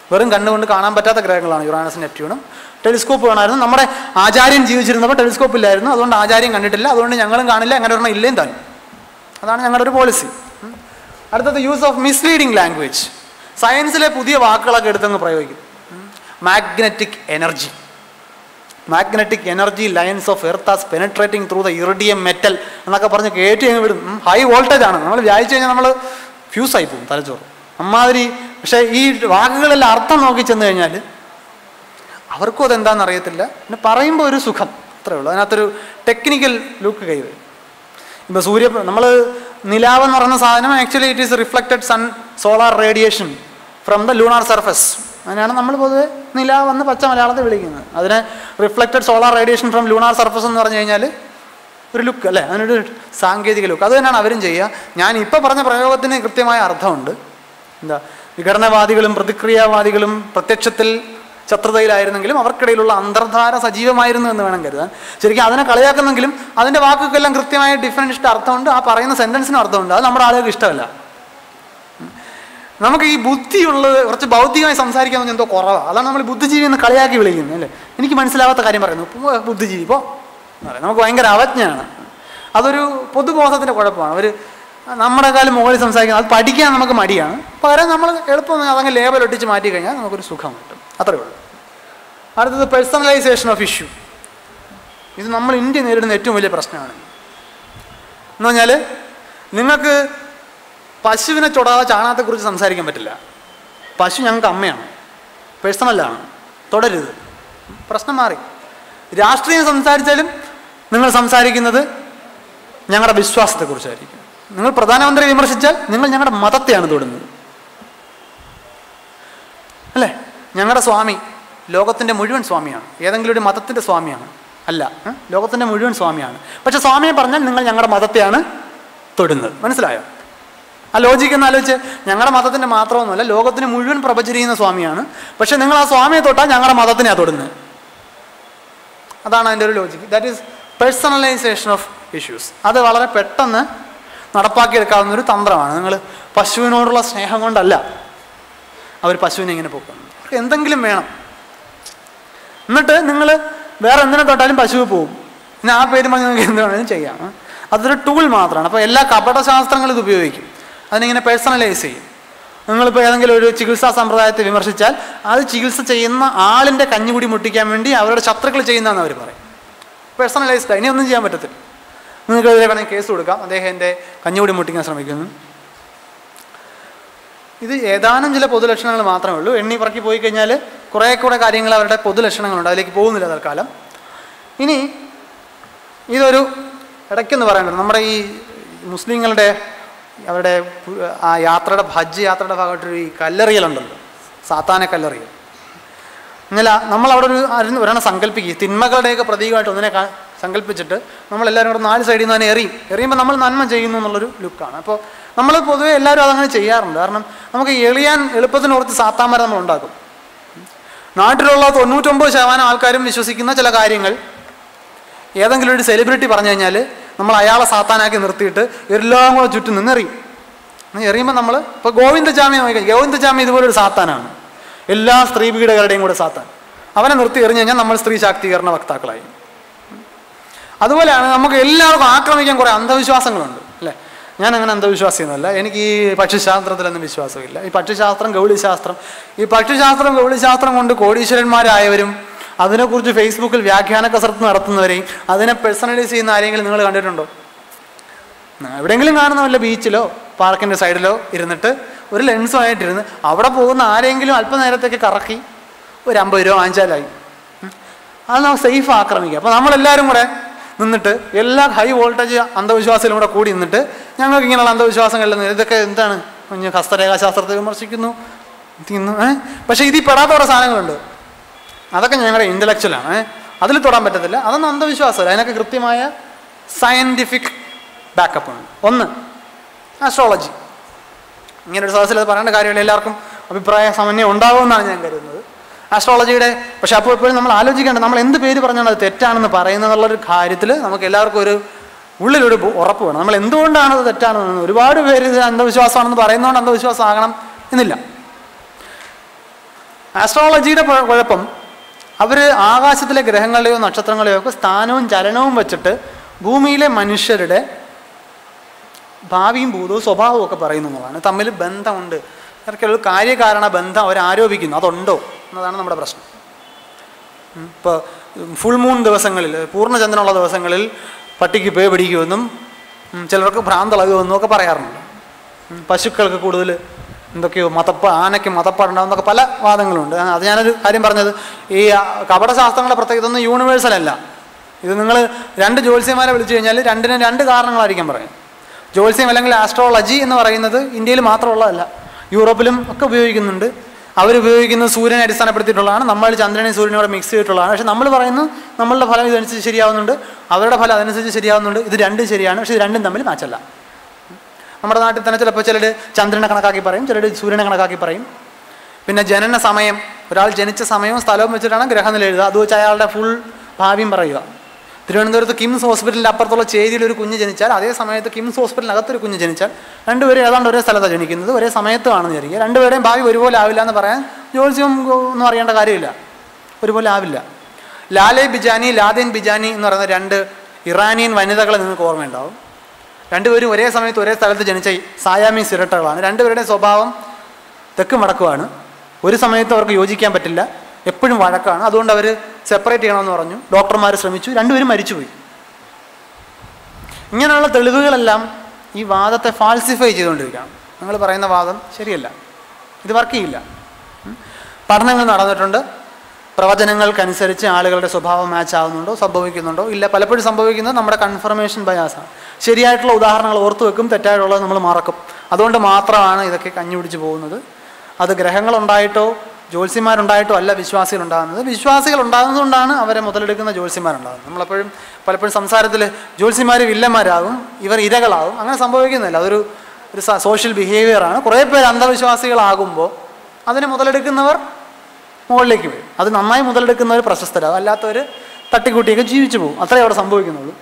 വെറും കണ്ണുകൊണ്ട് കാണാൻ പറ്റാത്ത ഗ്രഹങ്ങളാണ് യുറാനസും നെപ്റ്റ്യൂണും. ടെലിസ്കോപ്പ് വേണമായിരുന്നു. നമ്മുടെ ആചാര്യൻ ജീവിച്ചിരുന്നപ്പോൾ ടെലിസ്കോപ്പ് ഇല്ലായിരുന്നു, അതുകൊണ്ട് ആചാര്യം കണ്ടിട്ടില്ല, അതുകൊണ്ട് ഞങ്ങളും കാണില്ല, അങ്ങനെ ഒരെണ്ണം ഇല്ലേം താനും. അതാണ് ഞങ്ങളുടെ ഒരു പോളിസി. അടുത്തത് യൂസ് ഓഫ് മിസ്ലീഡിങ് ലാംഗ്വേജ്. സയൻസിലെ പുതിയ വാക്കുകളൊക്കെ എടുത്തങ്ങ് പ്രയോഗിക്കും. Magnetic energy, magnetic energy lines of earth as penetrating through the iridium metal എന്നൊക്കെ പറഞ്ഞ് കയറ്റി അങ്ങ് വിടും. ഹൈ വോൾട്ടേജ് ആണ്, നമ്മൾ വ്യാപിച്ചു കഴിഞ്ഞാൽ നമ്മൾ ഫ്യൂസായി പോകും തലച്ചോറ് അമ്മാതിരി. പക്ഷേ ഈ വാക്കുകളെല്ലാം അർത്ഥം നോക്കി ചെന്ന് കഴിഞ്ഞാൽ അവർക്കും അതെന്താണെന്ന് അറിയത്തില്ല. പിന്നെ പറയുമ്പോൾ ഒരു സുഖം, അത്രേ ഉള്ളൂ. അതിനകത്തൊരു ടെക്നിക്കൽ ലുക്ക് കൈ വരും. ഇപ്പോൾ സൂര്യ നമ്മൾ നിലാവെന്ന് പറയുന്ന സാധനം actually it is reflected sun solar radiation from the lunar surface. അതിനാണ് നമ്മൾ പൊതുവെ നിലാവെന്ന് പച്ച മലയാളത്തിൽ വിളിക്കുന്നത്. അതിനെ reflected solar radiation from lunar surface എന്ന് പറഞ്ഞു കഴിഞ്ഞാൽ ഒരു ലുക്ക് അല്ലേ, അതിനൊരു സാങ്കേതിക ലുക്ക്. അത് തന്നെയാണ് അവരും ചെയ്യുക. ഞാൻ ഇപ്പോൾ പറഞ്ഞ പ്രയോഗത്തിന് കൃത്യമായ അർത്ഥമുണ്ട്. എന്താ, വിഘടനവാദികളും പ്രതിക്രിയാവാദികളും പ്രത്യക്ഷത്തിൽ ശത്രുതയിലായിരുന്നെങ്കിലും അവർക്കിടയിലുള്ള അന്തർധാര സജീവമായിരുന്നു എന്ന് വേണം കരുതാൻ. ശരിക്കും അതിനെ കളിയാക്കുന്നെങ്കിലും അതിൻ്റെ വാക്കുകൾക്കെല്ലാം കൃത്യമായ ഡിഫറൻഷ്യൽ അർത്ഥമുണ്ട്, ആ പറയുന്ന സെൻറ്റൻസിനും അർത്ഥമുണ്ട്. അത് നമ്മുടെ ആളുകൾക്ക് ഇഷ്ടമല്ല. നമുക്ക് ഈ ബുദ്ധിയുള്ളത് കുറച്ച് ബൗദ്ധികമായി സംസാരിക്കാൻ എന്തോ കുറവാണ്. അതാണ് നമ്മൾ ബുദ്ധിജീവി എന്ന് കളിയാക്കി വിളിക്കുന്നത് അല്ലേ. എനിക്ക് മനസ്സിലാവാത്ത കാര്യം പറയുന്നു, ബുദ്ധിജീവി ഇപ്പോൾ നമുക്ക് ഭയങ്കര അവജ്ഞയാണ്. അതൊരു പൊതുബോധത്തിൻ്റെ കുഴപ്പമാണ്. അവർ നമ്മുടെ കാലം മുകളിൽ സംസാരിക്കുന്നത് അത് പഠിക്കാൻ നമുക്ക് മടിയാണ്. പകരം നമ്മൾ എളുപ്പം അതങ്ങ് ലേബൽ ഒട്ടിച്ച് മാറ്റി കഴിഞ്ഞാൽ നമുക്കൊരു സുഖം കിട്ടും, അത്രയേ ഉള്ളൂ. അടുത്തത് പേഴ്സണലൈസേഷൻ ഓഫ് ഇഷ്യൂ. ഇത് നമ്മൾ ഇന്ത്യ നേരിടുന്ന ഏറ്റവും വലിയ പ്രശ്നമാണ്. എന്ന് പറഞ്ഞാൽ നിങ്ങൾക്ക് പശുവിനെ ചൊടാതെ ചാണകത്തെക്കുറിച്ച് സംസാരിക്കാൻ പറ്റില്ല. പശു ഞങ്ങൾക്ക് അമ്മയാണ്, പേഴ്സണലാണ്, തുടരുത്, പ്രശ്നം മാറി. രാഷ്ട്രീയം സംസാരിച്ചാലും നിങ്ങൾ സംസാരിക്കുന്നത് ഞങ്ങളുടെ വിശ്വാസത്തെക്കുറിച്ചായിരിക്കും. നിങ്ങൾ പ്രധാനമന്ത്രി വിമർശിച്ചാൽ നിങ്ങൾ ഞങ്ങളുടെ മതത്തെയാണ് തൊടുന്നത് അല്ലേ. ഞങ്ങളുടെ സ്വാമി ലോകത്തിൻ്റെ മുഴുവൻ സ്വാമിയാണ്, ഏതെങ്കിലും ഒരു മതത്തിൻ്റെ സ്വാമിയാണ് അല്ല, ലോകത്തിൻ്റെ മുഴുവൻ സ്വാമിയാണ്. പക്ഷെ സ്വാമിയെ പറഞ്ഞാൽ നിങ്ങൾ ഞങ്ങളുടെ മതത്തെയാണ് തൊടുന്നത്. മനസ്സിലായോ ആ ലോജിക്ക്? എന്ന് ആലോചിച്ച്, ഞങ്ങളുടെ മതത്തിൻ്റെ മാത്രമൊന്നുമല്ല, ലോകത്തിന് മുഴുവൻ പ്രവചിക്കുന്ന സ്വാമിയാണ്. പക്ഷെ നിങ്ങൾ ആ സ്വാമിയെ തൊട്ടാൽ ഞങ്ങളുടെ മതത്തിനെയാണ് തൊടുന്നത്. അതാണ് അതിൻ്റെ ഒരു logic. That is personalisation of issues. അത് വളരെ പെട്ടെന്ന് നടപ്പാക്കിയെടുക്കാവുന്ന ഒരു തന്ത്രമാണ്. നിങ്ങൾ പശുവിനോടുള്ള സ്നേഹം കൊണ്ടല്ല അവർ പശുവിനെ ഇങ്ങനെ പോക്കുന്നത്. അവർക്ക് എന്തെങ്കിലും വേണം. എന്നിട്ട് നിങ്ങൾ വേറെ എന്തിനെ തൊട്ടാലും പശു പോവും. പിന്നെ ആ പേര് പറഞ്ഞ് നിങ്ങൾക്ക് എന്ത് വേണമെങ്കിലും ചെയ്യാം. അതൊരു ടൂൾ മാത്രമാണ്. അപ്പോൾ എല്ലാ കപടശാസ്ത്രങ്ങളും ഇത് ഉപയോഗിക്കും. അതിനിങ്ങനെ പേഴ്സണലൈസ് ചെയ്യും. നിങ്ങളിപ്പോൾ ഏതെങ്കിലും ഒരു ചികിത്സാ സമ്പ്രദായത്തെ വിമർശിച്ചാൽ അത് ചികിത്സ ചെയ്യുന്ന ആളിൻ്റെ കഞ്ഞുകൂടി മുട്ടിക്കാൻ വേണ്ടി അവരുടെ ശത്രുക്കൾ ചെയ്യുന്നതെന്ന് അവർ പറയും. പേഴ്സണലൈസ്ഡ്. ഇനി ഒന്നും ചെയ്യാൻ പറ്റത്തില്ല. നിങ്ങൾക്കെതിരെ വേണമെങ്കിൽ കേസ് കൊടുക്കാം, അദ്ദേഹം എൻ്റെ കഞ്ഞുകൂടി മുട്ടിക്കാൻ ശ്രമിക്കുന്നു. ഇത് ഏതാനും ചില പൊതുലക്ഷണങ്ങൾ മാത്രമേ ഉള്ളൂ. എണ്ണി പറക്കി പോയി കഴിഞ്ഞാൽ കുറേ കൂടെ കാര്യങ്ങൾ അവരുടെ പൊതുലക്ഷണങ്ങളുണ്ട്, അതിലേക്ക് പോകുന്നില്ല തൽക്കാലം. ഇനി ഇതൊരു ഇടയ്ക്കെന്ന് പറയുന്നത് നമ്മുടെ ഈ മുസ്ലിങ്ങളുടെ അവരുടെ ആ യാത്രയുടെ ഹജ്ജ് യാത്രയുടെ ഭാഗമായിട്ടൊരു ഈ കല്ലെറിയലുണ്ടല്ലോ, സാത്താനെ കല്ലെറിയൽ. എന്നല്ല നമ്മളവിടെ ഒരു ഒരെണ്ണം സങ്കല്പിക്കുക, തിന്മകളുടെയൊക്കെ പ്രതീകമായിട്ട് ഒന്നിനെ സങ്കല്പിച്ചിട്ട് നമ്മളെല്ലാവരും കൂടെ നാല് സൈഡിൽ നിന്ന് തന്നെ എറിയും. എറിയുമ്പോൾ നമ്മൾ നന്മ ചെയ്യുന്നു എന്നുള്ളൊരു ലുക്കാണ്. അപ്പോൾ നമ്മൾ പൊതുവെ എല്ലാവരും അതങ്ങനെ ചെയ്യാറുണ്ട്. കാരണം നമുക്ക് എളിയാൻ എളുപ്പത്തിന് കുറച്ച് സാത്താന്മാരെ നമ്മൾ ഉണ്ടാക്കും. നാട്ടിലുള്ള തൊണ്ണൂറ്റൊമ്പത് ശതമാനം ആൾക്കാരും വിശ്വസിക്കുന്ന ചില കാര്യങ്ങൾ ഏതെങ്കിലും ഒരു സെലിബ്രിറ്റി പറഞ്ഞു കഴിഞ്ഞാൽ നമ്മൾ അയാളെ സാത്താനാക്കി നിർത്തിയിട്ട് എല്ലാം കൂടെ ചുറ്റും നിന്ന് എറിയും. എറിയുമ്പോൾ നമ്മൾ ഇപ്പോൾ ഗോവിന്ദചാമി നോക്കി, ഗോവിന്ദചാമി ഇതുപോലൊരു സാത്താനാണ്, എല്ലാ സ്ത്രീ പീഡകരുടെയും കൂടെ സാത്താൻ. അവനെ നിർത്തി എറിഞ്ഞു കഴിഞ്ഞാൽ നമ്മൾ സ്ത്രീ ശാക്തീകരണ വക്താക്കളായി. അതുപോലെയാണ് നമുക്ക് എല്ലാവർക്കും ആക്രമിക്കാൻ കുറേ അന്ധവിശ്വാസങ്ങളുണ്ട് അല്ലേ. ഞാൻ അങ്ങനെ അന്ധവിശ്വാസിയൊന്നുമല്ല. എനിക്ക് ഈ പക്ഷിശാസ്ത്രത്തിലൊന്നും വിശ്വാസമില്ല. ഈ പക്ഷിശാസ്ത്രം ഗൗളിശാസ്ത്രം ഈ പക്ഷിശാസ്ത്രം ഗൗളിശാസ്ത്രം കൊണ്ട് കോടീശ്വരന്മാരായവരും അതിനെക്കുറിച്ച് ഫേസ്ബുക്കിൽ വ്യാഖ്യാന കസരത്ത് നടത്തുന്നവരെയും അതിനെ പേഴ്സണലൈസ് ചെയ്യുന്ന ആരെങ്കിലും നിങ്ങൾ കണ്ടിട്ടുണ്ടോ? എവിടെയെങ്കിലും കാണുന്ന വല്ല ബീച്ചിലോ പാർക്കിൻ്റെ സൈഡിലോ ഇരുന്നിട്ട് ഒരു ലെൻസുമായിട്ടിരുന്ന് അവിടെ പോകുന്ന ആരെങ്കിലും അല്പനേരത്തേക്ക് കറക്കി ഒരു അമ്പത് രൂപ വാങ്ങിച്ചാലായി. അത് നമുക്ക് സേഫ് ആക്രമിക്കുക. അപ്പോൾ നമ്മളെല്ലാവരും കൂടെ നിന്നിട്ട് എല്ലാ ഹൈ വോൾട്ടേജ് അന്ധവിശ്വാസത്തിലും കൂടെ കൂടി നിന്നിട്ട് ഞങ്ങൾക്ക് ഇങ്ങനെയുള്ള അന്ധവിശ്വാസങ്ങളിൽ ഇതൊക്കെ എന്താണ്, കുഞ്ഞ് ഹസ്തരേഖാശാസ്ത്രത്തെ വിമർശിക്കുന്നു തിന്നു. ഏഹ് പക്ഷേ ഇതിൽ പെടാത്ത കുറേ സാധനങ്ങളുണ്ട്, അതൊക്കെ ഞങ്ങളുടെ ഇൻ്റലക്ച്വലാണ്. അതിൽ തൊടാൻ പറ്റത്തില്ല. അതൊന്നും അന്ധവിശ്വാസമല്ല, അതിനൊക്കെ കൃത്യമായ സയൻറ്റിഫിക് ബാക്കപ്പ് ഉണ്ട്. ഒന്ന് ആസ്ട്രോളജി. ഇങ്ങനൊരു സദസ്സിൽ അത് പറയേണ്ട കാര്യമില്ല, എല്ലാവർക്കും അഭിപ്രായ സമന്വയം ഉണ്ടാകുമെന്നാണ് ഞാൻ കരുതുന്നത് ആസ്ട്രോളജിയുടെ. പക്ഷെ അപ്പോൾ എപ്പോഴും നമ്മൾ ആലോചിക്കേണ്ടത് നമ്മൾ എന്ത് പേര് പറഞ്ഞാൽ അത് തെറ്റാണെന്ന് പറയുന്നതെന്നുള്ളൊരു കാര്യത്തിൽ നമുക്ക് എല്ലാവർക്കും ഒരു ഉള്ളിലൊരു ഉറപ്പ് വേണം. നമ്മൾ എന്തുകൊണ്ടാണ് അത് തെറ്റാണെന്ന്. ഒരുപാട് പേര് ഇത് അന്ധവിശ്വാസമാണെന്ന് പറയുന്നതുകൊണ്ട് അന്ധവിശ്വാസം ആകണം എന്നില്ല. ആസ്ട്രോളജിയുടെ കുഴപ്പം, അവർ ആകാശത്തിലെ ഗ്രഹങ്ങളെയോ നക്ഷത്രങ്ങളെയോ ഒക്കെ സ്ഥാനവും ചലനവും വെച്ചിട്ട് ഭൂമിയിലെ മനുഷ്യരുടെ ഭാവിയും ഭൂതവും സ്വഭാവവും ഒക്കെ പറയുന്നു എന്നുള്ളതാണ്. തമ്മിൽ ബന്ധമുണ്ട്, അവർക്കൊരു കാര്യകാരണ ബന്ധം അവർ ആരോപിക്കുന്നു, അതുണ്ടോ എന്നതാണ് നമ്മുടെ പ്രശ്നം. ഇപ്പോൾ ഫുൾ മൂൺ ദിവസങ്ങളിൽ, പൂർണ്ണചന്ദ്രനുള്ള ദിവസങ്ങളിൽ പട്ടിക്ക് പേ പിടിക്കുമെന്നും ചിലർക്ക് ഭ്രാന്തളകുമെന്നും ഒക്കെ പറയാറുണ്ട്. പശുക്കൾക്ക് കൂടുതൽ എന്തൊക്കെയോ മതപ്പ ആനയ്ക്ക് മതപ്പാടുണ്ടാവും എന്നൊക്കെ പല വാദങ്ങളുണ്ട്. അത് ഞാനൊരു കാര്യം പറഞ്ഞത്, ഈ കപടശാസ്ത്രങ്ങളുടെ പ്രത്യേകത ഇതൊന്നും യൂണിവേഴ്സൽ അല്ല. ഇത് നിങ്ങൾ രണ്ട് ജ്യോത്സ്യന്മാരെ വിളിച്ചു കഴിഞ്ഞാൽ രണ്ടിനും രണ്ട് കാരണങ്ങളായിരിക്കും പറയും. ജ്യോത്സ്യം അല്ലെങ്കിൽ ആസ്ട്രോളജി എന്ന് പറയുന്നത് ഇന്ത്യയിൽ മാത്രമുള്ളതല്ല, യൂറോപ്പിലും ഒക്കെ ഉപയോഗിക്കുന്നുണ്ട്. അവരുപയോഗിക്കുന്നത് സൂര്യനെ അടിസ്ഥാനപ്പെടുത്തിയിട്ടുള്ളതാണ്, നമ്മൾ ചന്ദ്രനെയും സൂര്യനോട് മിക്സ് ചെയ്തിട്ടുള്ളതാണ്. പക്ഷെ നമ്മൾ പറയുന്നത് നമ്മളുടെ ഫലം ഇതനുസരിച്ച് ശരിയാവുന്നുണ്ട്, അവരുടെ ഫലം അതനുസരിച്ച് ശരിയാവുന്നുണ്ട്. ഇത് രണ്ടും ശരിയാണ്, പക്ഷെ ഇത് രണ്ടും തമ്മിൽ മാച്ചല്ല. നമ്മുടെ നാട്ടിൽ തന്നെ ചിലപ്പോൾ ചിലർ ചന്ദ്രനെ കണക്കാക്കി പറയും, ചിലർ സൂര്യനെ കണക്കാക്കി പറയും. പിന്നെ ജനന സമയം, ഒരാൾ ജനിച്ച സമയവും സ്ഥലവും വെച്ചിട്ടാണ് ഗ്രഹനില എഴുതുക. അത് വെച്ച് അയാളുടെ ഫുൾ ഭാവിയും പറയുക. തിരുവനന്തപുരത്ത് കിംസ് ഹോസ്പിറ്റലിൻ്റെ അപ്പുറത്തുള്ള ചേരിയിൽ ഒരു കുഞ്ഞ് ജനിച്ചാൽ അതേ സമയത്ത് കിംസ് ഹോസ്പിറ്റലിനകത്തൊരു കുഞ്ഞ് ജനിച്ചാൽ രണ്ടുപേരും ഏതാണ്ട് ഒരേ സ്ഥലത്താണ് ജനിക്കുന്നത്, ഒരേ സമയത്താണെന്ന് വിചാരിക്കുക. രണ്ടുപേരുടെയും ഭാവി ഒരുപോലെ ആവില്ല എന്ന് പറയാൻ ജ്യോത്സ്യം ഒന്നും അറിയേണ്ട കാര്യമില്ല, ഒരുപോലെ ആവില്ല. ലാലെ ബിജാനി, ലാദേൻ ബിജാനി എന്ന് പറയുന്ന രണ്ട് ഇറാനിയൻ വനിതകളെ നിങ്ങൾക്ക് ഓർമ്മയുണ്ടാവും. രണ്ടുപേരും ഒരേ സമയത്ത് ഒരേ സ്ഥലത്ത് ജനിച്ച സായാമീസ് ഇരട്ടകളാണ്. രണ്ടുപേരുടെയും സ്വഭാവം തെക്കും വടക്കുമാണ്. ഒരു സമയത്ത് അവർക്ക് യോജിക്കാൻ പറ്റില്ല, എപ്പോഴും വഴക്കാണ്. അതുകൊണ്ട് അവർ സെപ്പറേറ്റ് ചെയ്യണമെന്ന് പറഞ്ഞു. ഡോക്ടർമാർ ശ്രമിച്ചു, രണ്ടുപേരും മരിച്ചുപോയി. ഇങ്ങനെയുള്ള തെളിവുകളെല്ലാം ഈ വാദത്തെ ഫാൾസിഫൈ ചെയ്തുകൊണ്ടിരിക്കുകയാണ്. നിങ്ങൾ പറയുന്ന വാദം ശരിയല്ല, ഇത് വർക്ക് ചെയ്യില്ല. പഠനങ്ങൾ നടന്നിട്ടുണ്ട്, പ്രവചനങ്ങൾക്കനുസരിച്ച് ആളുകളുടെ സ്വഭാവം മാച്ച് ആവുന്നുണ്ടോ, സംഭവിക്കുന്നുണ്ടോ ഇല്ല. പലപ്പോഴും സംഭവിക്കുന്നത് നമ്മുടെ കൺഫർമേഷൻ ബയാസാണ്. ശരിയായിട്ടുള്ള ഉദാഹരണങ്ങൾ ഓർത്തു വെക്കും, തെറ്റായിട്ടുള്ളത് നമ്മൾ മറക്കും. അതുകൊണ്ട് മാത്രമാണ് ഇതൊക്കെ കഞ്ഞുപിടിച്ച് പോകുന്നത്. അത് ഗ്രഹങ്ങളുണ്ടായിട്ടോ ജ്യോത്സ്യന്മാരുണ്ടായിട്ടോ അല്ല വിശ്വാസികളുണ്ടാകുന്നത്. വിശ്വാസികൾ ഉണ്ടാകുന്നതുകൊണ്ടാണ് അവരെ മുതലെടുക്കുന്ന ജ്യോത്സ്യന്മാരുണ്ടാകുന്നത്. നമ്മളെപ്പോഴും പലപ്പോഴും സംസാരത്തിൽ ജ്യോത്സ്യന്മാർ വില്ലന്മാരാകും, ഇവർ ഇരകളാകും, അങ്ങനെ സംഭവിക്കുന്നില്ല. അതൊരു ഒരു സോഷ്യൽ ബിഹേവിയറാണ്. കുറേ പേര് അന്ധവിശ്വാസികളാകുമ്പോൾ അതിനെ മുതലെടുക്കുന്നവർ മുകളിലേക്ക് വരും. അത് നന്നായി മുതലെടുക്കുന്നവർ പ്രശസ്തരാകും, അല്ലാത്തവർ തട്ടിക്കൂട്ടിയൊക്കെ ജീവിച്ചു പോകും. അത്രേ അവിടെ സംഭവിക്കുന്നുള്ളൂ.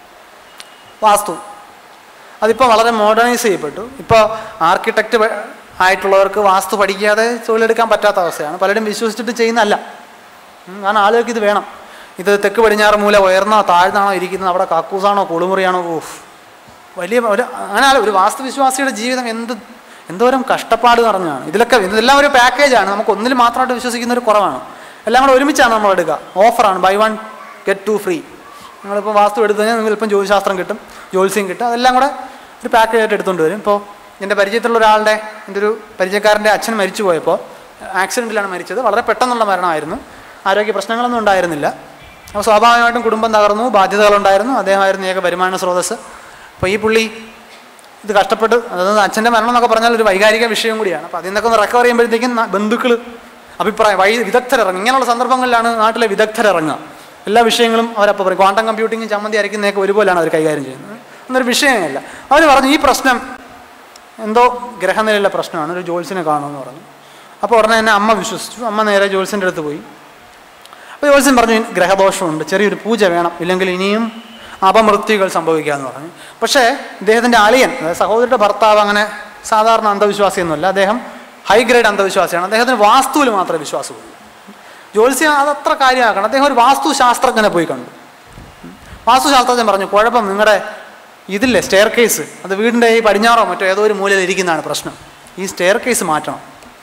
വാസ്തു അതിപ്പോൾ വളരെ മോഡേണൈസ് ചെയ്യപ്പെട്ടു. ഇപ്പോൾ ആർക്കിടെക്റ്റ് ആയിട്ടുള്ളവർക്ക് വാസ്തു പഠിക്കാതെ തൊഴിലെടുക്കാൻ പറ്റാത്ത അവസ്ഥയാണ്. പലരും വിശ്വസിച്ചിട്ട് ചെയ്യുന്നതല്ല. കാരണം ആളുകൾക്ക് ഇത് വേണം. ഇത് തെക്ക് പടിഞ്ഞാറ് മൂല ഉയർന്നോ താഴ്ന്നാണോ ഇരിക്കുന്നത്, അവിടെ കക്കൂസാണോ കുളിമുറിയാണോ, ഓഫ് വലിയ ഒരു അങ്ങനെ ഒരു വാസ്തുവിശ്വാസിയുടെ ജീവിതം എന്ത് എന്തോരം കഷ്ടപ്പാട് നിറഞ്ഞാണ്. ഇതിലൊക്കെ ഇതെല്ലാം ഒരു പാക്കേജാണ്. നമുക്ക് ഒന്നിൽ മാത്രമായിട്ട് വിശ്വസിക്കുന്ന ഒരു കുറവാണ്. എല്ലാം കൂടെ ഒരുമിച്ചാണ് നമ്മൾ എടുക്കുക. ഓഫറാണ്, buy one get two free. നിങ്ങളിപ്പോൾ വാസ്തു എടുത്തു കഴിഞ്ഞാൽ നിങ്ങളിപ്പം ജ്യോതിശാസ്ത്രം കിട്ടും, ജ്യോത്സ്യം കിട്ടും, അതെല്ലാം കൂടെ ഒരു പാക്കേജായിട്ട് എടുത്തുകൊണ്ട് വരും. ഇപ്പോൾ എൻ്റെ പരിചയത്തിലുള്ള ഒരാളുടെ, എൻ്റെ ഒരു പരിചയക്കാരൻ്റെ അച്ഛൻ മരിച്ചു പോയപ്പോൾ ആക്സിഡൻറ്റിലാണ് മരിച്ചത്. വളരെ പെട്ടെന്നുള്ള മരണമായിരുന്നു, ആരോഗ്യ പ്രശ്നങ്ങളൊന്നും ഉണ്ടായിരുന്നില്ല. അപ്പോൾ സ്വാഭാവികമായിട്ടും കുടുംബം തകർന്നു, ബാധ്യതകളുണ്ടായിരുന്നു, അദ്ദേഹമായിരുന്നു ഏക വരുമാന സ്രോതസ്സ്. അപ്പോൾ ഈ പുള്ളി ഇത് കഷ്ടപ്പെട്ട്, അതായത് അച്ഛൻ്റെ മരണം എന്നൊക്കെ പറഞ്ഞാൽ ഒരു വൈകാരിക വിഷയം കൂടിയാണ്. അപ്പോൾ അതിൽ നിന്നൊക്കെ ഒന്ന് റിക്കവർ ചെയ്യുമ്പോഴത്തേക്കും ബന്ധുക്കൾ അഭിപ്രായം വൈ വിദഗ്ധരിറങ്ങും. ഇങ്ങനെയുള്ള സന്ദർഭങ്ങളിലാണ് നാട്ടിലെ വിദഗ്ധരിറങ്ങുക. എല്ലാ വിഷയങ്ങളും അവരപ്പോൾ പറയും. ക്വാണ്ടം കമ്പ്യൂട്ടിങ് ചമ്മന്തി അരയ്ക്കുന്നതൊക്കെ ഒരുപോലെയാണ് അവർ കൈകാര്യം ചെയ്യുന്നത്. എന്നൊരു വിഷയമേ അല്ല. അവർ പറഞ്ഞു ഈ പ്രശ്നം എന്തോ ഗ്രഹനിലയിലെ പ്രശ്നമാണ്, ഒരു ജ്യോത്സ്യനെ കാണുമെന്ന് പറഞ്ഞു. അപ്പോൾ ഉടനെ തന്നെ അമ്മ വിശ്വസിച്ചു. അമ്മ നേരെ ജ്യോത്സ്യൻ്റെ അടുത്ത് പോയി. അപ്പോൾ ജ്യോത്സ്യൻ പറഞ്ഞു ഗ്രഹദോഷമുണ്ട്, ചെറിയൊരു പൂജ വേണം, ഇല്ലെങ്കിൽ ഇനിയും അപമൃത്യുകൾ സംഭവിക്കാമെന്ന് പറഞ്ഞു. പക്ഷേ ഇദ്ദേഹത്തിൻ്റെ അളിയൻ, അതായത് സഹോദരിയുടെ ഭർത്താവ്, അങ്ങനെ സാധാരണ അന്ധവിശ്വാസിയൊന്നുമല്ല. അദ്ദേഹം ഹൈ ഗ്രേഡ് അന്ധവിശ്വാസിയാണ്. അദ്ദേഹത്തിന് വാസ്തുവിൽ മാത്രമേ വിശ്വാസമുള്ളൂ. ജ്യോത്സ്യം അതത്ര കാര്യമാക്കണം. അദ്ദേഹം ഒരു വാസ്തുശാസ്ത്രജ്ഞനെ പോയി കണ്ടു. വാസ്തുശാസ്ത്രജ്ഞൻ പറഞ്ഞു കുഴപ്പം നിങ്ങളുടെ ഇതില്ലേ സ്റ്റെയർ കേസ്, അത് വീടിൻ്റെ ഈ പടിഞ്ഞാറോ മറ്റോ ഏതോ ഒരു മൂലയിൽ ഇരിക്കുന്നതാണ് പ്രശ്നം. ഈ സ്റ്റെയർ കേസ് മാറ്റണം.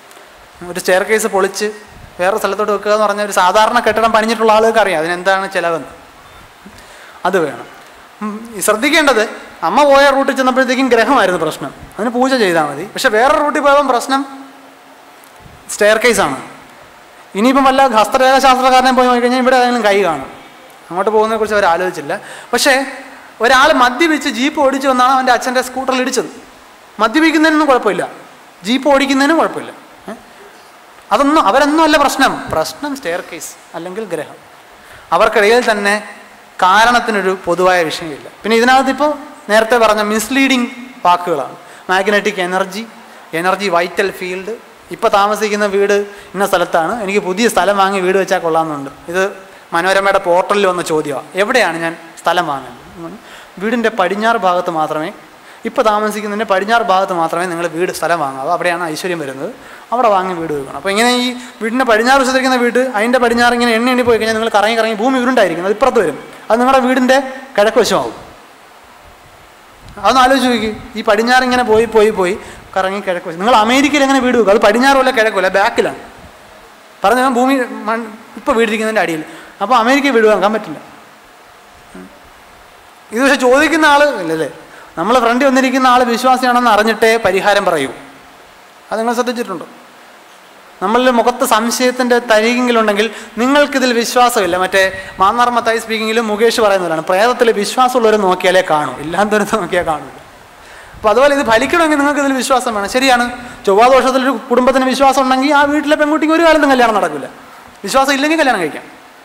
ഒരു സ്റ്റെയർ കേസ് പൊളിച്ച് വേറെ സ്ഥലത്തോട്ട് വെക്കുക എന്ന് പറഞ്ഞാൽ ഒരു സാധാരണ കെട്ടിടം പണിഞ്ഞിട്ടുള്ള ആളുകൾക്ക് അറിയാം അതിനെന്താണ് ചിലവെന്ന്. അത് വേണം. ശ്രദ്ധിക്കേണ്ടത്, അമ്മ പോയ റൂട്ടിൽ ചെന്നപ്പോഴത്തേക്കും ഗ്രഹമായിരുന്നു പ്രശ്നം, അതിന് പൂജ ചെയ്താൽ മതി. പക്ഷെ വേറെ റൂട്ടിൽ പോയപ്പോൾ പ്രശ്നം സ്റ്റെയർ കേസാണ്. ഇനിയിപ്പം വല്ല ഹസ്തരേഖ ശാസ്ത്രകാരനെ പോയി നോക്കിക്കഴിഞ്ഞാൽ ഇവിടെ ഏതെങ്കിലും കൈ കാണും. അങ്ങോട്ട് പോകുന്നതിനെക്കുറിച്ച് അവർ ആലോചിച്ചില്ല. പക്ഷേ ഒരാൾ മദ്യപിച്ച് ജീപ്പ് ഓടിച്ചു വന്നാണ് അവൻ്റെ അച്ഛൻ്റെ സ്കൂട്ടറിൽ ഇടിച്ചത്. മദ്യപിക്കുന്നതിനൊന്നും കുഴപ്പമില്ല, ജീപ്പ് ഓടിക്കുന്നതിനും കുഴപ്പമില്ല. അതൊന്നും അവരൊന്നും അല്ല പ്രശ്നം. പ്രശ്നം സ്റ്റെയർ കേസ് അല്ലെങ്കിൽ ഗ്രഹം. അവർക്കിടയിൽ തന്നെ കാരണത്തിനൊരു പൊതുവായ വിഷയമില്ല. പിന്നെ ഇതിനകത്ത് ഇപ്പോൾ നേരത്തെ പറഞ്ഞ മിസ്ലീഡിങ് വാക്കുകളാണ്. Magnetic energy, energy vital field, ഇപ്പോൾ താമസിക്കുന്ന വീട് ഇന്ന സ്ഥലത്താണ്, എനിക്ക് പുതിയ സ്ഥലം വാങ്ങി വീട് വെച്ചാൽ കൊള്ളാമെന്നുണ്ട്. ഇത് മനോരമയുടെ പോർട്ടലിൽ വന്ന ചോദ്യമാണ്, എവിടെയാണ് ഞാൻ സ്ഥലം വാങ്ങുന്നത്? വീടിൻ്റെ പടിഞ്ഞാറ് ഭാഗത്ത് മാത്രമേ, ഇപ്പോൾ താമസിക്കുന്നതിൻ്റെ പടിഞ്ഞാറ് ഭാഗത്ത് മാത്രമേ നിങ്ങൾ വീട് സ്ഥലം വാങ്ങാവൂ, അവിടെയാണ് ഐശ്വര്യം വരുന്നത്. അവിടെ വാങ്ങി വീട് വെക്കണം. അപ്പോൾ ഇങ്ങനെ ഈ വീടിൻ്റെ പടിഞ്ഞാറ് വശത്തിരിക്കുന്ന വീട് അതിൻ്റെ പടിഞ്ഞാറ് ഇങ്ങനെ എണ്ണ എണ്ണി പോയി കഴിഞ്ഞാൽ നിങ്ങൾ കറങ്ങി കറങ്ങി ഭൂമി ഉരുണ്ടായിരിക്കും, അത് ഇപ്പുറത്ത് വരും, അത് നിങ്ങളുടെ വീടിൻ്റെ കിഴക്ക് വശമാവും. അതൊന്ന് ആലോചിച്ച് നോക്കി, ഈ പടിഞ്ഞാറ് ഇങ്ങനെ പോയി പോയി പോയി കറങ്ങി കിഴക്ക് വശം. നിങ്ങൾ അമേരിക്കയിൽ എങ്ങനെ വീട് വെക്കും? അത് പടിഞ്ഞാറുമല്ല കിഴക്കുമല്ല, ബാക്കിലാണ്. പറഞ്ഞു ഞാൻ ഭൂമി മൺ ഇപ്പോൾ വീടിരിക്കുന്നതിൻ്റെ അടിയിൽ. അപ്പോൾ അമേരിക്കയിൽ വീട് വെക്കാൻ പറ്റില്ല. ഇത് പക്ഷെ ചോദിക്കുന്ന ആൾ ഇല്ലല്ലേ, നമ്മൾ ഫ്രണ്ടിൽ വന്നിരിക്കുന്ന ആൾ വിശ്വാസിയാണെന്ന് അറിഞ്ഞിട്ടേ പരിഹാരം പറയൂ. അത് നിങ്ങൾ ശ്രദ്ധിച്ചിട്ടുണ്ടോ? നമ്മളുടെ മുഖത്ത് സംശയത്തിൻ്റെ തരികെങ്കിലുണ്ടെങ്കിൽ നിങ്ങൾക്കിതിൽ വിശ്വാസമില്ല. മറ്റേ മാന്നാർ മത്തായി സ്പീക്കിങ്ങിലും മുകേഷ് പറയുന്നതാണ്, പ്രേതത്തിൽ വിശ്വാസമുള്ളവർ നോക്കിയാലേ കാണൂ, ഇല്ലാത്തവരത്ത് നോക്കിയാൽ കാണില്ല. അപ്പോൾ അതുപോലെ ഇത് ഫലിക്കണമെങ്കിൽ നിങ്ങൾക്ക് ഇതിൽ വിശ്വാസം വേണം. ശരിയാണ്, ചൊവ്വാദോഷത്തിലൊരു കുടുംബത്തിന് വിശ്വാസം ഉണ്ടെങ്കിൽ ആ വീട്ടിലെ പെൺകുട്ടിക്ക് ഒരു കാലത്തും കല്യാണം നടക്കില്ല. വിശ്വാസം ഇല്ലെങ്കിൽ കല്യാണം കഴിക്കാം.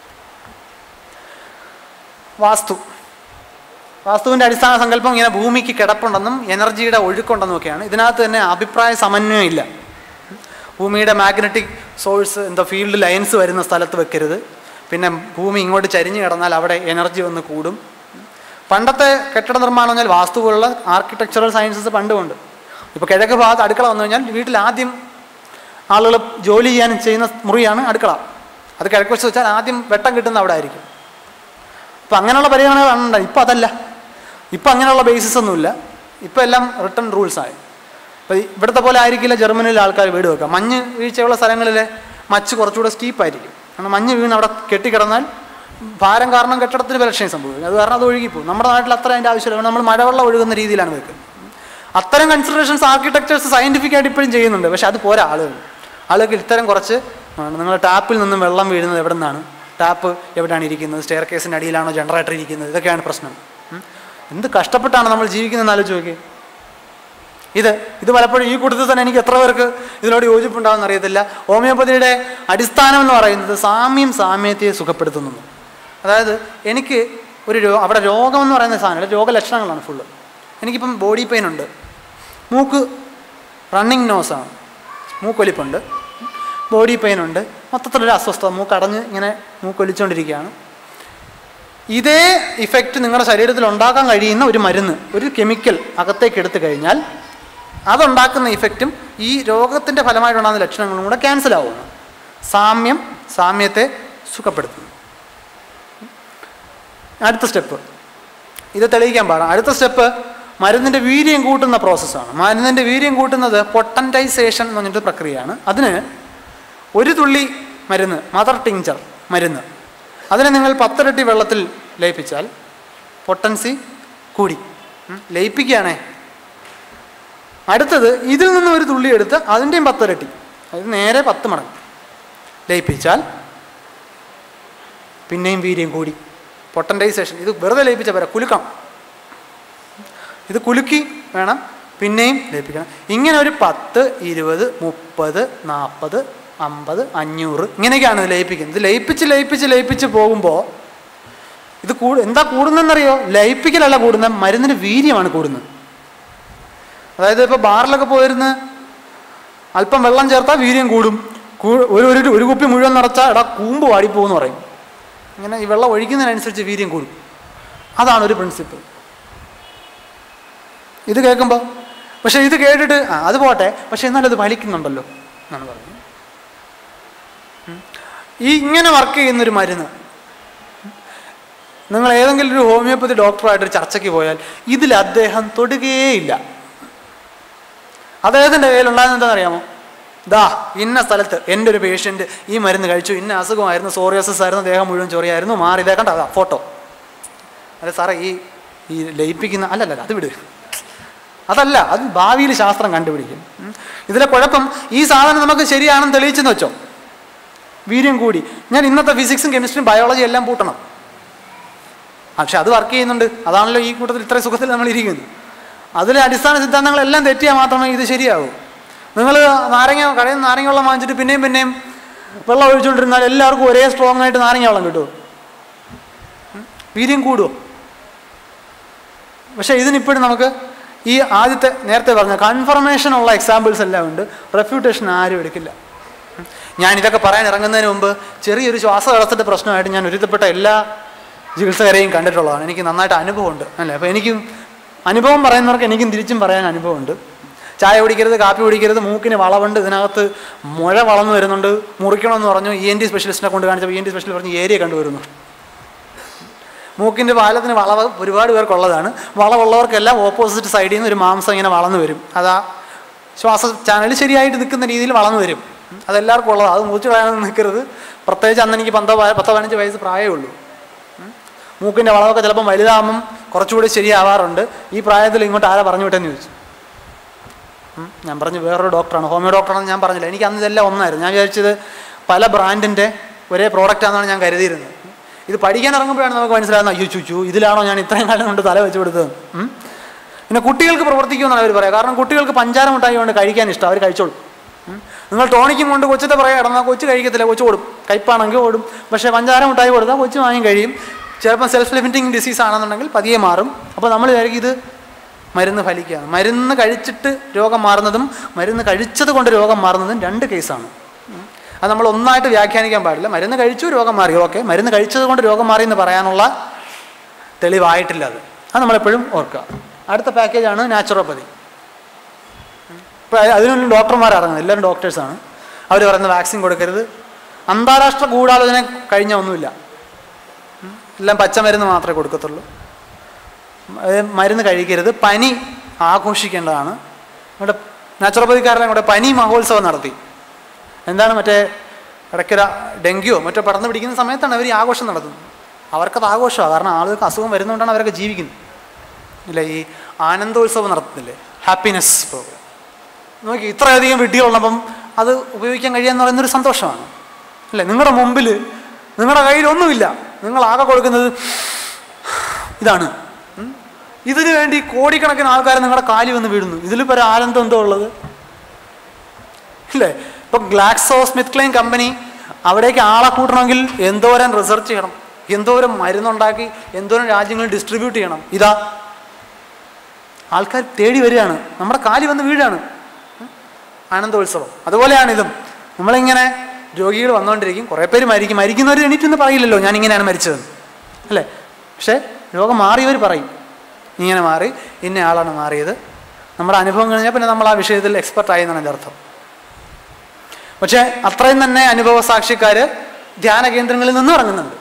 വാസ്തു വാസ്തുവിൻ്റെ അടിസ്ഥാന സങ്കല്പം ഇങ്ങനെ ഭൂമിക്ക് കിടപ്പുണ്ടെന്നും എനർജിയുടെ ഒഴുക്കുണ്ടെന്നും ഒക്കെയാണ്. ഇതിനകത്ത് തന്നെ അഭിപ്രായ സമന്വയം ഇല്ല. ഭൂമിയുടെ മാഗ്നറ്റിക് സോഴ്സ് എന്താ ഫീൽഡ് ലൈൻസ് വരുന്ന സ്ഥലത്ത് വെക്കരുത്. പിന്നെ ഭൂമി ഇങ്ങോട്ട് ചരിഞ്ഞ് കിടന്നാൽ അവിടെ എനർജി വന്ന് കൂടും. പണ്ടത്തെ കെട്ടിട നിർമ്മാണം പറഞ്ഞാൽ വാസ്തു പോലുള്ള ആർക്കിടെക്ചറൽ സയൻസസ് പണ്ടുമുണ്ട്. ഇപ്പോൾ കിഴക്ക് ഭാഗത്ത് അടുക്കള വന്നു കഴിഞ്ഞാൽ വീട്ടിൽ ആദ്യം ആളുകൾ ജോലി ചെയ്യാൻ ചെയ്യുന്ന മുറിയാണ് അടുക്കള. അത് കിഴക്ക് വശത്ത് വെച്ചാൽ ആദ്യം വെട്ടം കിട്ടുന്ന അവിടെ ആയിരിക്കും. അപ്പോൾ അങ്ങനെയുള്ള പരിഗണനകളുണ്ട്. ഇപ്പം അതല്ല, ഇപ്പം അങ്ങനെയുള്ള ബേസിസ് ഒന്നുമില്ല. ഇപ്പം എല്ലാം റിട്ടേൺ റൂൾസായി. അപ്പോൾ ഇവിടുത്തെ പോലെ ആയിരിക്കില്ല ജർമ്മനിയിലെ ആൾക്കാർ വീട് വെക്കുക. മഞ്ഞ് വീഴ്ചയുള്ള സ്ഥലങ്ങളിലെ മച്ച് കുറച്ചുകൂടെ സ്റ്റീപ്പായിരിക്കും. കാരണം മഞ്ഞ് വീണ് അവിടെ കെട്ടിക്കിടന്നാൽ ഭാരം കാരണം കെട്ടിടത്തിന് ബലക്ഷയം സംഭവിക്കും. അത് കാരണം അത് ഒഴുകിപ്പോകും. നമ്മുടെ നാട്ടിൽ അത്ര അതിൻ്റെ ആവശ്യമില്ല. നമ്മൾ മഴവെള്ളം ഒഴുകുന്ന രീതിയിലാണ് വെക്കുന്നത്. അത്തരം കൺസിഡറേഷൻസ് ആർക്കിടെക്ചേഴ്സ് സയൻറ്റിഫിക് ആയിട്ട് ഇപ്പോഴും ചെയ്യുന്നുണ്ട്. പക്ഷെ അത് പോരാ. ആളുകൾ ആളുകൾ ഇത്തരം കുറച്ച് നിങ്ങൾ ടാപ്പിൽ നിന്നും വെള്ളം വീഴുന്നത് എവിടെ നിന്നാണ്, ടാപ്പ് എവിടെയാണ് ഇരിക്കുന്നത്, സ്റ്റെയർ കേസിൻ്റെ അടിയിലാണോ ജനറേറ്റർ ഇരിക്കുന്നത്, ഇതൊക്കെയാണ് പ്രശ്നം. എന്ത് കഷ്ടപ്പെട്ടാണ് നമ്മൾ ജീവിക്കുന്നതെന്ന് ആലോചിച്ച് നോക്കി. ഇത് ഇത് പലപ്പോഴും ഈ കൂട്ടത്തിൽ തന്നെ എനിക്ക് എത്ര പേർക്ക് ഇതിനോട് യോജിപ്പുണ്ടാകുമെന്ന് അറിയത്തില്ല. ഹോമിയോപ്പതിയുടെ അടിസ്ഥാനം എന്ന് പറയുന്നത് സാമ്യം സാമ്യത്തെ സുഖപ്പെടുത്തുന്നു. അതായത് എനിക്ക് ഒരു രോ അവിടെ രോഗം എന്ന് പറയുന്ന സാധനം രോഗലക്ഷണങ്ങളാണ് ഫുള്ള്. എനിക്കിപ്പം ബോഡി പെയിൻ ഉണ്ട്, മൂക്ക് റണ്ണിങ് നോസാണ്, മൂക്കൊലിപ്പുണ്ട്, ബോഡി പെയിൻ ഉണ്ട്, മൊത്തത്തിലൊരു അസ്വസ്ഥത, മൂക്കടഞ്ഞ് ഇങ്ങനെ മൂക്കൊലിച്ചുകൊണ്ടിരിക്കുകയാണ്. ഇതേ ഇഫക്റ്റ് നിങ്ങളുടെ ശരീരത്തിൽ ഉണ്ടാക്കാൻ കഴിയുന്ന ഒരു മരുന്ന്, ഒരു കെമിക്കൽ അകത്തേക്ക് എടുത്തു കഴിഞ്ഞാൽ അതുണ്ടാക്കുന്ന ഇഫക്റ്റും ഈ രോഗത്തിൻ്റെ ഫലമായിട്ടുണ്ടാകുന്ന ലക്ഷണങ്ങളും കൂടെ ക്യാൻസൽ ആവുന്നു. സാമ്യം സാമ്യത്തെ സുഖപ്പെടുത്തുന്നു. അടുത്ത സ്റ്റെപ്പ് ഇത് തെളിയിക്കാൻ പാടാം. അടുത്ത സ്റ്റെപ്പ് മരുന്നിൻ്റെ വീര്യം കൂട്ടുന്ന പ്രോസസ്സാണ്. മരുന്നിൻ്റെ വീര്യം കൂട്ടുന്നത് പൊട്ടൻറ്റൈസേഷൻ എന്ന് പറഞ്ഞിട്ട് പ്രക്രിയയാണ്. അതിന് ഒരു തുള്ളി മരുന്ന്, മദർ ടിങ്ചർ മരുന്ന്, അതിനെ നിങ്ങൾ പത്തിരട്ടി വെള്ളത്തിൽ ലയിപ്പിച്ചാൽ പൊട്ടൻസി കൂടി. ലയിപ്പിക്കുകയാണേ. അടുത്തത് ഇതിൽ നിന്ന് ഒരു തുള്ളി എടുത്ത് അതിൻ്റെയും പത്തിരട്ടി, അത് നേരെ പത്ത് മടങ്ങ് ലയിപ്പിച്ചാൽ പിന്നെയും വീര്യം കൂടി. പൊട്ടൻറ്റൈസേഷൻ. ഇത് വെറുതെ ലയിപ്പിച്ച പോരാ, കുലുക്കണം. ഇത് കുലുക്കി വേണം പിന്നെയും ലയിപ്പിക്കണം. ഇങ്ങനെ ഒരു പത്ത് ഇരുപത് മുപ്പത് നാൽപ്പത് അമ്പത് അഞ്ഞൂറ് ഇങ്ങനെയൊക്കെയാണ് ഇത് ലയിപ്പിക്കുന്നത്. ഇത് ലയിപ്പിച്ച് ലയിപ്പിച്ച് ലയിപ്പിച്ച് പോകുമ്പോൾ ഇത് കൂ എന്താ കൂടുന്നതെന്നറിയോ? ലയിപ്പിക്കലല്ല കൂടുന്നത്, മരുന്നിന് വീര്യമാണ് കൂടുന്നത്. അതായത് ഇപ്പോൾ ബാറിലൊക്കെ പോയിരുന്ന് അല്പം വെള്ളം ചേർത്താൽ വീര്യം കൂടും. ഒരു ഒരു ഒരു കുപ്പി മുഴുവൻ നിറച്ചാൽ എടാ കൂമ്പ് വാടിപ്പോകുമെന്ന് പറയും. ഇങ്ങനെ ഈ വെള്ളം ഒഴിക്കുന്നതിനനുസരിച്ച് വീര്യം കൂടും. അതാണ് ഒരു പ്രിൻസിപ്പിൾ. ഇത് കേൾക്കുമ്പോൾ പക്ഷെ ഇത് കേട്ടിട്ട് ആ അത് പോട്ടെ, പക്ഷെ എന്നാലും അത് ഫലിക്കുന്നുണ്ടല്ലോ എന്നാണ് പറയുന്നത്. ഈ ഇങ്ങനെ വർക്ക് ചെയ്യുന്നൊരു മരുന്ന് നിങ്ങൾ ഏതെങ്കിലും ഒരു ഹോമിയോപ്പതി ഡോക്ടറുമായിട്ടൊരു ചർച്ചയ്ക്ക് പോയാൽ ഇതിൽ അദ്ദേഹം തൊടുകയേയില്ല. അദ്ദേഹത്തിൻ്റെ കയ്യിലുണ്ടാകുന്നത് എന്താണെന്നറിയാമോ? ദാ ഇന്ന സ്ഥലത്ത് എൻ്റെ ഒരു പേഷ്യൻ്റ് ഈ മരുന്ന് കഴിച്ചു, ഇന്ന അസുഖമായിരുന്നു, സോറിയാസിസ് ആയിരുന്നു, ദേഹം മുഴുവൻ ചൊറിയായിരുന്നു, മാറി ഇതേ കണ്ട അതാ ഫോട്ടോ. അല്ല സാറേ ഈ ഈ ലയിപ്പിക്കുന്ന അല്ലല്ല അത് വിട്, അതല്ല, അത് ഭാവിയിൽ ശാസ്ത്രം കണ്ടുപിടിക്കും. ഇതിലെ കുഴപ്പം ഈ സാധനം നമുക്ക് ശരിയാണെന്ന് തെളിയിച്ചെന്ന് വെച്ചോ, വീര്യം കൂടി. ഞാൻ ഇന്നത്തെ ഫിസിക്സും കെമിസ്ട്രിയും ബയോളജി എല്ലാം പൂട്ടണം, പക്ഷെ അത് വർക്ക് ചെയ്യുന്നുണ്ട്. അതാണല്ലോ ഈ കൂട്ടത്തിൽ ഇത്രയും സുഖത്തിൽ നമ്മൾ ഇരിക്കുന്നത്. അതിലെ അടിസ്ഥാന സിദ്ധാന്തങ്ങളെല്ലാം തെറ്റിയാൽ മാത്രമേ ഇത് ശരിയാവൂ. നിങ്ങൾ നാരങ്ങ കടയിൽ നിന്ന് നാരങ്ങ വെള്ളം വാങ്ങിച്ചിട്ട് പിന്നെയും പിന്നെയും വെള്ളം ഒഴിച്ചുകൊണ്ടിരുന്നാൽ എല്ലാവർക്കും ഒരേ സ്ട്രോങ് ആയിട്ട് നാരങ്ങ വെള്ളം കിട്ടുമോ? വീര്യം കൂടുമോ? പക്ഷേ ഇതിനിപ്പോഴും നമുക്ക് ഈ ആദ്യത്തെ നേരത്തെ പറഞ്ഞ കൺഫർമേഷൻ ഉള്ള എക്സാമ്പിൾസ് എല്ലാം ഉണ്ട്. റെഫ്യൂട്ടേഷൻ ആരും എടുക്കില്ല. ഞാൻ ഇതൊക്കെ പറയാൻ ഇറങ്ങുന്നതിന് മുമ്പ് ചെറിയൊരു ശ്വാസതടസ്സത്തിൻ്റെ പ്രശ്നമായിട്ട് ഞാൻ ഒരുത്തപ്പെട്ട എല്ലാ ചികിത്സകരെയും കണ്ടിട്ടുള്ളതാണ്. എനിക്ക് നന്നായിട്ട് അനുഭവമുണ്ട് അല്ലേ. അപ്പോൾ എനിക്കും അനുഭവം പറയുന്നവർക്ക് എനിക്കും തിരിച്ചും പറയാൻ അനുഭവമുണ്ട്. ചായ കുടിക്കരുത്, കാപ്പി കുടിക്കരുത്, മൂക്കിന് വളവുണ്ട്, ഇതിനകത്ത് മുഴ വളർന്നു വരുന്നുണ്ട്, മുറിക്കണമെന്ന് പറഞ്ഞു. ഇ എൻ ടി സ്പെഷ്യലിസ്റ്റിനെ കൊണ്ട് കാണിച്ചപ്പോൾ ഇ എൻ ടി സ്പെഷ്യലിസ്റ്റ് പറഞ്ഞ് ഏരിയ കണ്ടുവരുന്നു. മൂക്കിൻ്റെ പാലത്തിന് വളവ് ഒരുപാട് പേർക്കുള്ളതാണ്. വളവുള്ളവർക്കെല്ലാം ഓപ്പോസിറ്റ് സൈഡിൽ നിന്ന് ഒരു മാംസം ഇങ്ങനെ വളർന്നു വരും. അതാ ശ്വാസ ചാനൽ ശരിയായിട്ട് നിൽക്കുന്ന രീതിയിൽ വളർന്നു വരും. അതെല്ലാവർക്കും ഉള്ളതാണ്. അത് മുറിച്ച് കളയാനൊന്നും നിൽക്കരുത്. പ്രത്യേകിച്ച് അന്ന് എനിക്ക് പന്തോ പത്തോ പതിനഞ്ച് വയസ്സ് പ്രായമേ ഉള്ളൂ. മൂക്കിൻ്റെ വളവൊക്കെ ചിലപ്പം വലുതാകുമ്പം കുറച്ചുകൂടി ശരിയാവാറുണ്ട്. ഈ പ്രായത്തിൽ ഇങ്ങോട്ട് ആരാ പറഞ്ഞു വിട്ടെന്ന് ചോദിച്ചു. ഞാൻ പറഞ്ഞു വേറൊരു ഡോക്ടറാണ്, ഹോമിയോ ഡോക്ടറാണെന്ന് ഞാൻ പറഞ്ഞില്ല. എനിക്ക് അന്ന് ഇതെല്ലാം ഒന്നായിരുന്നു. ഞാൻ വിചാരിച്ചത് പല ബ്രാൻഡിൻ്റെ ഒരേ പ്രോഡക്റ്റാണെന്നാണ് ഞാൻ കരുതിയിരുന്നത്. ഇത് പഠിക്കാൻ ഇറങ്ങുമ്പോഴാണ് നമുക്ക് മനസ്സിലാകുന്നത്, അയ്യോ ചുച്ചു ഇതിലാണോ ഞാൻ ഇത്രയും കാലം കൊണ്ട് തല വെച്ച് കൊടുത്തത്. പിന്നെ കുട്ടികൾക്ക് പ്രവർത്തിക്കുമെന്നാണ് അവർ പറയുക. കാരണം കുട്ടികൾക്ക് പഞ്ചാര മിഠായി കൊണ്ട് കഴിക്കാൻ ഇഷ്ടം, അവർ കഴിച്ചോളും. നിങ്ങൾ ടോണിക്കും കൊണ്ട് കൊച്ചത്തെ പറയാൻ ഇടന്നാൽ കൊച്ചു കഴിക്കത്തില്ല, കൊച്ചു ഓടും. കയ്പാണെങ്കിൽ ഓടും. പക്ഷേ പഞ്ചാര മിഠായി കൊടുത്താൽ കൊച്ചു വാങ്ങി കഴിയും. ചിലപ്പോൾ സെൽഫ് ലിമിറ്റിംഗ് ഡിസീസ് ആണെന്നുണ്ടെങ്കിൽ പതിയെ മാറും. അപ്പോൾ നമ്മൾ വിചാരിക്കും ഇത് മരുന്ന് ഫലിക്കുകയാണ്. മരുന്ന് കഴിച്ചിട്ട് രോഗം മാറുന്നതും മരുന്ന് കഴിച്ചത് കൊണ്ട് രോഗം മാറുന്നതും രണ്ട് കേസാണ്. അത് നമ്മൾ ഒന്നായിട്ട് വ്യാഖ്യാനിക്കാൻ പാടില്ല. മരുന്ന് കഴിച്ചു രോഗം മാറി, ഓക്കെ. മരുന്ന് കഴിച്ചത് കൊണ്ട് രോഗം മാറി എന്ന് പറയാനുള്ള തെളിവായിട്ടില്ല അത്. അത് നമ്മളെപ്പോഴും ഓർക്കുക. അടുത്ത പാക്കേജാണ് നാച്ചുറോപ്പതി. ഇപ്പോൾ അതിനൊന്നും ഡോക്ടർമാർ ഇറങ്ങുന്നത്, എല്ലാവരും ഡോക്ടേഴ്സാണ്. അവർ പറയുന്നത് വാക്സിൻ കൊടുക്കരുത്. അന്താരാഷ്ട്ര ഗൂഢാലോചന കഴിഞ്ഞ ഒന്നുമില്ല. എല്ലാം പച്ചമരുന്ന് മാത്രമേ കൊടുക്കത്തുള്ളൂ. മരുന്ന് കഴിക്കരുത്. പനി ആഘോഷിക്കേണ്ടതാണ്. ഇവിടെ നാച്ചുറോപ്പതിക്കാരുടെ കൂടെ പനി മഹോത്സവം നടത്തി. എന്താണ് മറ്റേ ഇടയ്ക്കൊരു ഡെങ്കിയോ മറ്റോ പടർന്നു പിടിക്കുന്ന സമയത്താണ് അവർ ഈ ആഘോഷം നടത്തുന്നത്. അവർക്കത് ആഘോഷമാണ്. കാരണം ആളുകൾക്ക് അസുഖം വരുന്നതുകൊണ്ടാണ് അവരൊക്കെ ജീവിക്കുന്നത്. ഇല്ല, ഈ ആനന്ദോത്സവം നടത്തുന്നില്ലേ, ഹാപ്പിനെസ് പ്രോഗ്രാം. നോക്കി ഇത്രയധികം വിഡ്ഢികളുള്ളപ്പം അത് ഉപയോഗിക്കാൻ കഴിയുക എന്ന് പറയുന്നൊരു സന്തോഷമാണ് അല്ലേ. നിങ്ങളുടെ മുമ്പിൽ നിങ്ങളുടെ കയ്യിലൊന്നുമില്ല, നിങ്ങൾ ആകെ കൊടുക്കുന്നത് ഇതാണ്. ഇതിനു വേണ്ടി കോടിക്കണക്കിന് ആൾക്കാർ നിങ്ങളുടെ കാലി വന്ന് വീഴുന്നു. ഇതിലിപ്പോൾ ഒരു ആനന്ദം എന്തോ ഉള്ളത് ഇല്ലേ. ഇപ്പം ഗ്ലാക്സോ സ്മിത്ത് ക്ലൈൻ കമ്പനി അവിടേക്ക് ആളെ കൂട്ടണമെങ്കിൽ എന്തോരം റിസർച്ച് ചെയ്യണം, എന്തോരം മരുന്നുണ്ടാക്കി എന്തോരം രാജ്യങ്ങളിൽ ഡിസ്ട്രിബ്യൂട്ട് ചെയ്യണം. ഇതാ ആൾക്കാർ തേടി വരികയാണ്, നമ്മുടെ കാലി വന്ന് വീഴാണ്. ആനന്ദോത്സവം അതുപോലെയാണ് ഇതും. നമ്മളിങ്ങനെ രോഗികൾ വന്നുകൊണ്ടിരിക്കും, കുറേ പേര് മരിക്കും. മരിക്കുന്നവർ എണീറ്റൊന്നും പറയില്ലല്ലോ ഞാൻ ഇങ്ങനെയാണ് മരിച്ചതെന്ന് അല്ലേ. പക്ഷേ രോഗം മാറിയവർ പറയും ഇങ്ങനെ മാറി, ഇന്ന ആളാണ് മാറിയത്. നമ്മുടെ അനുഭവം കഴിഞ്ഞാൽ പിന്നെ നമ്മൾ ആ വിഷയത്തിൽ എക്സ്പെർട്ടായി എന്നാണ് എൻ്റെ അർത്ഥം. പക്ഷേ അത്രയും തന്നെ അനുഭവ സാക്ഷിക്കാർ ധ്യാന കേന്ദ്രങ്ങളിൽ നിന്നും ഇറങ്ങുന്നുണ്ട്.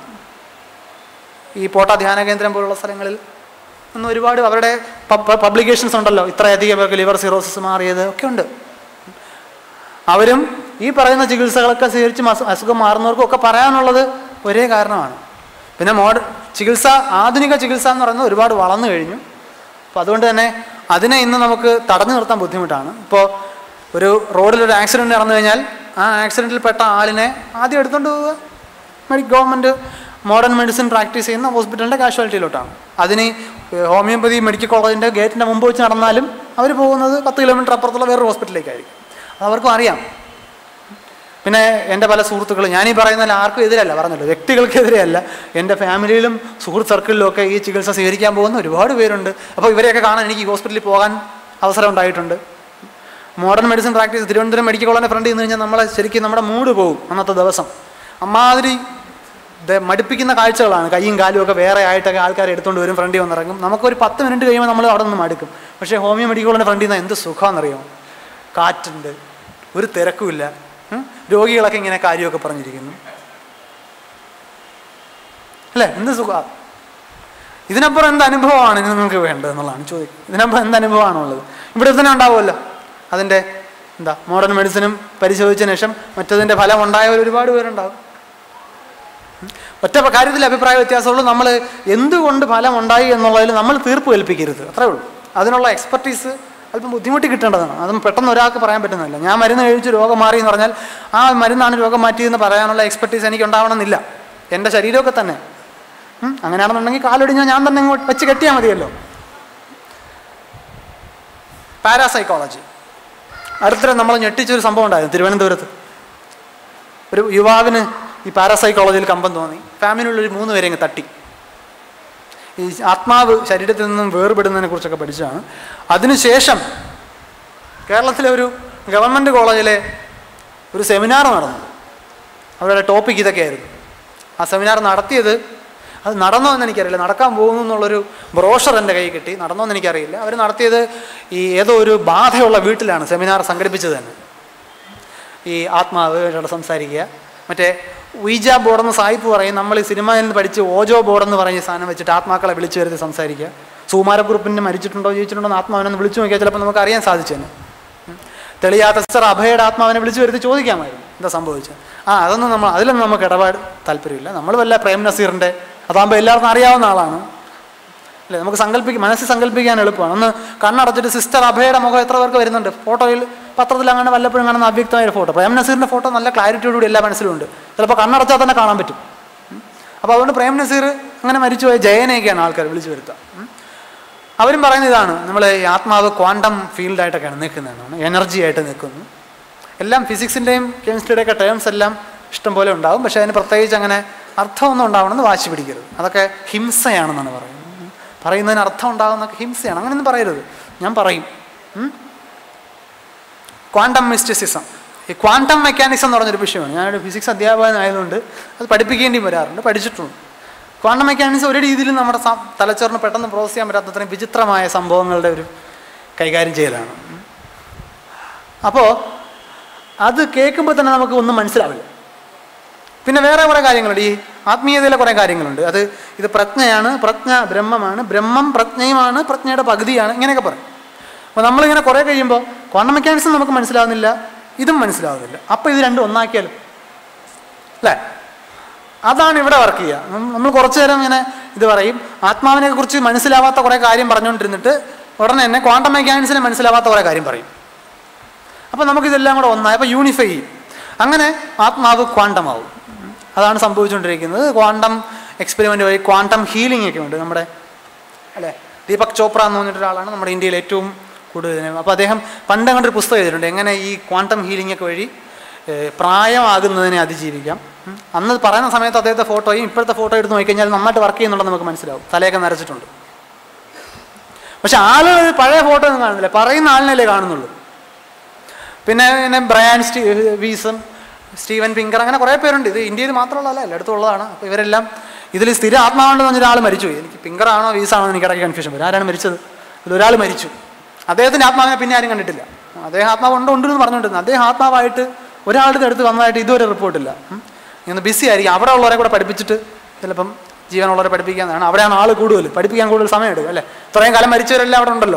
ഈ പോട്ട ധ്യാന കേന്ദ്രം പോലുള്ള സ്ഥലങ്ങളിൽ നിന്ന് ഒരുപാട് അവരുടെ പബ്ലിക്കേഷൻസ് ഉണ്ടല്ലോ. ഇത്രയധികം പേർക്ക് ലിവർ സിറോസിസ് മാറിയത് ഒക്കെ ഉണ്ട്. അവരും ഈ പറയുന്ന ചികിത്സകളൊക്കെ സ്വീകരിച്ച് അസുഖം മാറുന്നവർക്കും ഒക്കെ പറയാനുള്ളത് ഒരേ കാരണമാണ്. പിന്നെ മോഡേൺ ചികിത്സ, ആധുനിക ചികിത്സ എന്ന് പറയുന്നത് ഒരുപാട് വളർന്നു കഴിഞ്ഞു. അപ്പോൾ അതുകൊണ്ട് തന്നെ അതിനെ ഇന്ന് നമുക്ക് തടഞ്ഞു നിർത്താൻ ബുദ്ധിമുട്ടാണ്. ഇപ്പോൾ ഒരു റോഡിലൊരു ആക്സിഡൻറ്റ് നടന്നു കഴിഞ്ഞാൽ ആ ആക്സിഡൻറ്റിൽ പെട്ട ആളിനെ ആദ്യം എടുത്തുകൊണ്ട് പോവുക മെഡി ഗവൺമെൻറ് മോഡേൺ മെഡിസിൻ പ്രാക്ടീസ് ചെയ്യുന്ന ഹോസ്പിറ്റലിൻ്റെ കാഷ്വാലിറ്റിയിലോട്ടാണ്. അതിന് ഹോമിയോപ്പതി മെഡിക്കൽ കോളേജിൻ്റെ ഗേറ്റിൻ്റെ മുമ്പ് വെച്ച് നടന്നാലും അവർ പോകുന്നത് പത്ത് കിലോമീറ്റർ അപ്പുറത്തുള്ള വേറൊരു ഹോസ്പിറ്റലിലേക്കായിരിക്കും. അതവർക്കും അറിയാം. പിന്നെ എൻ്റെ പല സുഹൃത്തുക്കളും, ഞാനീ പറയുന്നതിൽ ആർക്കും എതിരല്ല, പറഞ്ഞല്ലോ വ്യക്തികൾക്കെതിരെയല്ല, എൻ്റെ ഫാമിലിയിലും സുഹൃത്ത് സർക്കിളിലും ഒക്കെ ഈ ചികിത്സ സ്വീകരിക്കാൻ പോകുന്ന ഒരുപാട് പേരുണ്ട്. അപ്പോൾ ഇവരെയൊക്കെ കാണാൻ എനിക്ക് ഈ ഹോസ്പിറ്റലിൽ പോകാൻ അവസരം ഉണ്ടായിട്ടുണ്ട്. Modern medicine practice Thiruvananthapuram medical കോളേജിൻ്റെ ഫ്രണ്ടിൽ നിന്ന് കഴിഞ്ഞാൽ നമ്മളെ ശരിക്കും നമ്മുടെ മൂഡ് പോകും അന്നത്തെ ദിവസം. അമ്മാതിരി മടുപ്പിക്കുന്ന കാഴ്ചകളാണ്. കൈയും കാലും ഒക്കെ വേറെ ആയിട്ടൊക്കെ ആൾക്കാർ എടുത്തുകൊണ്ട് വരും, ഫ്രണ്ടിൽ വന്നിറങ്ങും. നമുക്കൊരു പത്ത് മിനിറ്റ് കഴിയുമ്പോൾ നമ്മൾ അവിടെ നിന്ന് മടുക്കും. പക്ഷേ ഹോമിയോ മെഡിക്കൽ കോളേജിൻ്റെ ഫ്രണ്ടിൽ നിന്ന് എന്ത് സുഖമാണെന്നറിയാമോ? കാറ്റുണ്ട്, ഒരു തിരക്കുമില്ല, രോഗികളൊക്കെ ഇങ്ങനെ കാര്യമൊക്കെ പറഞ്ഞിരിക്കുന്നു അല്ലേ, എന്ത് സുഖം. ഇതിനപ്പുറം എന്ത് അനുഭവമാണ് നിങ്ങൾക്ക് വേണ്ടതെന്നുള്ളതാണ് ചോദിക്കുക. ഇതിനപ്പുറം എന്ത് അനുഭവമാണുള്ളത്? ഇവിടെ തന്നെ ഉണ്ടാവുമല്ലോ. അതിൻ്റെ എന്താ മോഡേൺ മെഡിസിനും പരിശോധിച്ചതിന് ശേഷം മറ്റതിൻ്റെ ഫലം ഉണ്ടായവർ ഒരുപാട് പേരുണ്ടാവും. ഒറ്റ കാര്യത്തിൽ അഭിപ്രായ വ്യത്യാസമുള്ളൂ. നമ്മൾ എന്തുകൊണ്ട് ഫലം ഉണ്ടായി എന്നുള്ളതിൽ നമ്മൾ തീർപ്പ് കൽപ്പിക്കരുത്, അത്രേ ഉള്ളൂ. അതിനുള്ള എക്സ്പെർട്ടീസ് അല്പം ബുദ്ധിമുട്ടി കിട്ടേണ്ടതാണ്. അതും പെട്ടെന്ന് ഒരാൾക്ക് പറയാൻ പറ്റുന്നില്ല. ഞാൻ മരുന്ന് കഴിച്ച് രോഗം മാറി എന്ന് പറഞ്ഞാൽ ആ മരുന്നാണ് രോഗം മാറ്റിയെന്ന് പറയാനുള്ള എക്സ്പെർട്ടീസ് എനിക്ക് ഉണ്ടാവണമെന്നില്ല. എൻ്റെ ശരീരമൊക്കെ തന്നെ അങ്ങനെയാണെന്നുണ്ടെങ്കിൽ കാലൊടിഞ്ഞാൽ ഞാൻ തന്നെ ഇങ്ങോട്ട് വെച്ച് കെട്ടിയാൽ മതിയല്ലോ. പാരാസൈക്കോളജി അടുത്തിടെ നമ്മൾ ഞെട്ടിച്ചൊരു സംഭവം ഉണ്ടായിരുന്നു തിരുവനന്തപുരത്ത്. ഒരു യുവാവിന് ഈ പാരാസൈക്കോളജിയിൽ കമ്പം തോന്നി. ഫാമിലിയുള്ളൊരു മൂന്ന് പേരെ അങ്ങ് തട്ടി. ഈ ആത്മാവ് ശരീരത്തിൽ നിന്നും വേർപെടുന്നതിനെ കുറിച്ചൊക്കെ പഠിച്ചതാണ്. അതിനുശേഷം കേരളത്തിലെ ഒരു ഗവൺമെൻറ് കോളേജിലെ ഒരു സെമിനാർ നടന്നു. അവരുടെ ടോപ്പിക് ഇതൊക്കെയായിരുന്നു. ആ സെമിനാർ നടത്തിയത് അത് നടന്നോ എന്ന് എനിക്കറിയില്ല. നടക്കാൻ പോകുന്നു എന്നുള്ളൊരു ബ്രോഷർ എൻ്റെ കയ്യിൽ കിട്ടി. നടന്നോ എന്ന് എനിക്കറിയില്ല. അവർ നടത്തിയത് ഈ ഏതോ ഒരു ബാധയുള്ള വീട്ടിലാണ് സെമിനാർ സംഘടിപ്പിച്ചത് തന്നെ. ഈ ആത്മാവ് സംസാരിക്കുക, മറ്റേ ഉയ്ജ ബോർഡെന്ന് സായിപ്പ് പറയും. നമ്മൾ ഈ സിനിമയിൽ നിന്ന് പഠിച്ച് ഓജോ ബോർഡെന്ന് പറഞ്ഞ സാധനം വെച്ചിട്ട് ആത്മാക്കളെ വിളിച്ചു വരുത്തി സംസാരിക്കുക. സുകുമാരക്കുറുപ്പിൻ്റെ മരിച്ചിട്ടുണ്ടോ ജീവിച്ചിട്ടുണ്ടോ എന്ന് ആത്മാവിനെ വിളിച്ചു നോക്കിയാൽ ചിലപ്പോൾ നമുക്ക് അറിയാൻ സാധിച്ചു തന്നെ. തെളിയാത്ത സിസ്റ്റർ അഭയുടെ ആത്മാവിനെ വിളിച്ചു വരുത്തി ചോദിക്കാമായിരുന്നു എന്താ സംഭവിച്ചത്. ആ അതൊന്നും നമ്മൾ അതിലൊന്നും നമുക്ക് ഇടപാട് താല്പര്യമില്ല. നമ്മൾ വല്ല പ്രേം നസീറിൻ്റെ അതാകുമ്പോൾ എല്ലാവർക്കും അറിയാവുന്ന ആളാണ് അല്ലേ, നമുക്ക് സങ്കല്പിക്കാൻ മനസ്സിൽ സങ്കല്പിക്കാൻ എളുപ്പമാണ്. ഒന്ന് കണ്ണടച്ചിട്ട് സിസ്റ്റർ അഭയുടെ മുഖം എത്ര പേർക്ക് വരുന്നുണ്ട് ഫോട്ടോയിൽ, പത്രത്തിൽ അങ്ങനെ വല്ലപ്പോഴും കാണുന്ന അവ്യക്തമായ ഒരു ഫോട്ടോ. പ്രേം നസീറിൻ്റെ ഫോട്ടോ നല്ല ക്ലാരിറ്റിയോടുകൂടി എല്ലാ മനസ്സിലുണ്ട്, ചിലപ്പോൾ കണ്ണടച്ചാൽ തന്നെ കാണാൻ പറ്റും. അപ്പോൾ അതുകൊണ്ട് പ്രേം നസീർ അങ്ങനെ മരിച്ചുപോയ ജയനെയൊക്കെയാണ് ആൾക്കാർ വിളിച്ചു വരുത്തുക. അവരും പറയുന്ന ഇതാണ്, നമ്മൾ ഈ ആത്മാവ് ക്വാണ്ടം ഫീൽഡായിട്ടൊക്കെയാണ് നിൽക്കുന്നതെന്നാണ്, എനർജി ആയിട്ട് നിൽക്കുന്നു. എല്ലാം ഫിസിക്സിൻ്റെയും കെമിസ്ട്രിയുടെയൊക്കെ ടേംസ് എല്ലാം ഇഷ്ടം പോലെ ഉണ്ടാവും. പക്ഷേ അതിന് പ്രത്യേകിച്ച് അങ്ങനെ അർത്ഥമൊന്നും ഉണ്ടാവണമെന്ന് വാശി പിടിക്കരുത്. അതൊക്കെ ഹിംസയാണെന്നാണ് പറയുന്നത്. പറയുന്നതിന് അർത്ഥം ഉണ്ടാകുന്നതൊക്കെ ഹിംസയാണ്, അങ്ങനെയൊന്നും പറയരുത്. ഞാൻ പറയും ക്വാണ്ടം മിസ്റ്റിസിസം, ഈ ക്വാണ്ടം മെക്കാനിക്സ് എന്ന് പറഞ്ഞൊരു വിഷയമാണ്. ഞാനൊരു ഫിസിക്സ് അധ്യാപകനായതുകൊണ്ട് അത് പഠിപ്പിക്കേണ്ടിയും വരാറുണ്ട്, പഠിച്ചിട്ടുണ്ട്. ക്വാണ്ടം മെക്കാനിക്സ് ഒരു രീതിയിലും നമ്മുടെ തലച്ചോറിന് പെട്ടെന്ന് പ്രോസസ് ചെയ്യാൻ പറ്റാത്തത്രയും വിചിത്രമായ സംഭവങ്ങളുടെ ഒരു കൈകാര്യം ചെയ്യലാണ്. അപ്പോൾ അത് കേൾക്കുമ്പോൾ തന്നെ നമുക്ക് ഒന്നും മനസ്സിലാവില്ല. പിന്നെ വേറെ കുറേ കാര്യങ്ങളുണ്ട്, ഈ ആത്മീയതയിലെ കുറേ കാര്യങ്ങളുണ്ട്. അത് ഇത് പ്രജ്ഞയാണ്, പ്രജ്ഞ ബ്രഹ്മമാണ്, ബ്രഹ്മം പ്രജ്ഞയുമാണ്, പ്രജ്ഞയുടെ പകുതിയാണ്, ഇങ്ങനെയൊക്കെ പറയും. അപ്പോൾ നമ്മളിങ്ങനെ കുറേ കഴിയുമ്പോൾ ക്വാണ്ടം മെക്കാനിക്സും നമുക്ക് മനസ്സിലാവുന്നില്ല, ഇതും മനസ്സിലാവുന്നില്ല. അപ്പോൾ ഇത് രണ്ടും ഒന്നാക്കിയാലും അല്ലേ, അതാണ് ഇവിടെ വർക്ക് ചെയ്യുക. നമ്മൾ കുറച്ചു നേരം ഇങ്ങനെ ഇത് പറയും, ആത്മാവിനെ കുറിച്ച് മനസ്സിലാവാത്ത കുറേ കാര്യം പറഞ്ഞുകൊണ്ടിരുന്നിട്ട് ഉടനെ തന്നെ ക്വാണ്ടം മെക്കാനിക്സിനെ മനസ്സിലാവാത്ത കുറേ കാര്യം പറയും. അപ്പോൾ നമുക്കിതെല്ലാം കൂടെ ഒന്നായി അപ്പോൾ യൂണിഫൈ ചെയ്യും. അങ്ങനെ ആത്മാവ് ക്വാണ്ടമാവും. അതാണ് സംഭവിച്ചുകൊണ്ടിരിക്കുന്നത്. ക്വാണ്ടം എക്സ്പെരിമെൻ്റ് വഴി ക്വാണ്ടം ഹീലിംഗ് ഒക്കെ ഉണ്ട് നമ്മുടെ അല്ലേ. ദീപക് ചോപ്ര എന്ന് പറഞ്ഞിട്ടൊരാളാണ് നമ്മുടെ ഇന്ത്യയിൽ ഏറ്റവും കൂടുതൽ. അപ്പോൾ അദ്ദേഹം പണ്ട് അങ്ങോട്ടൊരു പുസ്തകം എഴുതിയിട്ടുണ്ട്, എങ്ങനെ ഈ ക്വാണ്ടം ഹീലിംഗ് ഒക്കെ വഴി പ്രായമാകുന്നതിനെ അതിജീവിക്കാം. അന്ന് പറയുന്ന സമയത്ത് അദ്ദേഹത്തെ ഫോട്ടോയും ഇപ്പോഴത്തെ ഫോട്ടോ എടുത്ത് നോക്കിക്കഴിഞ്ഞാൽ നന്നായിട്ട് വർക്ക് ചെയ്യുന്നുണ്ടെന്ന് നമുക്ക് മനസ്സിലാവും. തലയൊക്കെ നരച്ചിട്ടുണ്ട്. പക്ഷെ ആളുകൾ പഴയ ഫോട്ടോ ഒന്നും കാണുന്നില്ല, പറയുന്ന ആളിനല്ലേ കാണുന്നുള്ളൂ. പിന്നെ പിന്നെ ബ്രയാൻ സ്റ്റീ വീസം, സ്റ്റീവൻ പിങ്കർ, അങ്ങനെ കുറേ പേരുണ്ട്. ഇത് ഇന്ത്യയിൽ മാത്രമുള്ളതല്ല, എല്ലായിടത്തും ഉള്ളതാണ്. അപ്പോൾ ഇവരെല്ലാം ഇതിൽ സ്ഥിര ആത്മാവുണ്ടെന്ന് പറഞ്ഞൊരാൾ മരിച്ചുപോയി. എനിക്ക് പിങ്കറാണോ വീസാണോ എന്ന് എനിക്കിടയ്ക്ക് കൺഫ്യൂഷൻ വരും. ആരാണ് മരിച്ചത്? ഇതിലൊരാൾ മരിച്ചു. അദ്ദേഹത്തിൻ്റെ ആത്മാവിനെ പിന്നെ ആരും കണ്ടിട്ടില്ല. അദ്ദേഹം ആത്മാവ് ഉണ്ടോ ഉണ്ടെന്ന് പറഞ്ഞുകൊണ്ടിരുന്നത്. അദ്ദേഹം ആത്മാവായിട്ട് ഒരാളുടെ അടുത്ത് വന്നതായിട്ട് ഇതുവരെ റിപ്പോർട്ടില്ല. ഇന്ന് ബിസി ആയിരിക്കും. അവിടെ ഉള്ളവരെ കൂടെ പഠിപ്പിച്ചിട്ട് ചിലപ്പം ജീവനുള്ളവരെ പഠിപ്പിക്കാനാണ്. അവിടെയാണ് ആൾ കൂടുതൽ, പഠിപ്പിക്കാൻ കൂടുതൽ സമയം എടുക്കും അല്ലേ. ഇത്രയും കാലം മരിച്ചവരെല്ലാം അവിടെ ഉണ്ടല്ലോ.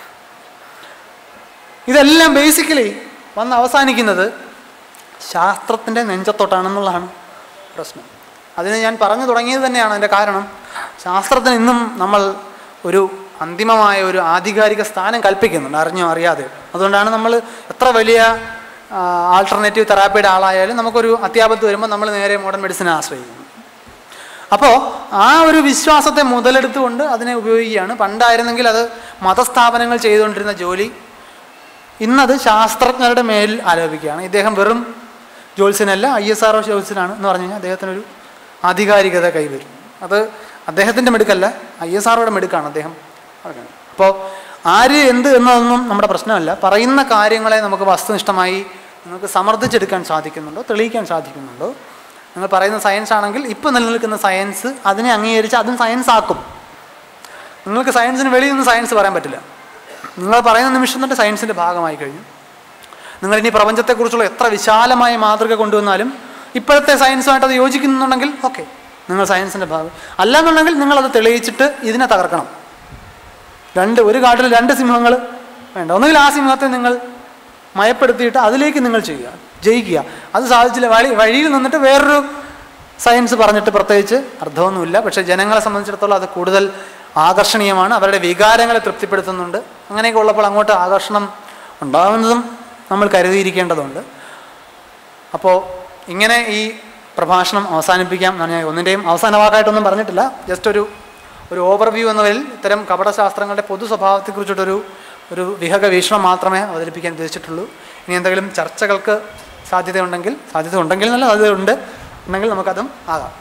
ഇതെല്ലാം ബേസിക്കലി വന്ന് അവസാനിക്കുന്നത് ശാസ്ത്രത്തിൻ്റെ നെഞ്ചത്തൊട്ടാണെന്നുള്ളതാണ് പ്രശ്നം. അതിന് ഞാൻ പറഞ്ഞു തുടങ്ങിയത് തന്നെയാണ് അതിൻ്റെ കാരണം. ശാസ്ത്രത്തിന് ഇന്നും നമ്മൾ ഒരു അന്തിമമായ ഒരു ആധികാരിക സ്ഥാനം കൽപ്പിക്കുന്നുണ്ട്, അറിഞ്ഞോ അറിയാതെ. അതുകൊണ്ടാണ് നമ്മൾ എത്ര വലിയ ആൾട്ടർനേറ്റീവ് തെറാപ്പിയുടെ ആളായാലും നമുക്കൊരു അത്യാപത്ത് വരുമ്പോൾ നമ്മൾ നേരെ മോഡേൺ മെഡിസിനെ ആശ്രയിക്കുന്നു. അപ്പോൾ ആ ഒരു വിശ്വാസത്തെ മുതലെടുത്തുകൊണ്ട് അതിനെ ഉപയോഗിക്കുകയാണ്. പണ്ടായിരുന്നെങ്കിൽ അത് മതസ്ഥാപനങ്ങൾ ചെയ്തുകൊണ്ടിരുന്ന ജോലി ഇന്നത് ശാസ്ത്രജ്ഞരുടെ മേൽ ആരോപിക്കുകയാണ്. ഇദ്ദേഹം വെറും ജ്യോത്സ്യനല്ല, ഐ എസ് ആർ ഒ ജ്യോത്സ്യനാണ് എന്ന് പറഞ്ഞു കഴിഞ്ഞാൽ അദ്ദേഹത്തിനൊരു ആധികാരികത കൈവരും. അത് അദ്ദേഹത്തിൻ്റെ മെടുക്കല്ല, ഐ എസ് ആർ ഒയുടെ മെടുക്കാണ് അദ്ദേഹം. അപ്പോൾ ആര് എന്ത് എന്നതൊന്നും നമ്മുടെ പ്രശ്നമല്ല. പറയുന്ന കാര്യങ്ങളെ നമുക്ക് വസ്തുനിഷ്ഠമായി നിങ്ങൾക്ക് സമർത്ഥിച്ചെടുക്കാൻ സാധിക്കുന്നുണ്ടോ, തെളിയിക്കാൻ സാധിക്കുന്നുണ്ടോ. നിങ്ങൾ പറയുന്ന സയൻസ് ആണെങ്കിൽ ഇപ്പോൾ നിലനിൽക്കുന്ന സയൻസ് അതിനെ അംഗീകരിച്ച് അതും സയൻസ് ആക്കും. നിങ്ങൾക്ക് സയൻസിന് വെളിയിൽ നിന്ന് സയൻസ് പറയാൻ പറ്റില്ല. നിങ്ങൾ പറയുന്ന നിമിഷം തൊട്ട് സയൻസിൻ്റെ ഭാഗമായി കഴിഞ്ഞു. നിങ്ങളിനി പ്രപഞ്ചത്തെക്കുറിച്ചുള്ള എത്ര വിശാലമായ മാതൃക കൊണ്ടുവന്നാലും ഇപ്പോഴത്തെ സയൻസുമായിട്ട് അത് യോജിക്കുന്നുണ്ടെങ്കിൽ ഓക്കെ, നിങ്ങൾ സയൻസിൻ്റെ ഭാഗം. അല്ലാന്നുണ്ടെങ്കിൽ നിങ്ങളത് തെളിയിച്ചിട്ട് ഇതിനെ തകർക്കണം. രണ്ട് ഒരു കാട്ടിൽ രണ്ട് സിംഹങ്ങൾ വേണ്ട. ഒന്നുകിൽ ആ സിംഹത്തെ നിങ്ങൾ മയപ്പെടുത്തിയിട്ട് അതിലേക്ക് നിങ്ങൾ ചെയ്യുക, ജയിക്കുക. അത് സാധിച്ചില്ല, വഴി വഴിയിൽ നിന്നിട്ട് വേറൊരു സയൻസ് പറഞ്ഞിട്ട് പ്രത്യേകിച്ച് അർത്ഥമൊന്നുമില്ല. പക്ഷേ ജനങ്ങളെ സംബന്ധിച്ചിടത്തോളം അത് കൂടുതൽ ആകർഷണീയമാണ്, അവരുടെ വികാരങ്ങളെ തൃപ്തിപ്പെടുത്തുന്നുണ്ട്. അങ്ങനെയൊക്കെ ഉള്ളപ്പോൾ അങ്ങോട്ട് ആകർഷണം ഉണ്ടാകുന്നതും നമ്മൾ കരുതിയിരിക്കേണ്ടതുണ്ട്. അപ്പോൾ ഇങ്ങനെ ഈ പ്രഭാഷണം അവസാനിപ്പിക്കാം. ഞാൻ ഒന്നിൻ്റെയും അവസാന വാക്കായിട്ടൊന്നും പറഞ്ഞിട്ടില്ല. ജസ്റ്റ് ഒരു ഒരു ഓവർവ്യൂ എന്നതിൽ ഇത്തരം കപടശാസ്ത്രങ്ങളുടെ പൊതു സ്വഭാവത്തെക്കുറിച്ചിട്ടൊരു ഒരു വിഹക വീക്ഷണം മാത്രമേ അവതരിപ്പിക്കാൻ ഉദ്ദേശിച്ചിട്ടുള്ളൂ. ഇനി എന്തെങ്കിലും ചർച്ചകൾക്ക് സാധ്യതയുണ്ടെങ്കിൽ സാധ്യത ഉണ്ടെങ്കിൽ നല്ല സാധ്യതയുണ്ട് ഉണ്ടെങ്കിൽ നമുക്കതും ആകാം.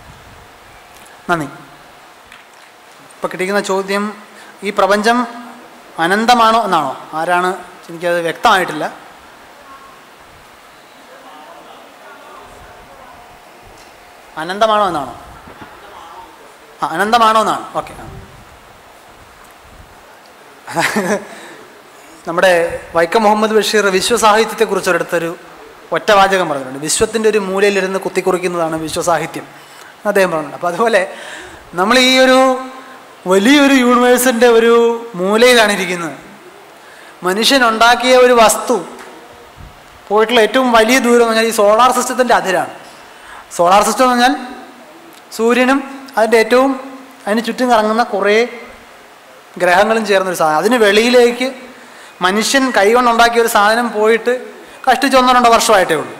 നന്ദി. ഇപ്പോൾ കിട്ടിയിരിക്കുന്ന ചോദ്യം, ഈ പ്രപഞ്ചം അനന്തമാണോ എന്നാണോ? ആരാണ്? എനിക്കത് വ്യക്തമായിട്ടില്ല. അനന്തമാണോ എന്നാണോ? അനന്തമാണോ എന്നാണ്. ഓക്കെ, നമ്മുടെ വൈക്കം മുഹമ്മദ് ബഷീർ വിശ്വസാഹിത്യത്തെക്കുറിച്ച് ഒരിടത്തൊരു ഒറ്റവാചകം പറഞ്ഞിട്ടുണ്ട്. വിശ്വത്തിൻ്റെ ഒരു മൂലയിലിരുന്ന് കുത്തിക്കുറിക്കുന്നതാണ് വിശ്വസാഹിത്യം അദ്ദേഹം പറഞ്ഞിട്ടുണ്ട്. അപ്പോൾ അതുപോലെ നമ്മൾ ഈ ഒരു വലിയൊരു യൂണിവേഴ്സിൻ്റെ ഒരു മൂലയിലാണ് ഇരിക്കുന്നത്. മനുഷ്യനുണ്ടാക്കിയ ഒരു വസ്തു പോയിട്ടുള്ള ഏറ്റവും വലിയ ദൂരം എന്ന് പറഞ്ഞാൽ ഈ സോളാർ സിസ്റ്റത്തിൻ്റെ അതിരാണ്. സോളാർ സിസ്റ്റം എന്ന് പറഞ്ഞാൽ സൂര്യനും അതിൻ്റെ ഏറ്റവും അതിന് ചുറ്റും കറങ്ങുന്ന കുറേ ഗ്രഹങ്ങളും ചേർന്നൊരു സാധനം. അതിന് വെളിയിലേക്ക് മനുഷ്യൻ കൈകൊണ്ടുണ്ടാക്കിയ ഒരു സാധനം പോയിട്ട് കഷ്ടിച്ച് ഒന്നോ രണ്ടോ വർഷമായിട്ടേ ഉള്ളൂ.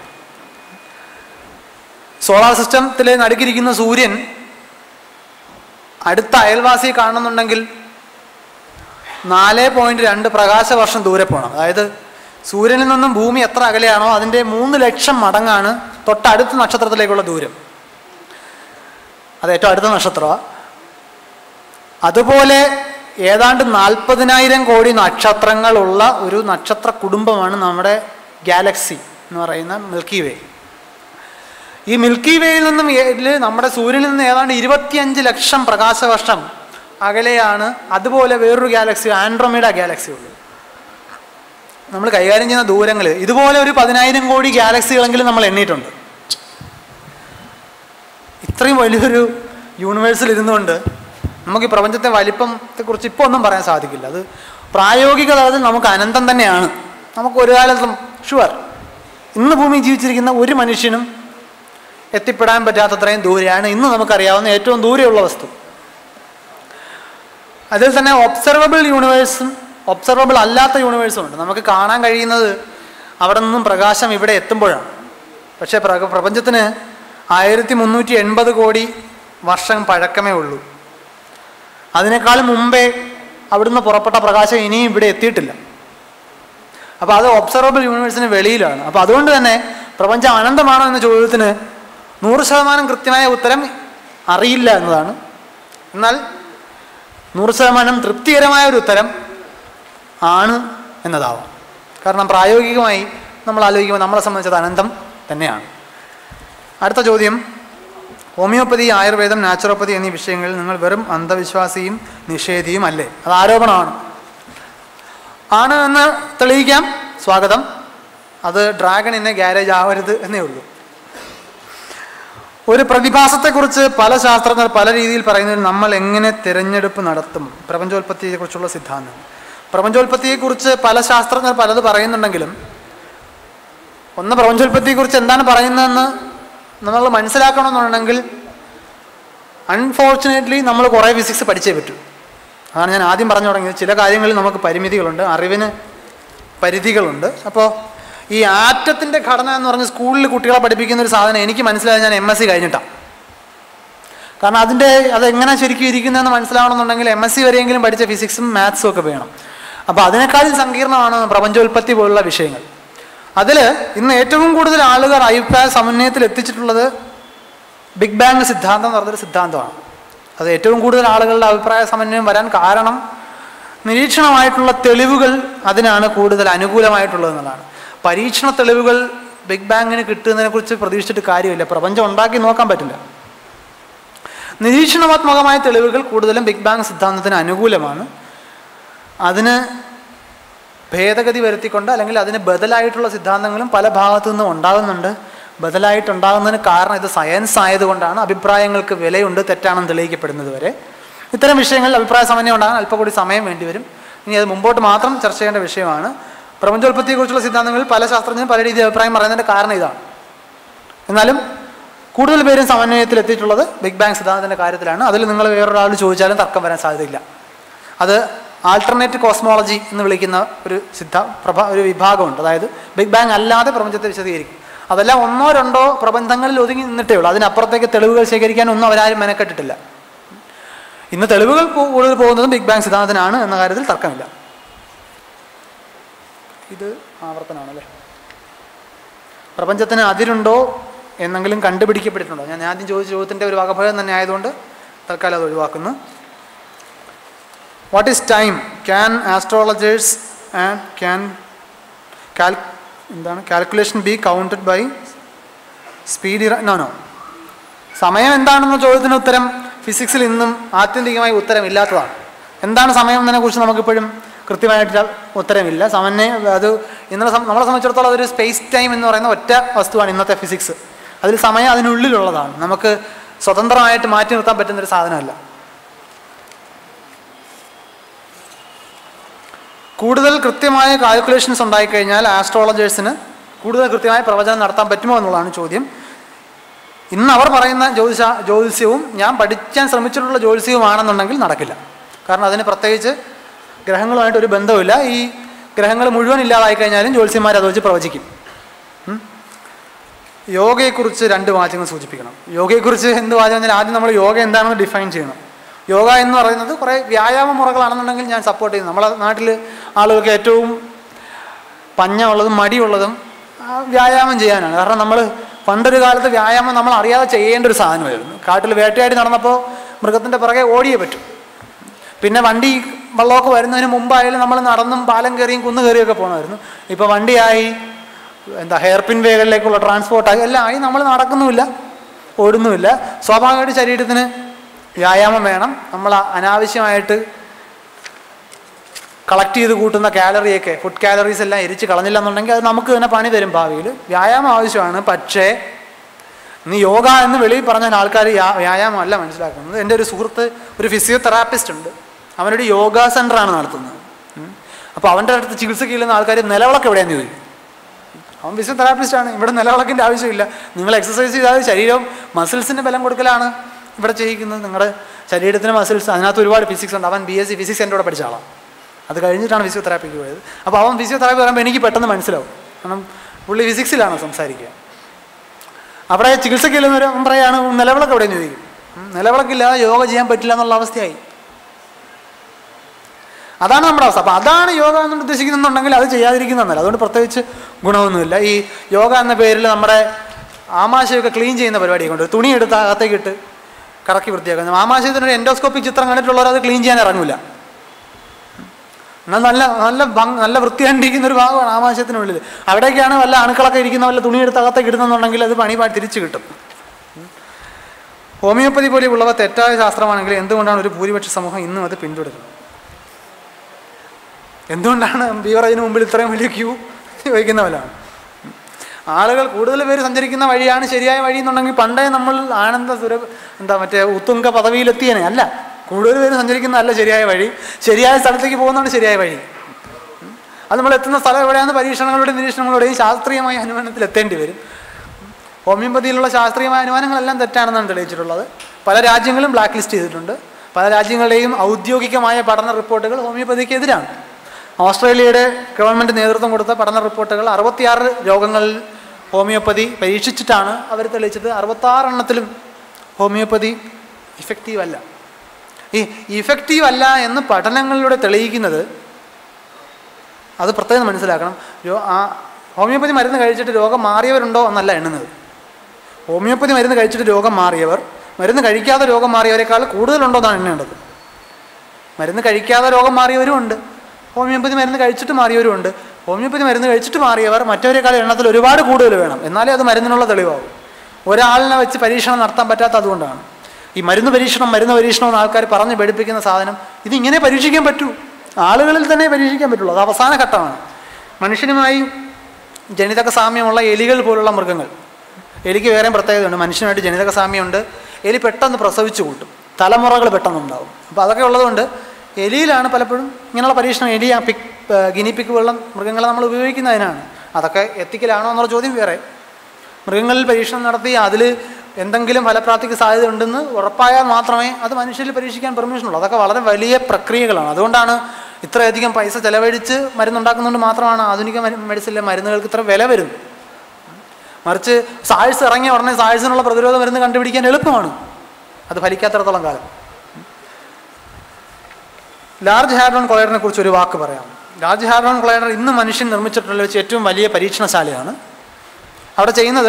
സോളാർ സിസ്റ്റത്തിൽ നടുക്കിരിക്കുന്ന സൂര്യൻ അടുത്ത അയൽവാസിയെ കാണുന്നുണ്ടെങ്കിൽ നാല് പോയിന്റ് രണ്ട് പ്രകാശ വർഷം ദൂരെ പോകണം. അതായത് സൂര്യനിൽ നിന്നും ഭൂമി എത്ര അകലെയാണോ അതിൻ്റെ മൂന്ന് ലക്ഷം മടങ്ങാണ് തൊട്ടടുത്ത നക്ഷത്രത്തിലേക്കുള്ള ദൂരം. അത് ഏറ്റവും അടുത്ത നക്ഷത്രമാണ്. അതുപോലെ ഏതാണ്ട് നാൽപ്പതിനായിരം കോടി നക്ഷത്രങ്ങളുള്ള ഒരു നക്ഷത്ര കുടുംബമാണ് നമ്മുടെ ഗാലക്സി എന്ന് പറയുന്ന മിൽക്കി വേ. ഈ മിൽക്കി വേയിൽ നിന്നും നമ്മുടെ സൂര്യനിൽ നിന്ന് ഏതാണ്ട് ഇരുപത്തിയഞ്ച് ലക്ഷം പ്രകാശവർഷം അകലെയാണ് അതുപോലെ വേറൊരു ഗാലക്സി, ആൻഡ്രോമീഡ ഗാലക്സി ഉള്ളത്. നമ്മൾ കൈകാര്യം ചെയ്യുന്ന ദൂരങ്ങൾ ഇതുപോലെ ഒരു പതിനായിരം കോടി ഗാലക്സികളെങ്കിലും നമ്മൾ എണ്ണിയിട്ടുണ്ട്. ഇത്രയും വലിയൊരു യൂണിവേഴ്സിൽ ഇരുന്നുകൊണ്ട് നമുക്ക് ഈ പ്രപഞ്ചത്തെ വലിപ്പത്തെക്കുറിച്ച് ഇപ്പോൾ ഒന്നും പറയാൻ സാധിക്കില്ല. അത് പ്രായോഗിക തലത്തിൽ നമുക്ക് അനന്തം തന്നെയാണ്. നമുക്ക് ഒരു കാലത്തും ഷുവർ ഇന്ന് ഭൂമി ജീവിച്ചിരിക്കുന്ന ഒരു മനുഷ്യനും എത്തിപ്പെടാൻ പറ്റാത്തത്രയും ദൂരെയാണ് ഇന്ന് നമുക്കറിയാവുന്ന ഏറ്റവും ദൂരെയുള്ള വസ്തു. അതിൽ തന്നെ ഒബ്സർവബിൾ യൂണിവേഴ്സും ഒബ്സർവബിൾ അല്ലാത്ത യൂണിവേഴ്സും ഉണ്ട്. നമുക്ക് കാണാൻ കഴിയുന്നത് അവിടെ നിന്നും പ്രകാശം ഇവിടെ എത്തുമ്പോഴാണ്. പക്ഷേ പ്രപഞ്ചത്തിന് ആയിരത്തി മുന്നൂറ്റി എൺപത് കോടി വർഷം പഴക്കമേ ഉള്ളൂ. അതിനേക്കാൾ മുമ്പേ അവിടുന്ന് പുറപ്പെട്ട പ്രകാശം ഇനിയും ഇവിടെ എത്തിയിട്ടില്ല. അപ്പോൾ അത് ഒബ്സർവബിൾ യൂണിവേഴ്സിന് വെളിയിലാണ്. അപ്പോൾ അതുകൊണ്ട് തന്നെ പ്രപഞ്ചം അനന്തമാണോ എന്ന ചോദ്യത്തിന് നൂറ് ശതമാനം കൃത്യമായ ഉത്തരം അറിയില്ല എന്നതാണ്. എന്നാൽ നൂറ് ശതമാനം തൃപ്തികരമായ ഒരു ഉത്തരം ആണ് എന്നതാവാം. കാരണം പ്രായോഗികമായി നമ്മൾ ആലോചിക്കുമ്പോൾ നമ്മളെ സംബന്ധിച്ചത് അനന്തം തന്നെയാണ്. അടുത്ത ചോദ്യം, ഹോമിയോപ്പതി, ആയുർവേദം, നാച്ചുറോപ്പതി എന്നീ വിഷയങ്ങളിൽ നിങ്ങൾ വെറും അന്ധവിശ്വാസിയും നിഷേധിയും അല്ലേ? അത് ആരോപണമാണ്. ആണ് എന്ന് തെളിയിക്കാം, സ്വാഗതം. അത് ഡ്രാഗൺ ഇന്നെ ഗ്യാരേജ് ആവരുത് എന്നേ ഉള്ളൂ. ഒരു പ്രതിഭാസത്തെക്കുറിച്ച് പല ശാസ്ത്രജ്ഞർ പല രീതിയിൽ പറയുന്നതിൽ നമ്മൾ എങ്ങനെ തിരഞ്ഞെടുപ്പ് നടത്തും? പ്രപഞ്ചോൽപത്തിയെക്കുറിച്ചുള്ള സിദ്ധാന്തം. പ്രപഞ്ചോൽപത്തിയെക്കുറിച്ച് പല ശാസ്ത്രജ്ഞർ പലത് പറയുന്നുണ്ടെങ്കിലും ഒന്ന് പ്രപഞ്ചോൽപത്തിയെക്കുറിച്ച് എന്താണ് പറയുന്നതെന്ന് നമ്മൾ മനസ്സിലാക്കണമെന്നുണ്ടെങ്കിൽ അൺഫോർച്ചുനേറ്റ്ലി നമ്മൾ കുറേ ഫിസിക്സ് പഠിച്ചേ പറ്റൂ. അതാണ് ഞാൻ ആദ്യം പറഞ്ഞു തുടങ്ങിയത്. ചില കാര്യങ്ങളിൽ നമുക്ക് പരിമിതികളുണ്ട്, അറിവിന് പരിധികളുണ്ട്. അപ്പോൾ ഈ ആറ്റത്തിൻ്റെ ഘടന എന്ന് പറഞ്ഞ് സ്കൂളിൽ കുട്ടികളെ പഠിപ്പിക്കുന്ന ഒരു സാധനം എനിക്ക് മനസ്സിലായത് ഞാൻ എം എസ് സി കഴിഞ്ഞിട്ടാണ്. കാരണം അതിൻ്റെ അതെങ്ങനെ ശരിക്കും ഇരിക്കുന്നതെന്ന് മനസ്സിലാവണമെന്നുണ്ടെങ്കിൽ എം എസ് സി വരെയെങ്കിലും പഠിച്ച ഫിസിക്സും മാത്സും ഒക്കെ വേണം. അപ്പോൾ അതിനേക്കാളും സങ്കീർണമാണ് പ്രപഞ്ചോൽപത്തി പോലുള്ള വിഷയങ്ങൾ. അതിൽ ഇന്ന് ഏറ്റവും കൂടുതൽ ആളുകൾ അഭിപ്രായ സമന്വയത്തിൽ എത്തിച്ചിട്ടുള്ളത് ബിഗ് ബാങ് സിദ്ധാന്തം എന്ന് പറഞ്ഞൊരു സിദ്ധാന്തമാണ്. അത് ഏറ്റവും കൂടുതൽ ആളുകളുടെ അഭിപ്രായ സമന്വയം വരാൻ കാരണം നിരീക്ഷണമായിട്ടുള്ള തെളിവുകൾ അതിനാണ് കൂടുതൽ അനുകൂലമായിട്ടുള്ളത് എന്നുള്ളതാണ്. പരീക്ഷണ തെളിവുകൾ ബിഗ് ബാങ്ങിന് കിട്ടുന്നതിനെക്കുറിച്ച് പ്രതീക്ഷിച്ചിട്ട് കാര്യമില്ല. പ്രപഞ്ചം ഉണ്ടാക്കി നോക്കാൻ പറ്റില്ല. നിരീക്ഷണാത്മകമായ തെളിവുകൾ കൂടുതലും ബിഗ് ബാങ് സിദ്ധാന്തത്തിന് അനുകൂലമാണ്. അതിന് ഭേദഗതി വരുത്തിക്കൊണ്ട് അല്ലെങ്കിൽ അതിന് ബദലായിട്ടുള്ള സിദ്ധാന്തങ്ങളും പല ഭാഗത്തു നിന്നും ഉണ്ടാകുന്നുണ്ട്. ബദലായിട്ടുണ്ടാകുന്നതിന് കാരണം ഇത് സയൻസ് ആയതുകൊണ്ടാണ്. അഭിപ്രായങ്ങൾക്ക് വിലയുണ്ട്, തെറ്റാണെന്ന് തെളിയിക്കപ്പെടുന്നത് വരെ. ഇത്തരം വിഷയങ്ങളിൽ അഭിപ്രായ സമന്വയം ഉണ്ടാകാൻ അല്പം കൂടി സമയം വേണ്ടിവരും. ഇനി അത് മുമ്പോട്ട് മാത്രം ചർച്ച ചെയ്യേണ്ട വിഷയമാണ്. പ്രപഞ്ചോൽപത്തിയെക്കുറിച്ചുള്ള സിദ്ധാന്തങ്ങളിൽ പല ശാസ്ത്രജ്ഞരും പല രീതിയിൽ അഭിപ്രായം പറയുന്നതിൻ്റെ കാരണം ഇതാണ്. എന്നാലും കൂടുതൽ പേരും സമന്വയത്തിൽ എത്തിയിട്ടുള്ളത് ബിഗ് ബാങ് സിദ്ധാന്തത്തിൻ്റെ കാര്യത്തിലാണ്. അതിൽ നിങ്ങൾ വേറൊരാൾ ചോദിച്ചാലും തർക്കം വരാൻ സാധ്യതയില്ല. അത് ആൾട്ടർനേറ്റ് കോസ്മോളജി എന്ന് വിളിക്കുന്ന ഒരു സിദ്ധ പ്രഭ ഒരു വിഭാഗമുണ്ട്. അതായത് ബിഗ് ബാങ് അല്ലാതെ പ്രപഞ്ചത്തെ വിശദീകരിക്കും. അതെല്ലാം ഒന്നോ രണ്ടോ പ്രബന്ധങ്ങളിൽ ഒതുങ്ങി നിന്നിട്ടേ ഉള്ളൂ. അതിനപ്പുറത്തേക്ക് തെളിവുകൾ ശേഖരിക്കാൻ ഒന്നും അവരാരും മെനക്കെട്ടിട്ടില്ല. ഇന്ന് തെളിവുകൾ കൂടുതൽ പോകുന്നതും ബിഗ് ബാങ് സിദ്ധാന്തത്തിനാണ് എന്ന കാര്യത്തിൽ തർക്കമില്ല. ഇത് ആവർത്തനമാണല്ലേ. പ്രപഞ്ചത്തിന് അതിരുണ്ടോ എന്നെങ്കിലും കണ്ടുപിടിക്കപ്പെട്ടിട്ടുണ്ടോ? ഞാൻ ആദ്യം ചോദിച്ച ചോദ്യത്തിൻ്റെ ഒരു വകഭേദം തന്നെ ആയതുകൊണ്ട് തൽക്കാലം അത് ഒഴിവാക്കുന്നു. What is time? Can astrologers and can കാൽ എന്താണ് calculation be counted by speed? No no. സമയം എന്താണെന്ന ചോദ്യത്തിന് ഉത്തരം ഫിസിക്സിൽ ഇന്നും ആത്യന്തികമായി ഉത്തരമില്ലാത്തതാണ്. എന്താണ് സമയം എന്നതിനെക്കുറിച്ച് നമുക്കിപ്പോഴും കൃത്യമായിട്ട് ഉത്തരമില്ല. സമന്വയ അത് ഇന്നലെ നമ്മളെ സംബന്ധിച്ചിടത്തോളം അതൊരു സ്പേസ് ടൈം എന്ന് പറയുന്ന ഒറ്റ വസ്തുവാണ് ഇന്നത്തെ ഫിസിക്സ്. അതിൽ സമയം അതിനുള്ളിലുള്ളതാണ്, നമുക്ക് സ്വതന്ത്രമായിട്ട് മാറ്റി നിർത്താൻ പറ്റുന്നൊരു സാധനമല്ല. കൂടുതൽ കൃത്യമായ കാൽക്കുലേഷൻസ് ഉണ്ടായിക്കഴിഞ്ഞാൽ ആസ്ട്രോളജേഴ്സിന് കൂടുതൽ കൃത്യമായ പ്രവചനം നടത്താൻ പറ്റുമോ എന്നുള്ളതാണ് ചോദ്യം. ഇന്ന് അവർ പറയുന്ന ജ്യോതിഷ ജ്യോതിസ്യവും ഞാൻ പഠിക്കാൻ ശ്രമിച്ചിട്ടുള്ള ജ്യോതിസ്യവുമാണെന്നുണ്ടെങ്കിൽ നടക്കില്ല. കാരണം അതിന് പ്രത്യേകിച്ച് ഗ്രഹങ്ങളുമായിട്ട് ഒരു ബന്ധമില്ല. ഈ ഗ്രഹങ്ങൾ മുഴുവൻ ഇല്ലാതായി കഴിഞ്ഞാലും ജ്യോത്സ്യന്മാർ അത് വെച്ച് പ്രവചിക്കും. യോഗയെക്കുറിച്ച് രണ്ട് വാചകങ്ങൾ സൂചിപ്പിക്കണം. യോഗയെക്കുറിച്ച് എന്ത് വാചകം പറഞ്ഞാൽ ആദ്യം നമ്മൾ യോഗ എന്താണെന്ന് ഡിഫൈൻ ചെയ്യണം. യോഗ എന്ന് പറയുന്നത് കുറേ വ്യായാമ മുറകളാണെന്നുണ്ടെങ്കിൽ ഞാൻ സപ്പോർട്ട് ചെയ്യുന്നു. നമ്മളെ നാട്ടിൽ ആളുകൾക്ക് ഏറ്റവും പഞ്ഞമുള്ളതും മടിയുള്ളതും വ്യായാമം ചെയ്യാനാണ്. കാരണം നമ്മൾ പണ്ടൊരു കാലത്ത് വ്യായാമം നമ്മൾ അറിയാതെ ചെയ്യേണ്ട ഒരു സാധനമായിരുന്നു. കാട്ടിൽ വേട്ടയാടി നടന്നപ്പോൾ മൃഗത്തിൻ്റെ പുറകെ ഓടിയേ പറ്റും. പിന്നെ വണ്ടി വെള്ളമൊക്കെ വരുന്നതിന് മുമ്പായാലും നമ്മൾ നടന്നും പാലം കയറിയും കുന്നു കയറിയൊക്കെ പോകണമായിരുന്നു. ഇപ്പോൾ വണ്ടിയായി, എന്താ ഹെയർ പിൻ വേകളിലേക്കുള്ള ട്രാൻസ്പോർട്ടായി എല്ലാം ആയി. നമ്മൾ നടക്കുന്നുമില്ല, ഓടുന്നുമില്ല. സ്വാഭാവികമായിട്ട് ശരീരത്തിന് വ്യായാമം വേണം. നമ്മൾ അനാവശ്യമായിട്ട് കളക്ട് ചെയ്ത് കൂട്ടുന്ന കാലറിയൊക്കെ, ഫുഡ് കാലറീസ് എല്ലാം എരിച്ച് കളഞ്ഞില്ല എന്നുണ്ടെങ്കിൽ അത് നമുക്ക് തന്നെ പണി തരും ഭാവിയിൽ. വ്യായാമം ആവശ്യമാണ്. പക്ഷേ ഇന്ന് യോഗ എന്ന് വെളിയിൽ പറഞ്ഞാൽ ആൾക്കാർ വ്യായാമം അല്ല മനസ്സിലാക്കുന്നത്. എൻ്റെ ഒരു സുഹൃത്ത് ഒരു ഫിസിയോതെറാപ്പിസ്റ്റ് ഉണ്ട്. അവനൊരു യോഗ സെൻ്ററാണ് നടത്തുന്നത്. അപ്പോൾ അവൻ്റെ അടുത്ത് ചികിത്സയ്ക്ക് ചെല്ലുന്ന ആൾക്കാർ നിലവിളക്ക് എവിടെയാണെന്ന് ചോദിക്കും. അവൻ ഫിസിയോതെറാപ്പിസ്റ്റാണ്. ഇവിടെ നിലവിളക്കിൻ്റെ ആവശ്യമില്ല. നിങ്ങൾ എക്സസൈസ് ചെയ്താൽ ശരീരം മസിൽസിന് ബലം കൊടുക്കലാണ് ഇവിടെ ചെയ്യിക്കുന്നത്. നിങ്ങളുടെ ശരീരത്തിന് മസിൽസ്, അതിനകത്ത് ഒരുപാട് ഫിസിക്സ് ഉണ്ട്. അവൻ ബി എസ് സി ഫിസിക്സ് എൻ്റെ കൂടെ പഠിച്ച ആളാണ്. അത് കഴിഞ്ഞിട്ടാണ് ഫിസിയോതെറാപ്പിക്ക് പോയത്. അപ്പോൾ അവൻ ഫിസിയോതെറാപ്പി പറയുമ്പോൾ എനിക്ക് പെട്ടെന്ന് മനസ്സിലാവും. കാരണം പുള്ളി ഫിസിക്സിലാണ് സംസാരിക്കുക. അവിടെ ചികിത്സയ്ക്ക് ചെല്ലുന്നവർ അവൻ പറയാണ് നിലവിളക്ക് എവിടെയെന്ന് ചോദിക്കും. നിലവിളക്കില്ലാതെ യോഗ ചെയ്യാൻ പറ്റില്ല എന്നുള്ള അവസ്ഥയായി. അതാണ് നമ്മുടെ അവസ്ഥ. അപ്പോൾ അതാണ് യോഗ എന്നുകൊണ്ട് ഉദ്ദേശിക്കുന്നുണ്ടെങ്കിൽ അത് ചെയ്യാതിരിക്കുന്നതല്ല. അതുകൊണ്ട് പ്രത്യേകിച്ച് ഗുണമൊന്നുമില്ല. ഈ യോഗ എന്ന പേരിൽ നമ്മുടെ ആമാശയമൊക്കെ ക്ലീൻ ചെയ്യുന്ന പരിപാടിയെ കൊണ്ട് തുണി എടുത്ത് അകത്തേക്ക് ഇട്ട് കറക്കി വൃത്തിയാക്കുന്നത്. ആമാശയത്തിനൊരു എൻഡോസ്കോപ്പിക് ചിത്രം കണ്ടിട്ടുള്ളവർ അത് ക്ലീൻ ചെയ്യാൻ ഇറങ്ങില്ല. എന്നാൽ നല്ല നല്ല നല്ല വൃത്തിയാണ്ടിരിക്കുന്ന ഒരു ഭാഗമാണ് ആമാശയത്തിനുള്ളിൽ. അവിടേക്കാണ് വല്ല അണുക്കളൊക്കെ ഇരിക്കുന്ന വല്ല തുണിയെടുത്ത് അകത്തേക്ക് ഇടുന്നുണ്ടെങ്കിൽ അത് പണി തിരിച്ചു കിട്ടും. ഹോമിയോപ്പതി പോലെയുള്ളവ തെറ്റായ ശാസ്ത്രമാണെങ്കിൽ എന്തുകൊണ്ടാണ് ഒരു ഭൂരിപക്ഷ സമൂഹം ഇന്നും അത് പിന്തുടരുന്നത്? എന്തുകൊണ്ടാണ് ബീവറേജിന് മുമ്പിൽ ഇത്രയും വലിയ ക്യൂ ചോദിക്കുന്നവരാണ്. ആളുകൾ കൂടുതൽ പേര് സഞ്ചരിക്കുന്ന വഴിയാണ് ശരിയായ വഴി എന്നുണ്ടെങ്കിൽ പണ്ടേ നമ്മൾ ആനന്ദ സുര എന്താ മറ്റേ ഉത്തുംഗ പദവിയിലെത്തിയനെ. അല്ല, കൂടുതൽ പേര് സഞ്ചരിക്കുന്നതല്ല ശരിയായ വഴി. ശരിയായ സ്ഥലത്തേക്ക് പോകുന്നതാണ് ശരിയായ വഴി. അത് നമ്മൾ എത്തുന്ന സ്ഥലം എവിടെയാണെന്ന് പരീക്ഷണങ്ങളുടെയും നിരീക്ഷണങ്ങളുടെയും ശാസ്ത്രീയമായ അനുമാനത്തിൽ എത്തേണ്ടി വരും. ഹോമിയോപ്പതിയിലുള്ള ശാസ്ത്രീയമായ അനുമാനങ്ങളെല്ലാം തെറ്റാണെന്നാണ് തെളിയിച്ചിട്ടുള്ളത്. പല രാജ്യങ്ങളും ബ്ലാക്ക് ലിസ്റ്റ് ചെയ്തിട്ടുണ്ട്. പല രാജ്യങ്ങളുടെയും ഔദ്യോഗികമായ പഠന റിപ്പോർട്ടുകൾ ഹോമിയോപ്പതിക്ക് എതിരാണ്. ഓസ്ട്രേലിയയുടെ ഗവൺമെൻറ് നേതൃത്വം കൊടുത്ത പഠന റിപ്പോർട്ടുകൾ അറുപത്തിയാറ് രോഗങ്ങളിൽ ഹോമിയോപ്പതി പരീക്ഷിച്ചിട്ടാണ് അവർ തെളിയിച്ചത്. അറുപത്താറെണ്ണത്തിലും ഹോമിയോപ്പതി ഇഫക്റ്റീവ് അല്ല. ഈ ഇഫക്റ്റീവ് അല്ല എന്ന് പഠനങ്ങളിലൂടെ തെളിയിക്കുന്നത് അത് പ്രത്യേകം മനസ്സിലാക്കണം. ആ ഹോമിയോപ്പതി മരുന്ന് കഴിച്ചിട്ട് രോഗം മാറിയവരുണ്ടോ എന്നല്ല എണ്ണുന്നത്. ഹോമിയോപ്പതി മരുന്ന് കഴിച്ചിട്ട് രോഗം മാറിയവർ മരുന്ന് കഴിക്കാതെ രോഗം മാറിയവരെക്കാൾ കൂടുതലുണ്ടോ എന്നാണ് എണ്ണേണ്ടത്. മരുന്ന് കഴിക്കാതെ രോഗം മാറിയവരും ഉണ്ട്, ഹോമിയോപ്പതി മരുന്ന് കഴിച്ചിട്ട് മാറിയവരും ഉണ്ട്. ഹോമിയോപ്പതി മരുന്ന് കഴിച്ചിട്ട് മാറിയവർ മറ്റവരെക്കാൾ എണ്ണത്തിൽ ഒരുപാട് കൂടുതൽ വേണം, എന്നാലേ അത് മരുന്നിനുള്ള തെളിവാകും. ഒരാളിനെ വെച്ച് പരീക്ഷണം നടത്താൻ പറ്റാത്ത അതുകൊണ്ടാണ്. ഈ മരുന്ന് പരീക്ഷണം മരുന്ന് പരീക്ഷണം എന്ന് ആൾക്കാർ പറഞ്ഞ് പഠിപ്പിക്കുന്ന സാധനം ഇതിങ്ങനെ പരീക്ഷിക്കാൻ പറ്റൂ, ആളുകളിൽ തന്നെ പരീക്ഷിക്കാൻ പറ്റുള്ളൂ. അത് അവസാന ഘട്ടമാണ്. മനുഷ്യനുമായി ജനിതക സാമ്യമുള്ള എലികൾ പോലുള്ള മൃഗങ്ങൾ, എലിക്ക് വേറെയും പ്രത്യേകതയുണ്ട്. മനുഷ്യനുമായിട്ട് ജനിതക സാമ്യമുണ്ട്. എലി പെട്ടെന്ന് പ്രസവിച്ചു കൂട്ടും, തലമുറകൾ പെട്ടെന്നുണ്ടാവും. അപ്പോൾ അതൊക്കെ ഉള്ളതുകൊണ്ട് എലിയിലാണ് പലപ്പോഴും ഇങ്ങനെയുള്ള പരീക്ഷണം. എലി ആ പിക് ഗിനിപ്പിക്ക് പോലുള്ള മൃഗങ്ങളെ നമ്മൾ ഉപയോഗിക്കുന്നതിനാണ്. അതൊക്കെ എത്തിക്കലാണോ എന്നുള്ള ചോദ്യം വേറെ. മൃഗങ്ങളിൽ പരീക്ഷണം നടത്തി അതിൽ എന്തെങ്കിലും ഫലപ്രാപ്തിക്ക് സാധ്യത ഉണ്ടെന്ന് ഉറപ്പായാൽ മാത്രമേ അത് മനുഷ്യരിൽ പരീക്ഷിക്കാൻ പെർമിഷനുള്ളൂ. അതൊക്കെ വളരെ വലിയ പ്രക്രിയകളാണ്. അതുകൊണ്ടാണ് ഇത്രയധികം പൈസ ചെലവഴിച്ച് മരുന്നുണ്ടാക്കുന്നതുകൊണ്ട് മാത്രമാണ് ആധുനിക മെഡിസിനിലെ മരുന്നുകൾക്ക് ഇത്ര വില വരുന്നത്. മറിച്ച് സാഴ്സ് ഇറങ്ങിയ ഉടനെ സാഴ്സിനുള്ള പ്രതിരോധ മരുന്ന് കണ്ടുപിടിക്കാൻ എളുപ്പമാണ്, അത് ഫലിക്കാത്തിടത്തോളം കാലം. ലാർജ് ഹാഡ്രോൺ കൊളൈഡറിനെ കുറിച്ച് ഒരു വാക്ക് പറയാം. ലാർജ് ഹാഡ്രോൺ കൊളൈഡർ ഇന്ന് മനുഷ്യൻ നിർമ്മിച്ചിട്ടുള്ള വെച്ച് ഏറ്റവും വലിയ പരീക്ഷണശാലയാണ്. അവിടെ ചെയ്യുന്നത്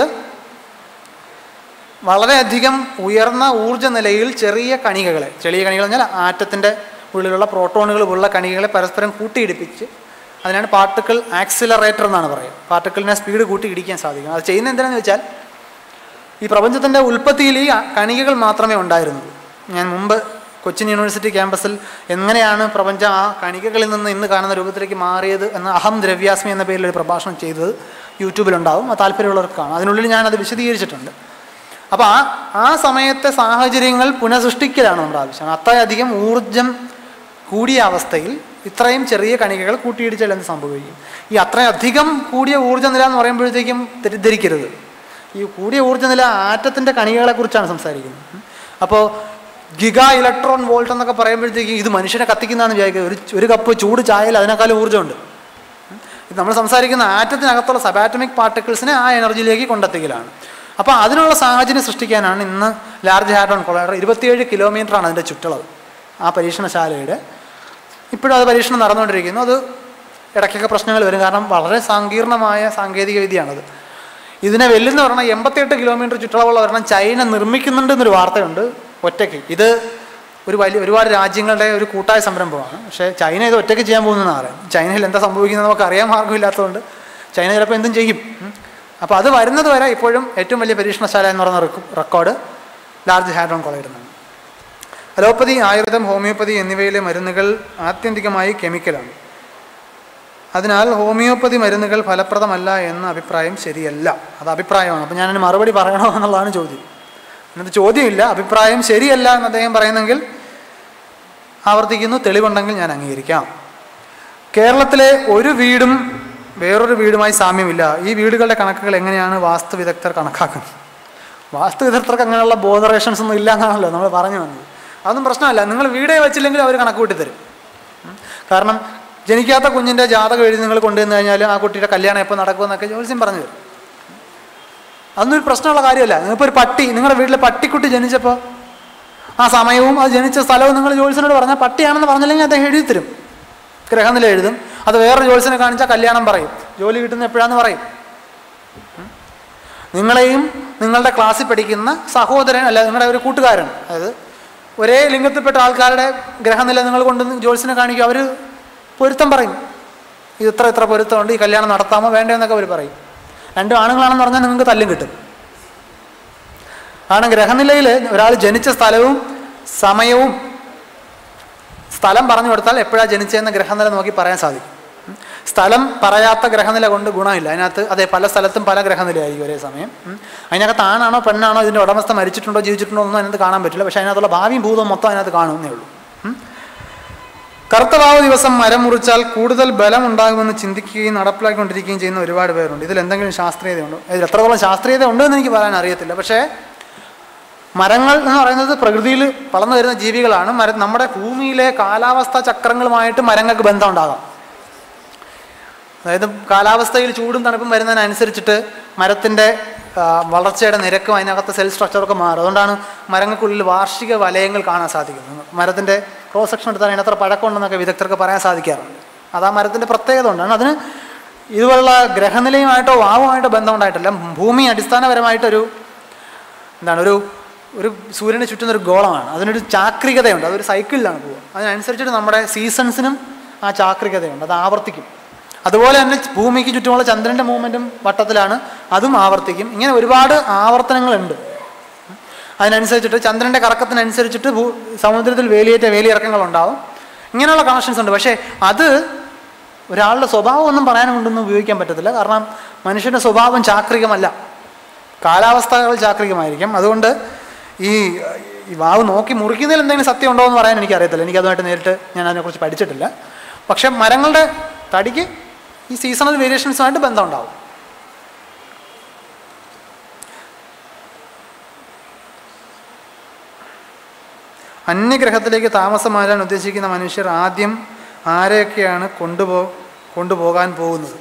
വളരെയധികം ഉയർന്ന ഊർജ്ജ നിലയിൽ ചെറിയ കണികകളെ, ചെറിയ കണികൾ പറഞ്ഞാൽ ആറ്റത്തിൻ്റെ ഉള്ളിലുള്ള പ്രോട്ടോണുകൾ പോലുള്ള കണികകളെ പരസ്പരം കൂട്ടിയിടിപ്പിച്ച്, അതിനാണ് പാർട്ടിക്കിൾ ആക്സിലറേറ്റർ എന്നാണ് പറയുക. പാർട്ടിക്കിളിനെ സ്പീഡ് കൂട്ടി ഇടിക്കാൻ സാധിക്കും. അത് ചെയ്യുന്നത് എന്തിനാണെന്ന് വെച്ചാൽ ഈ പ്രപഞ്ചത്തിൻ്റെ ഉൽപ്പത്തിയിൽ ഈ കണികകൾ മാത്രമേ ഉണ്ടായിരുന്നുള്ളൂ. ഞാൻ മുമ്പ് കൊച്ചിൻ യൂണിവേഴ്സിറ്റി ക്യാമ്പസിൽ എങ്ങനെയാണ് പ്രപഞ്ചം ആ കണികകളിൽ നിന്ന് ഇന്ന് കാണുന്ന രൂപത്തിലേക്ക് മാറിയത് എന്ന അഹം ദ്രവ്യാസ്മി എന്ന പേരിൽ ഒരു പ്രഭാഷണം ചെയ്തത് യൂട്യൂബിലുണ്ടാവും. ആ താല്പര്യമുള്ളവർക്ക് കാണും. അതിനുള്ളിൽ ഞാനത് വിശദീകരിച്ചിട്ടുണ്ട്. അപ്പോൾ ആ ആ സമയത്തെ സാഹചര്യങ്ങൾ പുനഃസൃഷ്ടിക്കലാണ് നമ്മുടെ ആവശ്യം. അത്രയധികം ഊർജം കൂടിയ അവസ്ഥയിൽ ഇത്രയും ചെറിയ കണികകൾ കൂട്ടിയിടിച്ചാൽ എന്ത് സംഭവിക്കും? ഈ അത്രയധികം കൂടിയ ഊർജ്ജനില എന്ന് പറയുമ്പോഴത്തേക്കും തെറ്റിദ്ധരിക്കരുത്. ഈ കൂടിയ ഊർജ്ജനില ആറ്റത്തിൻ്റെ കണികകളെക്കുറിച്ചാണ് സംസാരിക്കുന്നത്. അപ്പോൾ ഗിഗ ഇലക്ട്രോൺ വോൾട്ട് എന്നൊക്കെ പറയുമ്പോഴത്തേക്കും ഇത് മനുഷ്യനെ കത്തിക്കുന്നതാണെന്ന് വിചാരിക്കുന്നത്. ഒരു ഒരു കപ്പ് ചൂട് ചായയിൽ അതിനേക്കാളും ഊർജ്ജമുണ്ട്. ഇത് നമ്മൾ സംസാരിക്കുന്ന ആറ്റത്തിനകത്തുള്ള സബാറ്റമിക് പാർട്ടിക്കിൾസിനെ ആ എനർജിയിലേക്ക് കൊണ്ടെത്തിക്കലാണ്. അപ്പോൾ അതിനുള്ള സാഹചര്യം സൃഷ്ടിക്കാനാണ് ഇന്ന് ലാർജ് ഹാഡ്രോൺ കൊളൈഡർ. ഇരുപത്തിയേഴ് കിലോമീറ്ററാണ് അതിൻ്റെ ചുറ്റളവ് ആ പരീക്ഷണശാലയുടെ. ഇപ്പോഴും അത് പരീക്ഷണം നടന്നുകൊണ്ടിരിക്കുന്നു. അത് ഇടയ്ക്കൊക്കെ പ്രശ്നങ്ങൾ വരും, കാരണം വളരെ സങ്കീർണമായ സാങ്കേതിക വിദ്യയാണത്. ഇതിനെ വെല്ലുന്ന പറഞ്ഞാൽ എൺപത്തിയെട്ട് കിലോമീറ്റർ ചുറ്റളവുള്ള ഒരെണ്ണം ചൈന നിർമ്മിക്കുന്നുണ്ട് എന്നൊരു വാർത്തയുണ്ട് ഒറ്റയ്ക്ക്. ഇത് ഒരു വലിയ ഒരുപാട് രാജ്യങ്ങളുടെ ഒരു കൂട്ടായ സംരംഭമാണ്. പക്ഷേ ചൈന ഇത് ഒറ്റയ്ക്ക് ചെയ്യാൻ പോകുന്നതെന്ന് അറിയാം. ചൈനയിൽ എന്താ സംഭവിക്കുന്നത് നമുക്ക് അറിയാൻ മാർഗ്ഗമില്ലാത്തതുകൊണ്ട് ചൈന ചിലപ്പോൾ എന്തും ചെയ്യും. അപ്പോൾ അത് വരുന്നത് വരെ ഇപ്പോഴും ഏറ്റവും വലിയ പരീക്ഷണശാല എന്ന് പറയുന്ന റെക്കോർഡ് ലാർജ് ഹാഡ്രോൺ കൊളൈഡറാണ്. അലോപ്പതി, ആയുർവേദം, ഹോമിയോപ്പതി എന്നിവയിലെ മരുന്നുകൾ ആത്യന്തികമായി കെമിക്കലാണ്. അതിനാൽ ഹോമിയോപ്പതി മരുന്നുകൾ ഫലപ്രദമല്ല എന്ന അഭിപ്രായം ശരിയല്ല. അത് അഭിപ്രായമാണ്. അപ്പോൾ ഞാനതിന് മറുപടി പറയണോ എന്നുള്ളതാണ് ചോദ്യം. എന്നിട്ട് ചോദ്യമില്ല, അഭിപ്രായം ശരിയല്ല എന്ന് അദ്ദേഹം പറയുന്നെങ്കിൽ ആവർത്തിക്കുന്നു, തെളിവുണ്ടെങ്കിൽ ഞാൻ അംഗീകരിക്കാം. കേരളത്തിലെ ഒരു വീടും വേറൊരു വീടുമായി സാമ്യമില്ല. ഈ വീടുകളുടെ കണക്കുകൾ എങ്ങനെയാണ് വാസ്തു വിദഗ്ധർ കണക്കാക്കുന്നത്? വാസ്തു വിദഗ്ധർക്ക് അങ്ങനെയുള്ള ബോധറേഷൻസ് ഒന്നും ഇല്ല എന്നാണല്ലോ നമ്മൾ പറഞ്ഞു വന്നത്. അതൊന്നും പ്രശ്നമല്ല. നിങ്ങൾ വീടേ വെച്ചില്ലെങ്കിൽ അവർ കണക്ക് കൂട്ടിത്തരും. കാരണം ജനിക്കാത്ത കുഞ്ഞിൻ്റെ ജാതകം എഴുതി നിങ്ങൾ കൊണ്ടുവന്നു കഴിഞ്ഞാൽ ആ കുട്ടിയുടെ കല്യാണം എപ്പോൾ നടക്കുമെന്നൊക്കെ ജ്യോത്സ്യം പറഞ്ഞു തരും. അതൊന്നും ഒരു പ്രശ്നമുള്ള കാര്യമല്ല. നിങ്ങളിപ്പോൾ ഒരു പട്ടി, നിങ്ങളുടെ വീട്ടിലെ പട്ടിക്കുട്ടി ജനിച്ചപ്പോൾ ആ സമയവും അത് ജനിച്ച സ്ഥലവും നിങ്ങൾ ജ്യോത്സ്യനോട് പറഞ്ഞാൽ പട്ടിയാണെന്ന് പറഞ്ഞില്ലെങ്കിൽ അദ്ദേഹം എഴുതി തരും. ഗ്രഹനില എഴുതും. അത് വേറെ ജ്യോത്സ്യനെ കാണിച്ചാൽ കല്യാണം പറയും, ജോലി കിട്ടുന്ന എപ്പോഴാന്ന് പറയും. നിങ്ങളെയും നിങ്ങളുടെ ക്ലാസ്സിൽ പഠിക്കുന്ന സഹോദരൻ അല്ല നിങ്ങളുടെ ഒരു കൂട്ടുകാരൻ, അതായത് ഒരേ ലിംഗത്തിൽപ്പെട്ട ആൾക്കാരുടെ ഗ്രഹനില നിങ്ങൾ കൊണ്ട് ജ്യോത്സ്യനെ കാണിക്കും. അവർ പൊരുത്തം പറയും. ഇത് ഇത്ര ഇത്ര പൊരുത്തമുണ്ട്, ഈ കല്യാണം നടത്താമോ വേണ്ടോ എന്നൊക്കെ അവർ പറയും. രണ്ടും ആണുങ്ങളാണെന്ന് പറഞ്ഞാൽ നിങ്ങൾക്ക് തല്ലും കിട്ടും. കാരണം ഗ്രഹനിലയിൽ ഒരാൾ ജനിച്ച സ്ഥലവും സമയവും സ്ഥലം പറഞ്ഞു കൊടുത്താൽ എപ്പോഴാണ് ജനിച്ചതെന്ന ഗ്രഹനില നോക്കി പറയാൻ സാധിക്കും. സ്ഥലം പറയാത്ത ഗ്രഹനില കൊണ്ട് ഗുണമില്ല. അതിനകത്ത് അതെ പല സ്ഥലത്തും പല ഗ്രഹനിലയായിരിക്കും ഒരേ സമയം. അതിനകത്ത് ആണാണോ പെണ്ണാണോ ഇതിൻ്റെ ഉടമസ്ഥ മരിച്ചിട്ടുണ്ടോ ജീവിച്ചിട്ടുണ്ടോ ഒന്നും അതിനകത്ത് കാണാൻ പറ്റില്ല. പക്ഷേ അതിനകത്തുള്ള ഭാവിയും ഭൂതവും മൊത്തം അതിനകത്ത് കാണുന്നേ ഉള്ളൂ. കർത്തവാവ് ദിവസം മരം മുറിച്ചാൽ കൂടുതൽ ബലം ഉണ്ടാകുമെന്ന് ചിന്തിക്കുകയും നടപ്പിലാക്കിക്കൊണ്ടിരിക്കുകയും ചെയ്യുന്ന ഒരുപാട് പേരുണ്ട്. ഇതിൽ എന്തെങ്കിലും ശാസ്ത്രീയതയുണ്ടോ? ഇതിൽ എത്രത്തോളം ശാസ്ത്രീയത ഉണ്ടെന്ന് എനിക്ക് പറയാൻ അറിയത്തില്ല. പക്ഷേ മരങ്ങൾ എന്ന് പറയുന്നത് പ്രകൃതിയിൽ വളർന്നു വരുന്ന ജീവികളാണ്. മര നമ്മുടെ ഭൂമിയിലെ കാലാവസ്ഥാ ചക്രങ്ങളുമായിട്ട് മരങ്ങൾക്ക് ബന്ധം ഉണ്ടാകാം. അതായത് കാലാവസ്ഥയിൽ ചൂടും തണുപ്പും വരുന്നതിനനുസരിച്ചിട്ട് മരത്തിൻ്റെ വളർച്ചയുടെ നിരക്കും അതിനകത്ത് സെൽ സ്ട്രക്ചറൊക്കെ മാറും. അതുകൊണ്ടാണ് മരങ്ങൾക്കുള്ളിൽ വാർഷിക വലയങ്ങൾ കാണാൻ സാധിക്കുന്നത്. മരത്തിൻ്റെ ക്രോസ് സെക്ഷൻ എടുത്താൽ അതിനത്ര പഴക്കമുണ്ടെന്നൊക്കെ വിദഗ്ധർക്ക് പറയാൻ സാധിക്കാറുണ്ട്. അത് ആ മരത്തിൻ്റെ പ്രത്യേകത കൊണ്ടാണ്. അതിന് ഇതുപോലുള്ള ഗ്രഹനിലയുമായിട്ടോ വാവുമായിട്ടോ ബന്ധമുണ്ടായിട്ടില്ല. ഭൂമി അടിസ്ഥാനപരമായിട്ടൊരു എന്താണ് ഒരു ഒരു സൂര്യന് ചുറ്റുന്നൊരു ഗോളമാണ്. അതിനൊരു ചാക്രികതയുണ്ട്. അതൊരു സൈക്കിളിലാണ് പോവുക. അതിനനുസരിച്ചിട്ട് നമ്മുടെ സീസൺസിനും ആ ചാക്രികതയുണ്ട്. അത് ആവർത്തിക്കും. അതുപോലെ തന്നെ ഭൂമിക്ക് ചുറ്റുമുള്ള ചന്ദ്രൻ്റെ മൂവ്മെൻറ്റും വട്ടത്തിലാണ്, അതും ആവർത്തിക്കും. ഇങ്ങനെ ഒരുപാട് ആവർത്തനങ്ങളുണ്ട്. അതിനനുസരിച്ചിട്ട് ചന്ദ്രൻ്റെ കറക്കത്തിനനുസരിച്ചിട്ട് ഭൂ സമുദ്രത്തിൽ വേലിയേറ്റ വേലിയിറക്കങ്ങളുണ്ടാവും. ഇങ്ങനെയുള്ള കണക്ഷൻസ് ഉണ്ട്. പക്ഷേ അത് ഒരാളുടെ സ്വഭാവം ഒന്നും പറയാനുണ്ടെന്ന് ഉപയോഗിക്കാൻ പറ്റത്തില്ല. കാരണം മനുഷ്യൻ്റെ സ്വഭാവം ചാക്രികമല്ല, കാലാവസ്ഥകൾ ചാക്രികമായിരിക്കും. അതുകൊണ്ട് ഈ ഈ വാവ് നോക്കി മുറിക്കുന്നതിൽ എന്തെങ്കിലും സത്യം ഉണ്ടോ എന്ന് പറയാൻ എനിക്കറിയത്തില്ല. എനിക്കതുമായിട്ട് നേരിട്ട് ഞാൻ അതിനെക്കുറിച്ച് പഠിച്ചിട്ടില്ല. പക്ഷെ മരങ്ങളുടെ തടിക്ക് ഈ സീസണൽ വേരിയേഷൻസുമായിട്ട് ബന്ധം ഉണ്ടാവും. അന്യഗ്രഹത്തിലേക്ക് താമസം മാറാൻ ഉദ്ദേശിക്കുന്ന മനുഷ്യർ ആദ്യം ആരെയൊക്കെയാണ് കൊണ്ടുപോ കൊണ്ടുപോകാൻ പോകുന്നത്?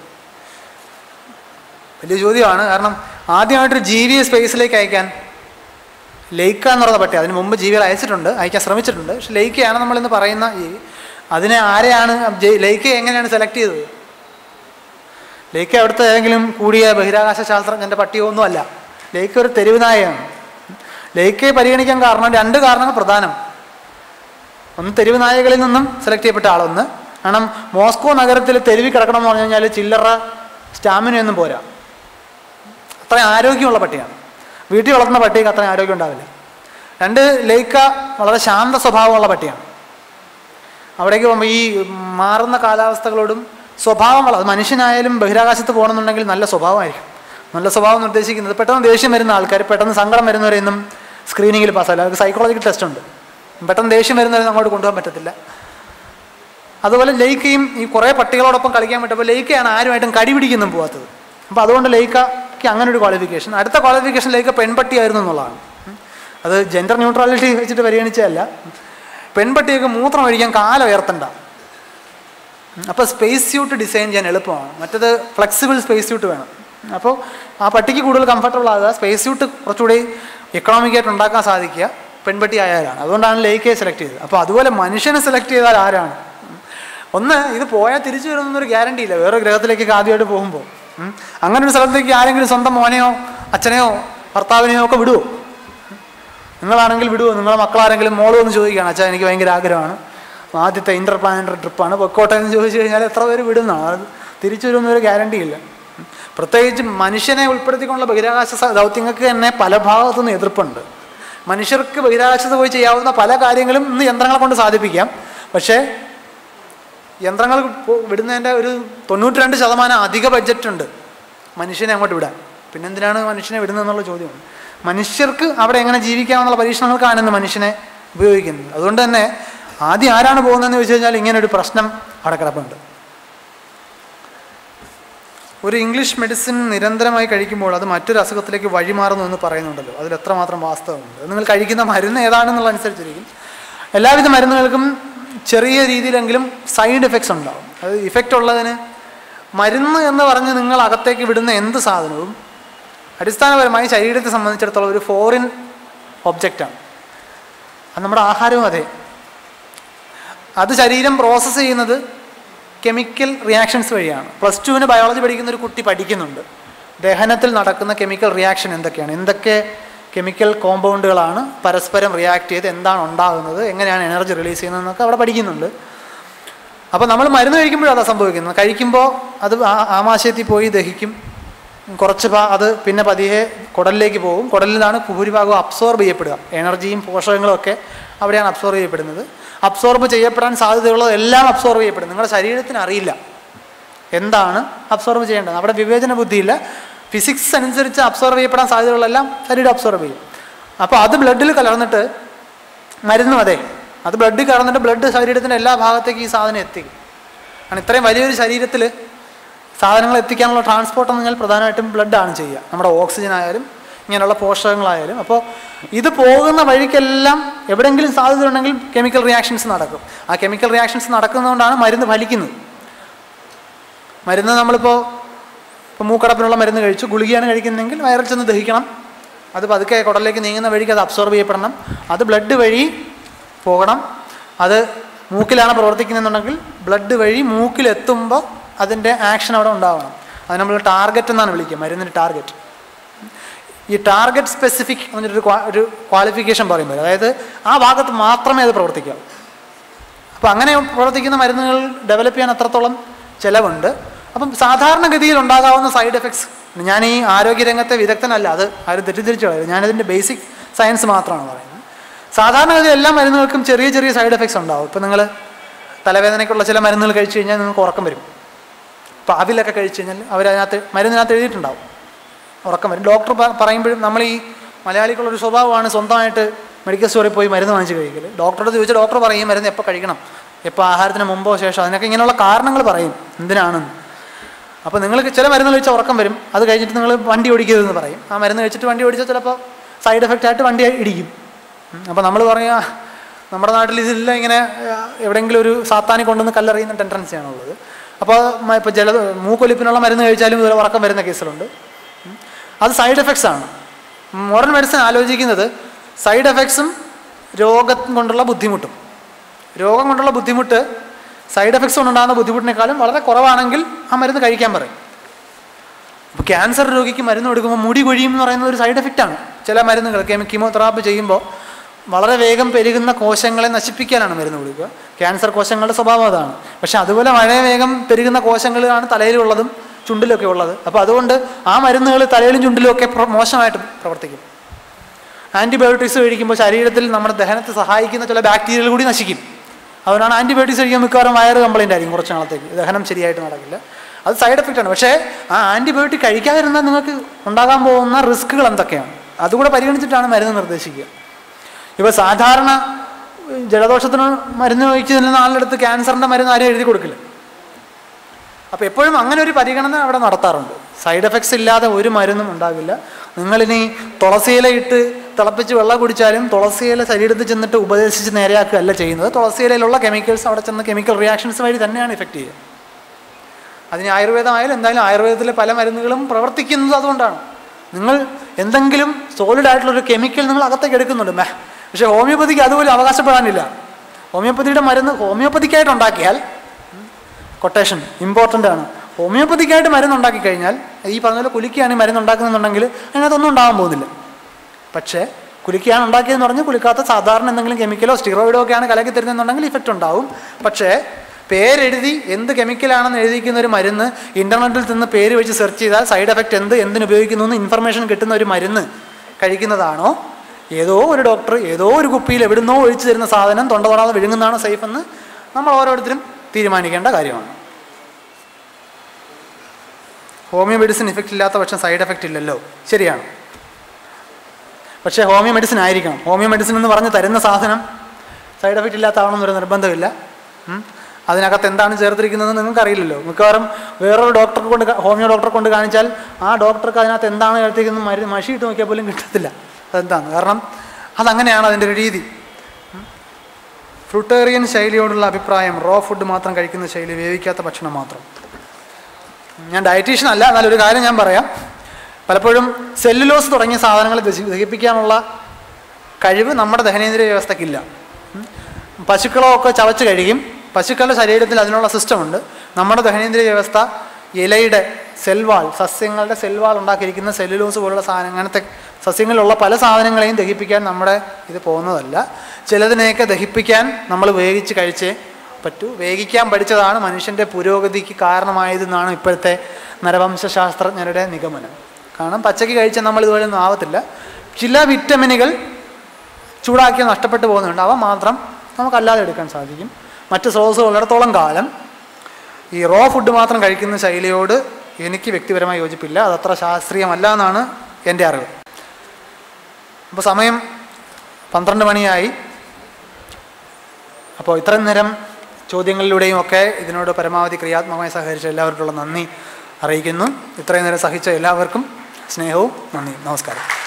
വലിയ ചോദ്യമാണ്. കാരണം ആദ്യമായിട്ടൊരു ജീവിയെ സ്പേസിലേക്ക് അയക്കാൻ ലൈക്ക എന്ന് പറയുന്ന പട്ടി, അതിന് മുമ്പ് ജീവികൾ അയച്ചിട്ടുണ്ട്, അയക്കാൻ ശ്രമിച്ചിട്ടുണ്ട്. പക്ഷെ ലൈക്കയാണ് നമ്മളിന്ന് പറയുന്ന ഈ അതിനെ ആരെയാണ് ലൈക്ക എങ്ങനെയാണ് സെലക്ട് ചെയ്തത്? ലൈക്ക അവിടുത്തെ ഏതെങ്കിലും കൂടിയ ബഹിരാകാശ ശാസ്ത്രജ്ഞൻ്റെ പട്ടിയോ ഒന്നുമല്ല. ലൈക്ക ഒരു തെരുവ് നായയാണ്. ലൈക്കയെ പരിഗണിക്കാൻ കാരണം രണ്ട് കാരണങ്ങൾ പ്രധാനം. ഒന്ന്, തെരുവ് നായകളിൽ നിന്നും സെലക്ട് ചെയ്യപ്പെട്ട ആളൊന്ന്. കാരണം മോസ്കോ നഗരത്തിൽ തെരുവിൽ കിടക്കണം എന്ന് പറഞ്ഞു കഴിഞ്ഞാൽ ചില്ലറ സ്റ്റാമിനയൊന്നും പോരാ. അത്രയും ആരോഗ്യമുള്ള പട്ടിയാണ്. വീട്ടിൽ വളർത്തുന്ന പട്ടിക്ക് അത്രയും ആരോഗ്യം ഉണ്ടാവില്ല. രണ്ട് ലൈക്ക വളരെ ശാന്ത സ്വഭാവമുള്ള പട്ടിയാണ്. അവിടേക്ക് പോകുമ്പോൾ ഈ മാറുന്ന കാലാവസ്ഥകളോടും സ്വഭാവമുള്ള, അത് മനുഷ്യനായാലും ബഹിരാകാശത്ത് പോകണമെന്നുണ്ടെങ്കിൽ നല്ല സ്വഭാവമായിരിക്കും. നല്ല സ്വഭാവം നിർദ്ദേശിക്കുന്നത് പെട്ടെന്ന് ദേഷ്യം വരുന്ന ആൾക്കാർ, പെട്ടെന്ന് സങ്കടം വരുന്നവരെയൊന്നും സ്ക്രീനിങ്ങിൽ പാസ്സാവില്ല. അവർക്ക് സൈക്കോളജിക്കൽ ടെസ്റ്റ് ഉണ്ട്. പെട്ടെന്ന് ദേഷ്യം വരുന്നവരെ അങ്ങോട്ട് കൊണ്ടുപോകാൻ പറ്റത്തില്ല. അതുപോലെ ലൈക്കയും ഈ കുറേ പട്ടികളോടൊപ്പം കളിക്കാൻ പറ്റുമ്പോൾ ലൈക്കയാണ് ആരുമായിട്ടും കടി പിടിക്കൊന്നും പോകാത്തത്. അപ്പോൾ അതുകൊണ്ട് ലൈക്കയ്ക്ക് അങ്ങനെ ഒരു ക്വാളിഫിക്കേഷൻ. അടുത്ത ക്വാളിഫിക്കേഷൻ ലൈക്ക പെൺപട്ടിയായിരുന്നു എന്നുള്ളതാണ്. അത് ജെൻഡർ ന്യൂട്രാലിറ്റി വെച്ചിട്ട് പരിഗണിച്ചതല്ല. പെൺപട്ടിയൊക്കെ മൂത്രം ഒഴിക്കാൻ കാലം ഉയർത്തണ്ട. അപ്പോൾ സ്പേസ് സ്യൂട്ട് ഡിസൈൻ ചെയ്യാൻ എളുപ്പമാണ്. മറ്റത് ഫ്ലെക്സിബിൾ സ്പേസ് സ്യൂട്ട് വേണം. അപ്പോൾ ആ പട്ടിക്ക് കൂടുതൽ കംഫർട്ടബിൾ ആകുക, സ്പേസ് സ്യൂട്ട് കുറച്ചുകൂടി എക്കണോമിക്കായിട്ട് ഉണ്ടാക്കാൻ സാധിക്കുക പെൺപട്ടി ആയാലാണ്. അതുകൊണ്ടാണ് ലൈക്കയെ സെലക്ട് ചെയ്തത്. അപ്പോൾ അതുപോലെ മനുഷ്യനെ സെലക്ട് ചെയ്താൽ ആരാണ്? ഒന്ന്, ഇത് പോയാൽ തിരിച്ചു വരുന്നൊരു ഗ്യാരണ്ടി ഇല്ല. വേറെ ഗ്രഹത്തിലേക്ക് ആദ്യമായിട്ട് പോകുമ്പോൾ അങ്ങനെ ഒരു സ്ഥലത്തേക്ക് ആരെങ്കിലും സ്വന്തം മോനെയോ അച്ഛനെയോ ഭർത്താവിനെയോ ഒക്കെ വിടുവോ? നിങ്ങളാണെങ്കിൽ വിടുവോ? നിങ്ങളെ മക്കളാരെങ്കിലും മോളോ എന്ന് ചോദിക്കുകയാണ്, അച്ഛാ എനിക്ക് ഭയങ്കര ആഗ്രഹമാണ്, ആദ്യത്തെ ഇന്റർ പ്ലാനറ്ററി ട്രിപ്പാണ്, പൊക്കോട്ടെ എന്ന് ചോദിച്ചു കഴിഞ്ഞാൽ എത്ര പേര് വിടുന്നതാണ്? അത് തിരിച്ചു വരുന്നൊരു ഗ്യാരണ്ടി ഇല്ല. പ്രത്യേകിച്ച് മനുഷ്യനെ ഉൾപ്പെടുത്തിക്കൊണ്ടുള്ള ബഹിരാകാശ ദൗത്യങ്ങൾക്ക് തന്നെ പല ഭാഗത്തുനിന്ന് എതിർപ്പുണ്ട്. മനുഷ്യർക്ക് ബഹിരാകാശത്ത് പോയി ചെയ്യാവുന്ന പല കാര്യങ്ങളും ഇന്ന് യന്ത്രങ്ങളെ കൊണ്ട് സാധിപ്പിക്കാം. പക്ഷേ യന്ത്രങ്ങൾ വിടുന്നതിൻ്റെ ഒരു തൊണ്ണൂറ്റി രണ്ട് ശതമാനം അധിക ബഡ്ജറ്റ് ഉണ്ട് മനുഷ്യനെ അങ്ങോട്ട് വിടാൻ. പിന്നെന്തിനാണ് മനുഷ്യനെ വിടുന്നതെന്നുള്ള ചോദ്യമാണ്. മനുഷ്യർക്ക് അവിടെ എങ്ങനെ ജീവിക്കാമെന്നുള്ള പരീക്ഷണങ്ങൾക്കാണ് ഇന്ന് മനുഷ്യനെ ഉപയോഗിക്കുന്നത്. അതുകൊണ്ട് തന്നെ ആദ്യം ആരാണ് പോകുന്നതെന്ന് ചോദിച്ചു കഴിഞ്ഞാൽ ഇങ്ങനൊരു പ്രശ്നം അവിടെ കിടപ്പുണ്ട്. ഒരു ഇംഗ്ലീഷ് മെഡിസിൻ നിരന്തരമായി കഴിക്കുമ്പോൾ അത് മറ്റൊരു അസുഖത്തിലേക്ക് വഴിമാറുന്നു എന്ന് പറയുന്നുണ്ടല്ലോ, അതിൽ എത്രമാത്രം വാസ്തവമുണ്ട്? നിങ്ങൾ കഴിക്കുന്ന മരുന്ന് ഏതാണെന്നുള്ളതനുസരിച്ചിരിക്കും. എല്ലാവിധ മരുന്നുകൾക്കും ചെറിയ രീതിയിലെങ്കിലും സൈഡ് എഫക്ട്സ് ഉണ്ടാവും. അത് ഇഫക്റ്റ് ഉള്ളതിന് മരുന്ന് എന്ന് പറഞ്ഞ് നിങ്ങൾ അകത്തേക്ക് വിടുന്ന എന്ത് സാധനവും അടിസ്ഥാനപരമായി ശരീരത്തെ സംബന്ധിച്ചിടത്തോളം ഒരു ഫോറിൻ ഒബ്ജക്റ്റാണ്. അത് നമ്മുടെ ആഹാരവും അതെ. അത് ശരീരം പ്രോസസ്സ് ചെയ്യുന്നത് കെമിക്കൽ റിയാക്ഷൻസ് വഴിയാണ്. പ്ലസ് ടുവിന് ബയോളജി പഠിക്കുന്ന ഒരു കുട്ടി പഠിക്കുന്നുണ്ട് ദഹനത്തിൽ നടക്കുന്ന കെമിക്കൽ റിയാക്ഷൻ എന്തൊക്കെയാണ്, എന്തൊക്കെ കെമിക്കൽ കോമ്പൗണ്ടുകളാണ് പരസ്പരം റിയാക്ട് ചെയ്ത് എന്താണ് ഉണ്ടാകുന്നത്, എങ്ങനെയാണ് എനർജി റിലീസ് ചെയ്യുന്നതെന്നൊക്കെ അവിടെ പഠിക്കുന്നുണ്ട്. അപ്പോൾ നമ്മൾ മരുന്ന് കഴിക്കുമ്പോഴും അതാണ് സംഭവിക്കുന്നത്. കഴിക്കുമ്പോൾ അത് ആമാശയത്തിൽ പോയി ദഹിക്കും, കുറച്ച് ഭാ അത് പിന്നെ പതിയെ കുടലിലേക്ക് പോകും. കുടലിലാണ് ഭൂരിഭാഗവും അബ്സോർബ് ചെയ്യപ്പെടുക. എനർജിയും പോഷകങ്ങളും ഒക്കെ അവിടെയാണ് അബ്സോർബ് ചെയ്യപ്പെടുന്നത്. അബ്സോർബ് ചെയ്യപ്പെടാൻ സാധ്യതയുള്ളത് എല്ലാം അബ്സോർബ് ചെയ്യപ്പെടും. നിങ്ങളുടെ ശരീരത്തിന് അറിയില്ല എന്താണ് അബ്സോർബ് ചെയ്യേണ്ടത്. അവിടെ വിവേചന ബുദ്ധിയില്ല. ഫിസിക്സ് അനുസരിച്ച് അബ്സോർബ് ചെയ്യപ്പെടാൻ സാധ്യതയുള്ളതെല്ലാം ശരീരം അബ്സോർബ് ചെയ്യും. അപ്പോൾ അത് ബ്ലഡിൽ കലർന്നിട്ട് മരുന്നും അതെ, അത് ബ്ലഡിൽ കലർന്നിട്ട് ബ്ലഡ് ശരീരത്തിൻ്റെ എല്ലാ ഭാഗത്തേക്കും ഈ സാധനം എത്തിക്കും. കാരണം ഇത്രയും വലിയൊരു ശരീരത്തിൽ സാധനങ്ങൾ എത്തിക്കാനുള്ള ട്രാൻസ്പോർട്ട് എന്ന് പറഞ്ഞാൽ പ്രധാനമായിട്ടും ബ്ലഡാണ് ചെയ്യുക. നമ്മുടെ ഓക്സിജൻ ആയാലും ഇങ്ങനെയുള്ള പോഷകങ്ങളായാലും. അപ്പോൾ ഇത് പോകുന്ന വഴിക്കെല്ലാം എവിടെയെങ്കിലും സാധ്യത ഉണ്ടെങ്കിൽ കെമിക്കൽ റിയാക്ഷൻസ് നടക്കും. ആ കെമിക്കൽ റിയാക്ഷൻസ് നടക്കുന്നതുകൊണ്ടാണ് മരുന്ന് ഫലിക്കുന്നത്. മരുന്ന് നമ്മളിപ്പോൾ ഇപ്പോൾ മൂക്കടപ്പിനുള്ള മരുന്ന് കഴിച്ചു, ഗുളികയാണ് കഴിക്കുന്നതെങ്കിൽ വയറിൽ ചെന്ന് ദഹിക്കണം. അത് പതുക്കെ കുടലിലേക്ക് നീങ്ങുന്ന വഴിക്ക് അത് അബ്സോർബ് ചെയ്യപ്പെടണം. അത് ബ്ലഡ് വഴി പോകണം. അത് മൂക്കിലാണ് പ്രവർത്തിക്കുന്നതെന്നുണ്ടെങ്കിൽ ബ്ലഡ് വഴി മൂക്കിലെത്തുമ്പോൾ അതിൻ്റെ ആക്ഷൻ അവിടെ ഉണ്ടാവണം. അത് നമ്മൾ ടാർഗറ്റ് എന്നാണ് വിളിക്കുക, മരുന്നിൻ്റെ ടാർഗറ്റ്. ഈ ടാർഗറ്റ് സ്പെസിഫിക് എന്നൊരു ഒരു ക്വാളിഫിക്കേഷൻ പറയുമ്പോൾ, അതായത് ആ ഭാഗത്ത് മാത്രമേ അത് പ്രവർത്തിക്കാവൂ. അപ്പോൾ അങ്ങനെ പ്രവർത്തിക്കുന്ന മരുന്നുകൾ ഡെവലപ്പ് ചെയ്യാൻ അത്രത്തോളം ചിലവുണ്ട്. അപ്പം സാധാരണഗതിയിൽ ഉണ്ടാകാവുന്ന സൈഡ് എഫക്ട്സ്, ഞാൻ ഈ ആരോഗ്യരംഗത്തെ വിദഗ്ധനല്ല, അത് ആരും തെറ്റിദ്ധരിച്ചു കളയരുത്, ഞാനതിൻ്റെ ബേസിക് സയൻസ് മാത്രമാണ് പറയുന്നത്. സാധാരണഗതി എല്ലാ മരുന്നുകൾക്കും ചെറിയ ചെറിയ സൈഡ് എഫക്ട്സ് ഉണ്ടാവും. ഇപ്പോൾ നിങ്ങൾ തലവേദനയ്ക്കുള്ള ചില മരുന്നുകൾ കഴിച്ചു കഴിഞ്ഞാൽ നിങ്ങൾക്ക് ഉറക്കം വരും. ഇപ്പോൾ അവിലൊക്കെ കഴിച്ചു കഴിഞ്ഞാൽ അവരതിനകത്ത് മരുന്നിനകത്ത് എഴുതിയിട്ടുണ്ടാവും ഉറക്കം വരും. ഡോക്ടർ പറയുമ്പോഴും നമ്മൾ ഈ മലയാളിക്കുള്ളൊരു സ്വഭാവമാണ് സ്വന്തമായിട്ട് മെഡിക്കൽ സ്റ്റോറിൽ പോയി മരുന്ന് വാങ്ങിച്ച് കഴിക്കൽ. ഡോക്ടറോട് ചോദിച്ചാൽ ഡോക്ടർ പറയും മരുന്ന് എപ്പോൾ കഴിക്കണം, എപ്പോൾ ആഹാരത്തിന് മുമ്പോ ശേഷം, അതിനൊക്കെ ഇങ്ങനെയുള്ള കാരണങ്ങൾ പറയും എന്തിനാണെന്ന്. അപ്പോൾ നിങ്ങൾക്ക് ചില മരുന്ന് കഴിച്ചാൽ ഉറക്കം വരും, അത് കഴിഞ്ഞിട്ട് നിങ്ങൾ വണ്ടി ഓടിക്കരുതെന്ന് പറയും. ആ മരുന്ന് കഴിച്ചിട്ട് വണ്ടി ഓടിച്ചാൽ ചിലപ്പോൾ സൈഡ് എഫക്റ്റ് ആയിട്ട് വണ്ടി ഇടിക്കും. അപ്പോൾ നമ്മൾ പറയുക നമ്മുടെ നാട്ടിൽ ഇതില്ല, ഇങ്ങനെ എവിടെയെങ്കിലും ഒരു സാത്താനി കൊണ്ടുവന്ന് കല്ലെറിയുന്ന ടെൻഡൻസിയാണുള്ളത്. അപ്പോൾ ഇപ്പോൾ ജല മൂക്കൊലിപ്പിനുള്ള മരുന്ന് കഴിച്ചാലും ഇതുപോലെ ഉറക്കം വരുന്ന കേസുകളുണ്ട്. അത് സൈഡ് എഫക്ട്സ് ആണ്. മോഡേൺ മെഡിസിൻ ആലോചിക്കുന്നത് സൈഡ് എഫക്ട്സും രോഗം കൊണ്ടുള്ള ബുദ്ധിമുട്ടും. രോഗം കൊണ്ടുള്ള ബുദ്ധിമുട്ട് സൈഡ് എഫക്ട്സ് കൊണ്ടുണ്ടാകുന്ന ബുദ്ധിമുട്ടിനേക്കാളും വളരെ കുറവാണെങ്കിൽ ആ മരുന്ന് കഴിക്കാൻ പറയും. അപ്പോൾ ക്യാൻസർ രോഗിക്ക് മരുന്ന് കൊടുക്കുമ്പോൾ മുടി കൊഴിയും എന്ന് പറയുന്ന ഒരു സൈഡ് എഫക്റ്റാണ്. ചില മരുന്നുകൾ കീമോതെറാപ്പി ചെയ്യുമ്പോൾ വളരെ വേഗം പെരുകുന്ന കോശങ്ങളെ നശിപ്പിക്കാനാണ് മരുന്ന് കൊടുക്കുക. ക്യാൻസർ കോശങ്ങളുടെ സ്വഭാവം അതാണ്. പക്ഷെ അതുപോലെ വളരെ വേഗം പെരുകുന്ന കോശങ്ങളാണ് തലയിലുള്ളതും ചുണ്ടിലൊക്കെ ഉള്ളത്. അപ്പോൾ അതുകൊണ്ട് ആ മരുന്നുകൾ തലയിലും ചുണ്ടിലും ഒക്കെ മോശമായിട്ട് പ്രവർത്തിക്കും. ആൻറ്റിബയോട്ടിക്സ് കഴിക്കുമ്പോൾ ശരീരത്തിൽ നമ്മുടെ ദഹനത്തെ സഹായിക്കുന്ന ചില ബാക്ടീരിയകൾ കൂടി നശിക്കും. അതുകൊണ്ടാണ് ആൻറ്റിബയോട്ടിക്സ് കഴിക്കാൻ മിക്കവാറും വയറ് കംപ്ലൈൻ്റ് ആയിരിക്കും കുറച്ച് നാളത്തേക്ക്, ദഹനം ശരിയായിട്ട് നടക്കില്ല. അത് സൈഡ് എഫക്റ്റാണ്. പക്ഷേ ആ ആൻറ്റിബയോട്ടിക് കഴിക്കാതിരുന്നാൽ നിങ്ങൾക്ക് ഉണ്ടാകാൻ പോകുന്ന റിസ്ക്കുകൾ എന്തൊക്കെയാണ് അതുകൂടെ പരിഗണിച്ചിട്ടാണ് മരുന്ന് നിർദ്ദേശിക്കുക. ഇപ്പോൾ സാധാരണ ജലദോഷത്തിന് മരുന്ന് കഴിച്ചതിന് നാലിടത്ത് ക്യാൻസറിൻ്റെ മരുന്ന് ആരും എഴുതി കൊടുക്കില്ല. അപ്പോൾ എപ്പോഴും അങ്ങനെ ഒരു പരിഗണന അവിടെ നടത്താറുണ്ട്. സൈഡ് എഫക്ട്സ് ഇല്ലാതെ ഒരു മരുന്നും ഉണ്ടാകില്ല. നിങ്ങളിനി തുളസിയില ഇട്ട് തിളപ്പിച്ച് വെള്ളം കുടിച്ചാലും തുളസിയില ശരീരത്തിൽ ചെന്നിട്ട് ഉപദേശിച്ച് നേരെയാക്കുകയല്ല ചെയ്യുന്നത്. തുളസിയിലയിലുള്ള കെമിക്കൽസ് അവിടെ ചെന്ന് കെമിക്കൽ റിയാക്ഷൻസ് വഴി തന്നെയാണ് ഇഫക്റ്റ് ചെയ്യുക. അതിന് ആയുർവേദമായാലും എന്തായാലും ആയുർവേദത്തിലെ പല മരുന്നുകളും പ്രവർത്തിക്കുന്നത് അതുകൊണ്ടാണ്. നിങ്ങൾ എന്തെങ്കിലും സോളിഡ് ആയിട്ടുള്ളൊരു കെമിക്കൽ നിങ്ങൾ അകത്തേക്ക് എടുക്കുന്നുണ്ട്. മേ പക്ഷേ ഹോമിയോപ്പതിക്ക് അതുപോലെ അവകാശപ്പെടാനില്ല. ഹോമിയോപ്പതിയുടെ മരുന്ന് ഹോമിയോപ്പതിക്കായിട്ട് ഉണ്ടാക്കിയാൽ കൊട്ടേഷൻ ഇമ്പോർട്ടൻ്റ് ആണ്. ഹോമിയോപ്പതിക്കായിട്ട് മരുന്ന് ഉണ്ടാക്കി കഴിഞ്ഞാൽ ഈ പറഞ്ഞ പോലെ കുലിക്കാണ് ഈ മരുന്ന് ഉണ്ടാക്കുന്നുണ്ടെങ്കിൽ അതിനകത്തൊന്നും ഉണ്ടാകാൻ പോകുന്നില്ല. പക്ഷേ കുലിക്കാണ് ഉണ്ടാക്കിയതെന്ന് പറഞ്ഞ് കുലിക്കാത്ത സാധാരണ എന്തെങ്കിലും കെമിക്കലോ സ്റ്റിറോയിഡോ ഒക്കെയാണ് കലക്കി തരുന്നതെന്നുണ്ടെങ്കിൽ ഇഫക്റ്റ് ഉണ്ടാവും. പക്ഷേ പേരെഴുതി എന്ത് കെമിക്കലാണെന്ന് എഴുതിക്കുന്ന ഒരു മരുന്ന് ഇൻ്റർനെറ്റിൽ നിന്ന് പേര് വെച്ച് സെർച്ച് ചെയ്താൽ സൈഡ് എഫക്റ്റ് എന്ത് എന്തിന് ഉപയോഗിക്കുന്നു എന്ന് ഇൻഫർമേഷൻ കിട്ടുന്ന ഒരു മരുന്ന് കഴിക്കുന്നതാണോ ഏതോ ഒരു ഡോക്ടർ ഏതോ ഒരു കുപ്പിയിൽ എവിടുന്നോ ഒഴിച്ചു തരുന്ന സാധനം തൊണ്ട തൊടാതെ വിഴുങ്ങുന്നതാണോ സേഫ് എന്ന് നമ്മൾ ഓരോരുത്തരും തീരുമാനിക്കേണ്ട കാര്യമാണ്. ഹോമിയോ മെഡിസിൻ ഇഫക്റ്റ് ഇല്ലാത്ത പക്ഷേ സൈഡ് എഫക്റ്റ് ഇല്ലല്ലോ, ശരിയാണ്. പക്ഷേ ഹോമിയോ മെഡിസിൻ ആയിരിക്കണം. ഹോമിയോ മെഡിസിൻ എന്ന് പറഞ്ഞ് തരുന്ന സാധനം സൈഡ് എഫക്റ്റ് ഇല്ലാത്തതാണെന്നൊരു നിർബന്ധമില്ല. അതിനകത്ത് എന്താണ് ചേർത്തിരിക്കുന്നതെന്ന് നിങ്ങൾക്കറിയില്ലല്ലോ. മിക്കവാറും വേറൊരു ഡോക്ടറെ കൊണ്ട് ഹോമിയോ ഡോക്ടറെ കൊണ്ട് കാണിച്ചാൽ ആ ഡോക്ടർക്ക് അതിനകത്ത് എന്താണ് ചേർത്തിരിക്കുന്നത് മരുന്ന് മഷിയിട്ട് നോക്കിയാൽ പോലും കിട്ടത്തില്ല. അതെന്താണ് കാരണം അതങ്ങനെയാണ് അതിൻ്റെ ഒരു രീതി. ഫ്രൂട്ടേറിയൻ ശൈലിയോടുള്ള അഭിപ്രായം റോ ഫുഡ് മാത്രം കഴിക്കുന്ന ശൈലി, വേവിക്കാത്ത ഭക്ഷണം മാത്രം. ഞാൻ ഡയറ്റീഷ്യൻ അല്ല, എന്നാലൊരു കാര്യം ഞാൻ പറയാം. പലപ്പോഴും സെല്ലുലോസ് തുടങ്ങിയ സാധനങ്ങൾ ദഹിപ്പിക്കാനുള്ള കഴിവ് നമ്മുടെ ദഹനേന്ദ്രിയ വ്യവസ്ഥയ്ക്കില്ല. പശുക്കളൊക്കെ ചവച്ച് കഴിക്കും. പശുക്കളുടെ ശരീരത്തിൽ അതിനുള്ള സിസ്റ്റമുണ്ട്. നമ്മുടെ ദഹനേന്ദ്രിയ വ്യവസ്ഥ ഇലയുടെ സെൽവാൾ, സസ്യങ്ങളുടെ സെൽവാൾ ഉണ്ടാക്കിയിരിക്കുന്ന സെല്ലുലോസ് പോലുള്ള സാധനം അങ്ങനത്തെ സസ്യങ്ങളിലുള്ള പല സാധനങ്ങളെയും ദഹിപ്പിക്കാൻ നമ്മുടെ ഇത് പോകുന്നതല്ല. ചിലതിനെയൊക്കെ ദഹിപ്പിക്കാൻ നമ്മൾ വേവിച്ച് കഴിച്ചേ പറ്റൂ. വേവിക്കാൻ പഠിച്ചതാണ് മനുഷ്യൻ്റെ പുരോഗതിക്ക് കാരണമായതെന്നാണ് ഇപ്പോഴത്തെ നരവംശാസ്ത്രജ്ഞരുടെ നിഗമനം. കാരണം പച്ചയ്ക്ക് കഴിച്ചാൽ നമ്മൾ ഇതുപോലെ ഒന്നും ആവത്തില്ല. ചില വിറ്റമിനുകൾ ചൂടാക്കി നഷ്ടപ്പെട്ടു പോകുന്നുണ്ട്. അവ മാത്രം നമുക്കല്ലാതെ എടുക്കാൻ സാധിക്കും. മറ്റ് സ്രോതസ്സുകൾ ഉള്ളിടത്തോളം കാലം ഈ റോ ഫുഡ് മാത്രം കഴിക്കുന്ന ശൈലിയോട് എനിക്ക് വ്യക്തിപരമായി യോജിപ്പില്ല. അതത്ര ശാസ്ത്രീയമല്ല എന്നാണ് എൻ്റെ അറിവ്. അപ്പോൾ സമയം പന്ത്രണ്ട് മണിയായി. അപ്പോൾ ഇത്രയും നേരം ചോദ്യങ്ങളിലൂടെയും ഒക്കെ ഇതിനോട് പരമാവധി ക്രിയാത്മകമായി സഹകരിച്ച എല്ലാവർക്കുള്ള നന്ദി അറിയിക്കുന്നു. ഇത്രയും നേരം സഹിച്ച എല്ലാവർക്കും സ്നേഹവും നന്ദി. നമസ്കാരം.